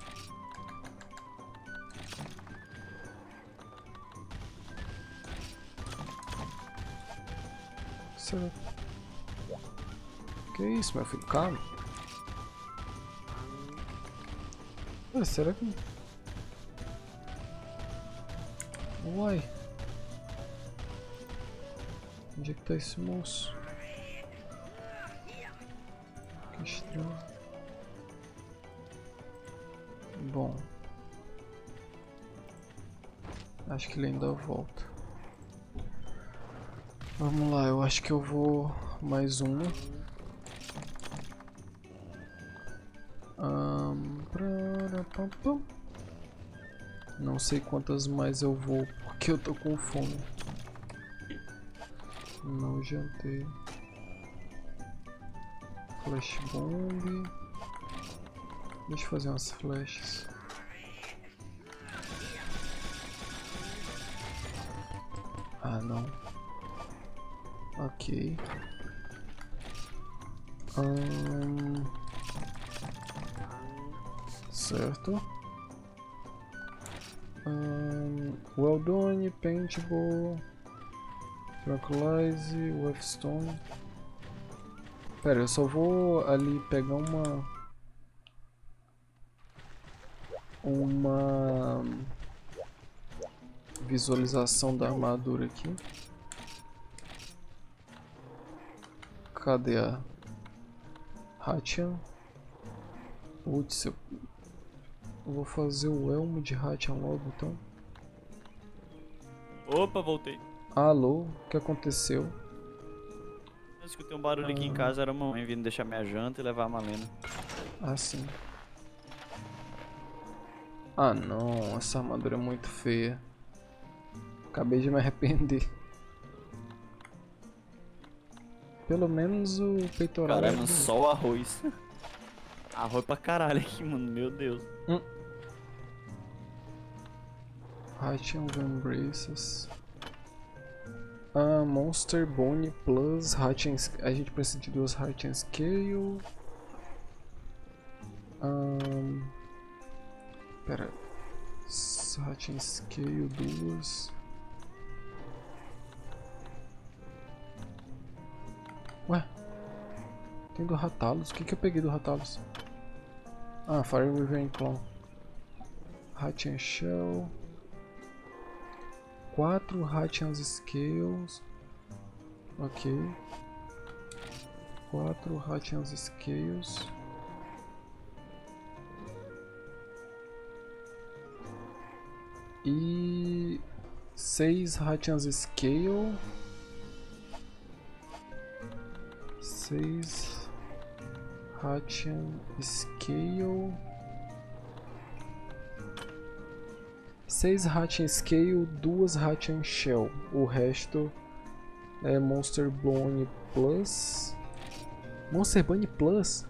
Será? Que isso, meu filho? Calma. Ah, será que... Uai. Onde é que tá esse moço? Que estranho. Bom. Acho que ele ainda volta. Vamos lá, eu acho que eu vou mais uma. Um, não sei quantas mais eu vou, porque eu tô com fome. Não jantei. Flash bomb. Deixa eu fazer umas flashes. Ah, não. Ok. Um... Certo. Um... Well done, paintball. Tranquilize, Wavestone. Pera, eu só vou ali pegar uma... Uma... visualização da armadura aqui. Cadê a... Hatchan? Putz, eu... eu vou fazer o elmo de Hatchan logo, então. Opa, voltei. Alô, o que aconteceu? Eu escutei um barulho aqui em casa, era a mamãe vindo deixar minha janta e levar a Malena. Ah, sim. Ah não, essa armadura é muito feia. Acabei de me arrepender. Pelo menos o peitoral. Caralho, é mano, só o arroz. Arroz pra caralho aqui, mano, meu Deus. Hum. Hatchan Embraces. Ah, Monster Bone Plus Hatchan. A gente precisa de duas Hatchan Scale. Um, pera. Hatchan Scale duas. Ué? Tem do Ratalos. O que que eu peguei do Ratalos? Ah, Fire Wyvern Clown. Hatchan Shell. Quatro Hatchan Scales. Ok. Quatro Hatchan Scales. E seis Hatchan Scale. Seis Hatchan Scale. Seis Hatchan Scale, duas Hatchan Shell. O resto é Monster Bone Plus. Monster Bone Plus?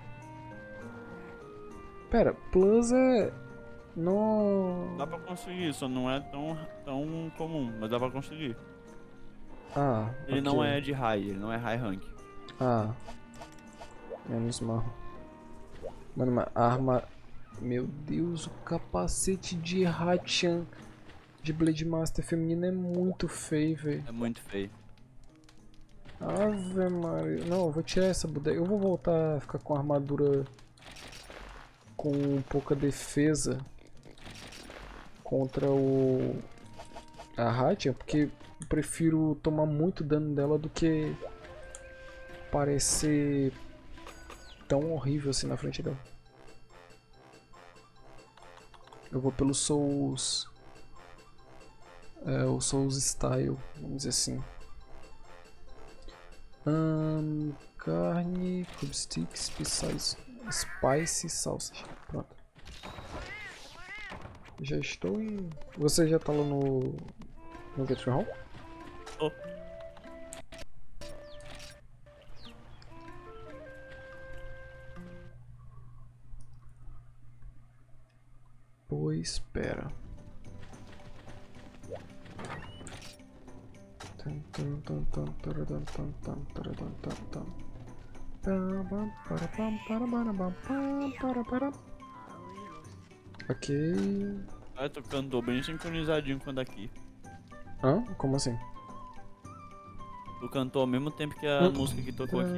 Pera, Plus é... Não... Dá pra conseguir, só não é tão, tão comum, mas dá pra conseguir. Ah, Ele ok. não é de high, ele não é high rank. Ah. Menos mal. Mano, uma arma... Meu Deus, o capacete de Hatchan de Blade Master feminino é muito feio, velho. É muito feio. Ave Maria. Não, eu vou tirar essa bodega. Eu vou voltar a ficar com armadura com pouca defesa contra o a Hatchan, porque eu prefiro tomar muito dano dela do que parecer tão horrível assim na frente dela. Eu vou pelo Souls... É, o Souls Style, vamos dizer assim. Hum, carne, crab sticks, spice, spice sausage. Pronto. Já estou em... Você já tá lá no... no Get Home? Oh. Pois espera. Ok. Ah, tu cantou bem sincronizadinho com a daqui. Hã? Como assim? Tu cantou ao mesmo tempo que a música que tocou aqui.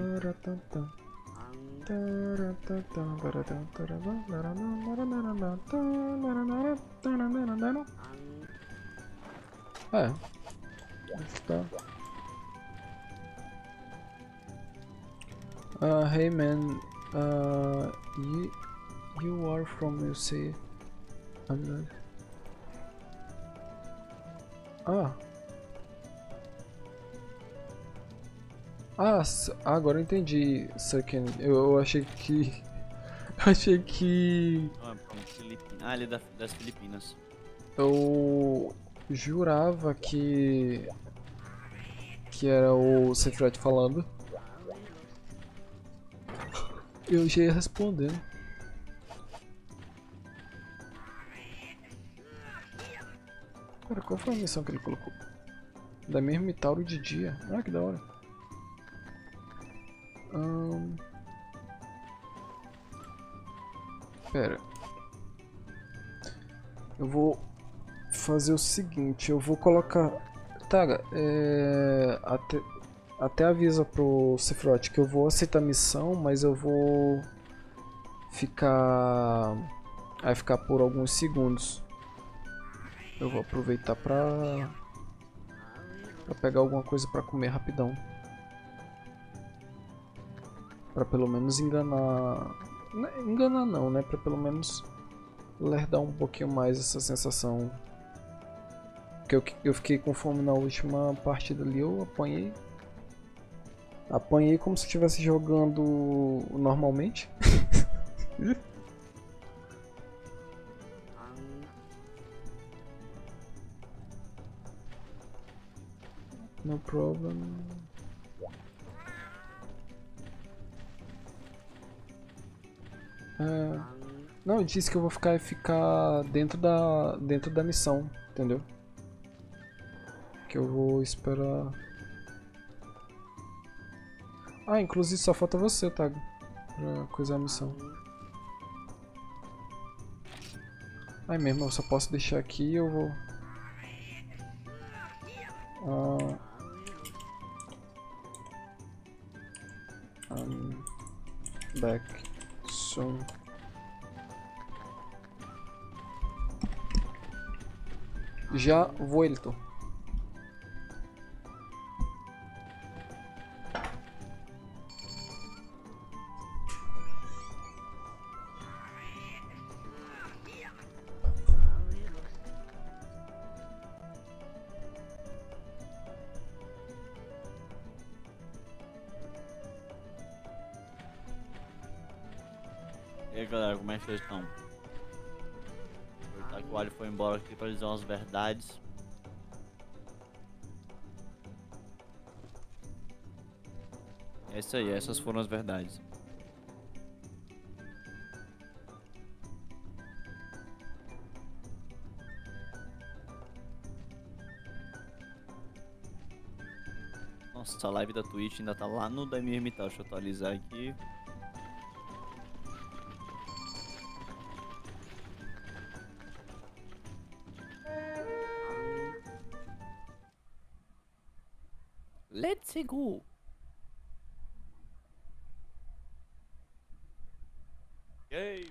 É. Tá. Uh, hey man, uh, you, you are from you say I'm not. Ah. Ah, agora eu entendi, Second. Eu, eu achei que... achei que... Ah, pronto, Filipina. Ah, ele é da, das Filipinas. Eu jurava que... que era o Sephiroth falando. Eu já ia respondendo. Cara, qual foi a missão que ele colocou? Da mesma Mitauro de dia. Ah, que da hora. Hum... Pera. Eu vou fazer o seguinte, eu vou colocar... Taga, é... até, até avisa pro Sephiroth que eu vou aceitar a missão, mas eu vou ficar... Vai ficar por alguns segundos. Eu vou aproveitar pra... pra pegar alguma coisa pra comer rapidão. Pra pelo menos enganar... Enganar não, né? Pra pelo menos lerdar um pouquinho mais essa sensação. Porque eu, eu fiquei com fome na última partida ali, eu apanhei. Apanhei como se estivesse jogando normalmente. No problem. É... Não, eu disse que eu vou ficar ficar dentro da dentro da missão, entendeu? Que eu vou esperar. Ah, inclusive só falta você, tá? Pra coisar a missão. Ai mesmo, eu só posso deixar aqui e eu vou. Ah... Um... back soon. Já vuelto. E aí galera, como é que vocês estão? Aproveitar que o Ali foi embora aqui pra dizer umas verdades. É isso aí, essas foram as verdades. Nossa, a live da Twitch ainda tá lá no Daimir Hermitage, deixa eu atualizar aqui. Let's go! Yay!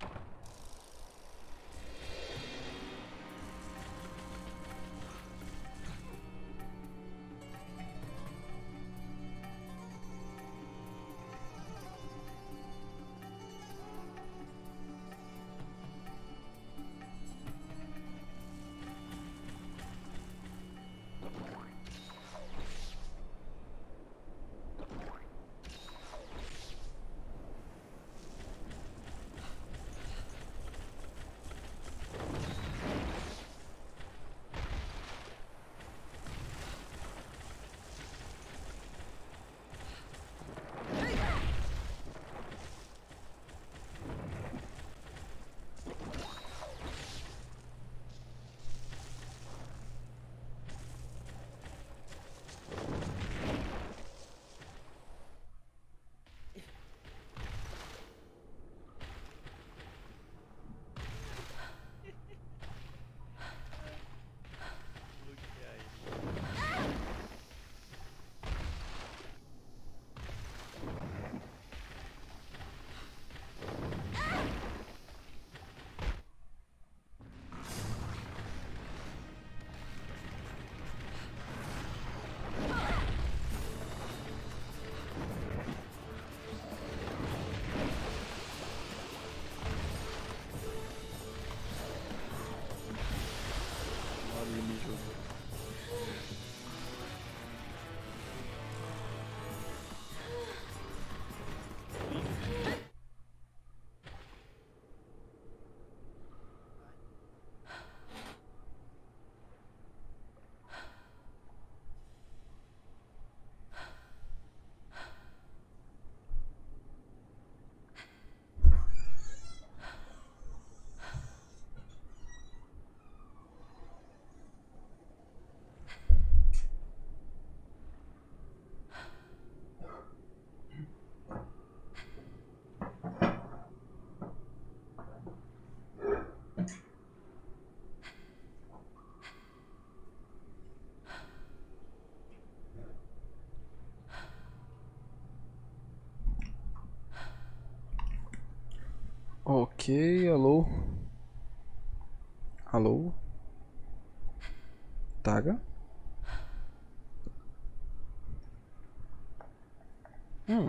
Ok, alô? Alô? Taga? Hum.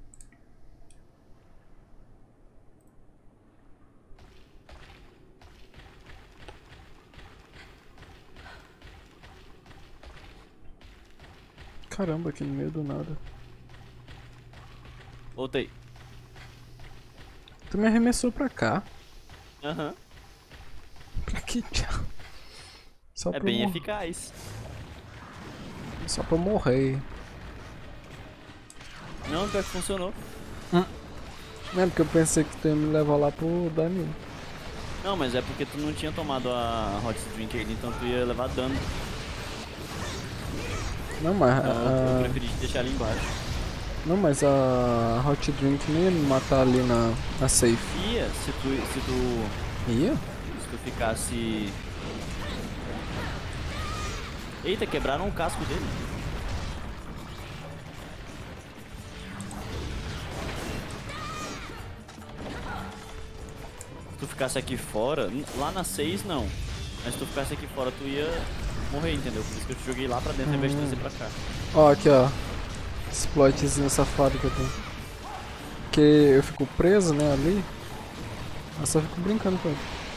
Caramba, aqui no meio do nada. Voltei. Tu me arremessou pra cá. Aham. Pra que tchau? Só É pra bem eu eficaz. mor- Só pra eu morrer. Não, pior que funcionou. Não é porque eu pensei que tu ia me levar lá pro Danilo. Não, mas é porque tu não tinha tomado a Hot Drink ainda, então tu ia levar dano. Não, mas Então eu a, preferi te deixar ali embaixo. não, mas a Hot Drink nem ia me matar ali na, na safe. Ia, se tu, se tu, Ia? se tu ficasse... Eita, quebraram o casco dele. Se tu ficasse aqui fora, n- lá na seis não. Mas se tu ficasse aqui fora, tu ia morrer, entendeu? Por isso que eu te joguei lá pra dentro ao invés de trazer pra cá. Ó, aqui, ó. Exploitzinho safado que eu tenho. Porque eu fico preso, né, ali. Eu só fico brincando com ele.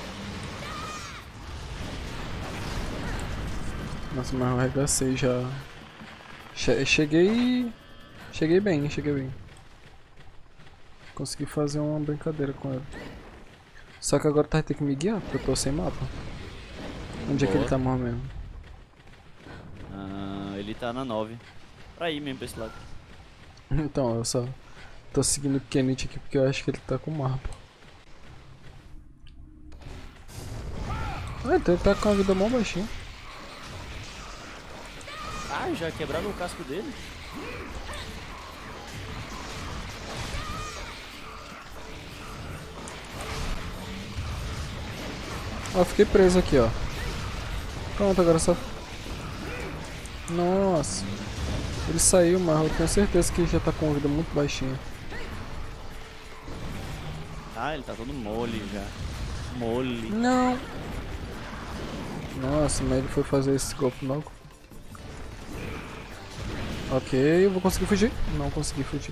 Nossa, mas eu arregacei já. Che cheguei. Cheguei bem, cheguei bem. Consegui fazer uma brincadeira com ele. Só que agora tá ter que me guiar, porque eu tô sem mapa. Onde é que ele Boa. tá morrendo? Ah, ele tá na nove. Pra ir mesmo pra esse lado. Então, eu só tô seguindo o Kenneth aqui porque eu acho que ele tá com o mapa. Ah, então ele tá com a vida mó baixinha. Ah, já quebraram o casco dele? Ó, fiquei preso aqui, ó. Pronto, agora só... Nossa. Ele saiu, mas eu tenho certeza que ele já tá com a vida muito baixinha. Ah, ele tá todo mole já. Mole. Não. Nossa, mas ele foi fazer esse golpe logo. Ok, eu vou conseguir fugir. Não consegui fugir.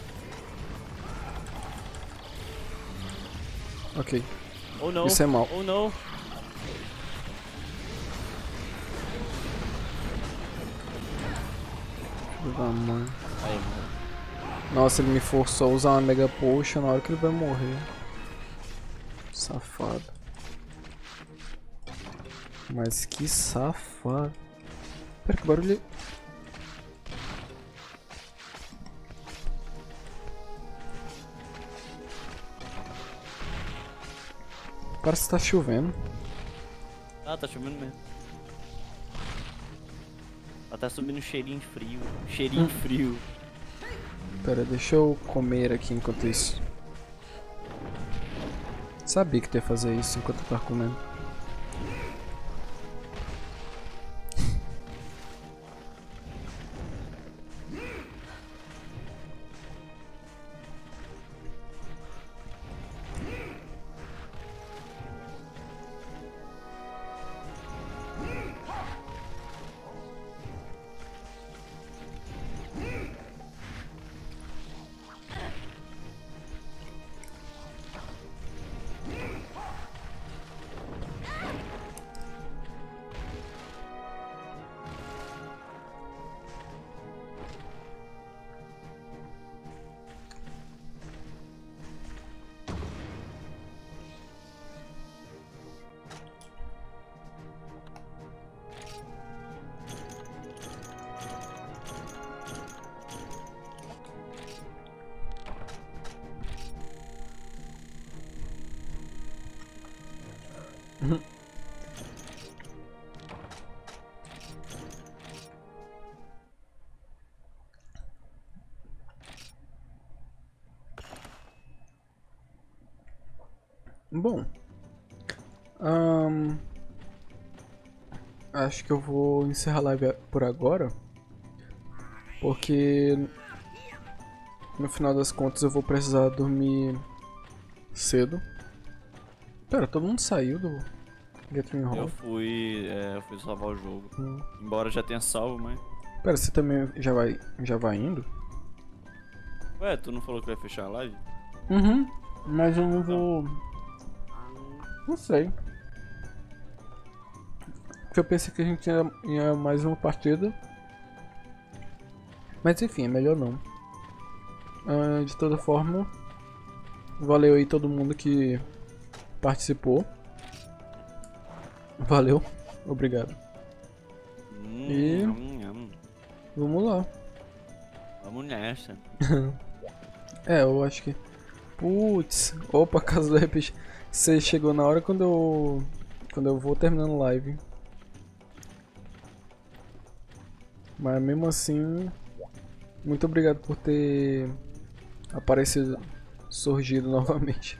Ok. Ou não. Isso é mal. Ou não. Filho da mãe. Aí, mano. Nossa, ele me forçou a usar uma Mega Potion na hora que ele vai morrer. Safado. Mas que safado. Pera, que barulho. Parece que tá chovendo. Ah, tá chovendo mesmo. Ela tá subindo um cheirinho frio. Cheirinho frio. Pera, deixa eu comer aqui enquanto isso. Sabia que tu ia fazer isso enquanto eu tava comendo. Bom, ahn, acho que eu vou encerrar a live por agora, porque no final das contas eu vou precisar dormir cedo. Pera, todo mundo saiu do Gathering Eu Hall? fui. É, eu fui salvar o jogo. Hum. Embora já tenha salvo, mas. Pera, você também já vai, já vai indo? Ué, tu não falou que vai fechar a live? Uhum, mas eu não vou... Não sei. Porque eu pensei que a gente ia, ia mais uma partida. Mas enfim, é melhor não. Ah, de toda forma, valeu aí todo mundo que participou. Valeu, obrigado. Hum, E- hum, hum. Vamos lá. Vamos nessa. É, eu acho que... Putz, opa, caso do R P G. Você chegou na hora quando eu... Quando eu vou terminando live. Mas mesmo assim... Muito obrigado por ter... Aparecido... Surgido novamente.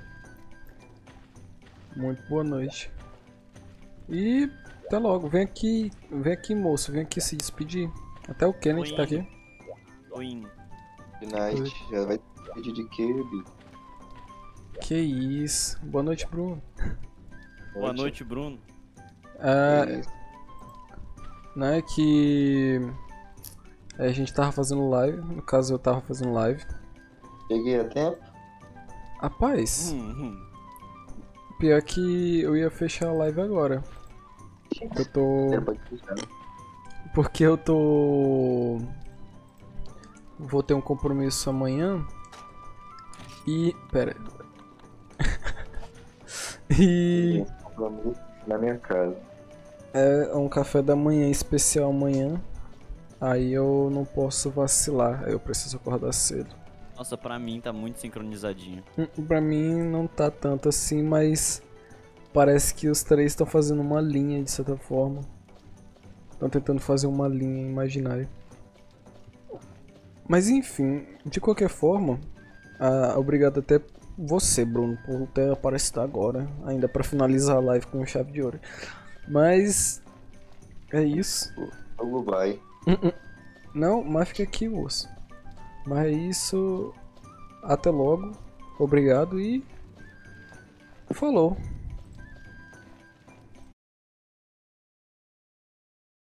Muito boa noite. E... Até logo. Vem aqui... Vem aqui, moço. Vem aqui se despedir. Até o Kenneth Oi. tá aqui. Oi. Good night. Já vai pedir de Kirby. Que isso. Boa noite, Bruno. Boa noite, Bruno. Ah, Que isso. né, que a gente tava fazendo live, no caso eu tava fazendo live. Cheguei a tempo? Rapaz, Hum, hum. pior que eu ia fechar a live agora. Eu tô. Tempo aqui, cara. Porque eu tô. Vou ter um compromisso amanhã. E. Pera. E. Na minha casa. É um café da manhã especial amanhã. Aí eu não posso vacilar. Aí eu preciso acordar cedo. Nossa, pra mim tá muito sincronizadinho. Hum, Pra mim não tá tanto assim, mas parece que os três estão fazendo uma linha de certa forma. Estão tentando fazer uma linha imaginária. Mas enfim, de qualquer forma, ah, obrigado até você, Bruno, por ter aparecido agora, ainda pra finalizar a live com chave de ouro. Mas é isso. Logo vai. Não, mas fica aqui, moço. Mas é isso. Até logo. Obrigado e falou.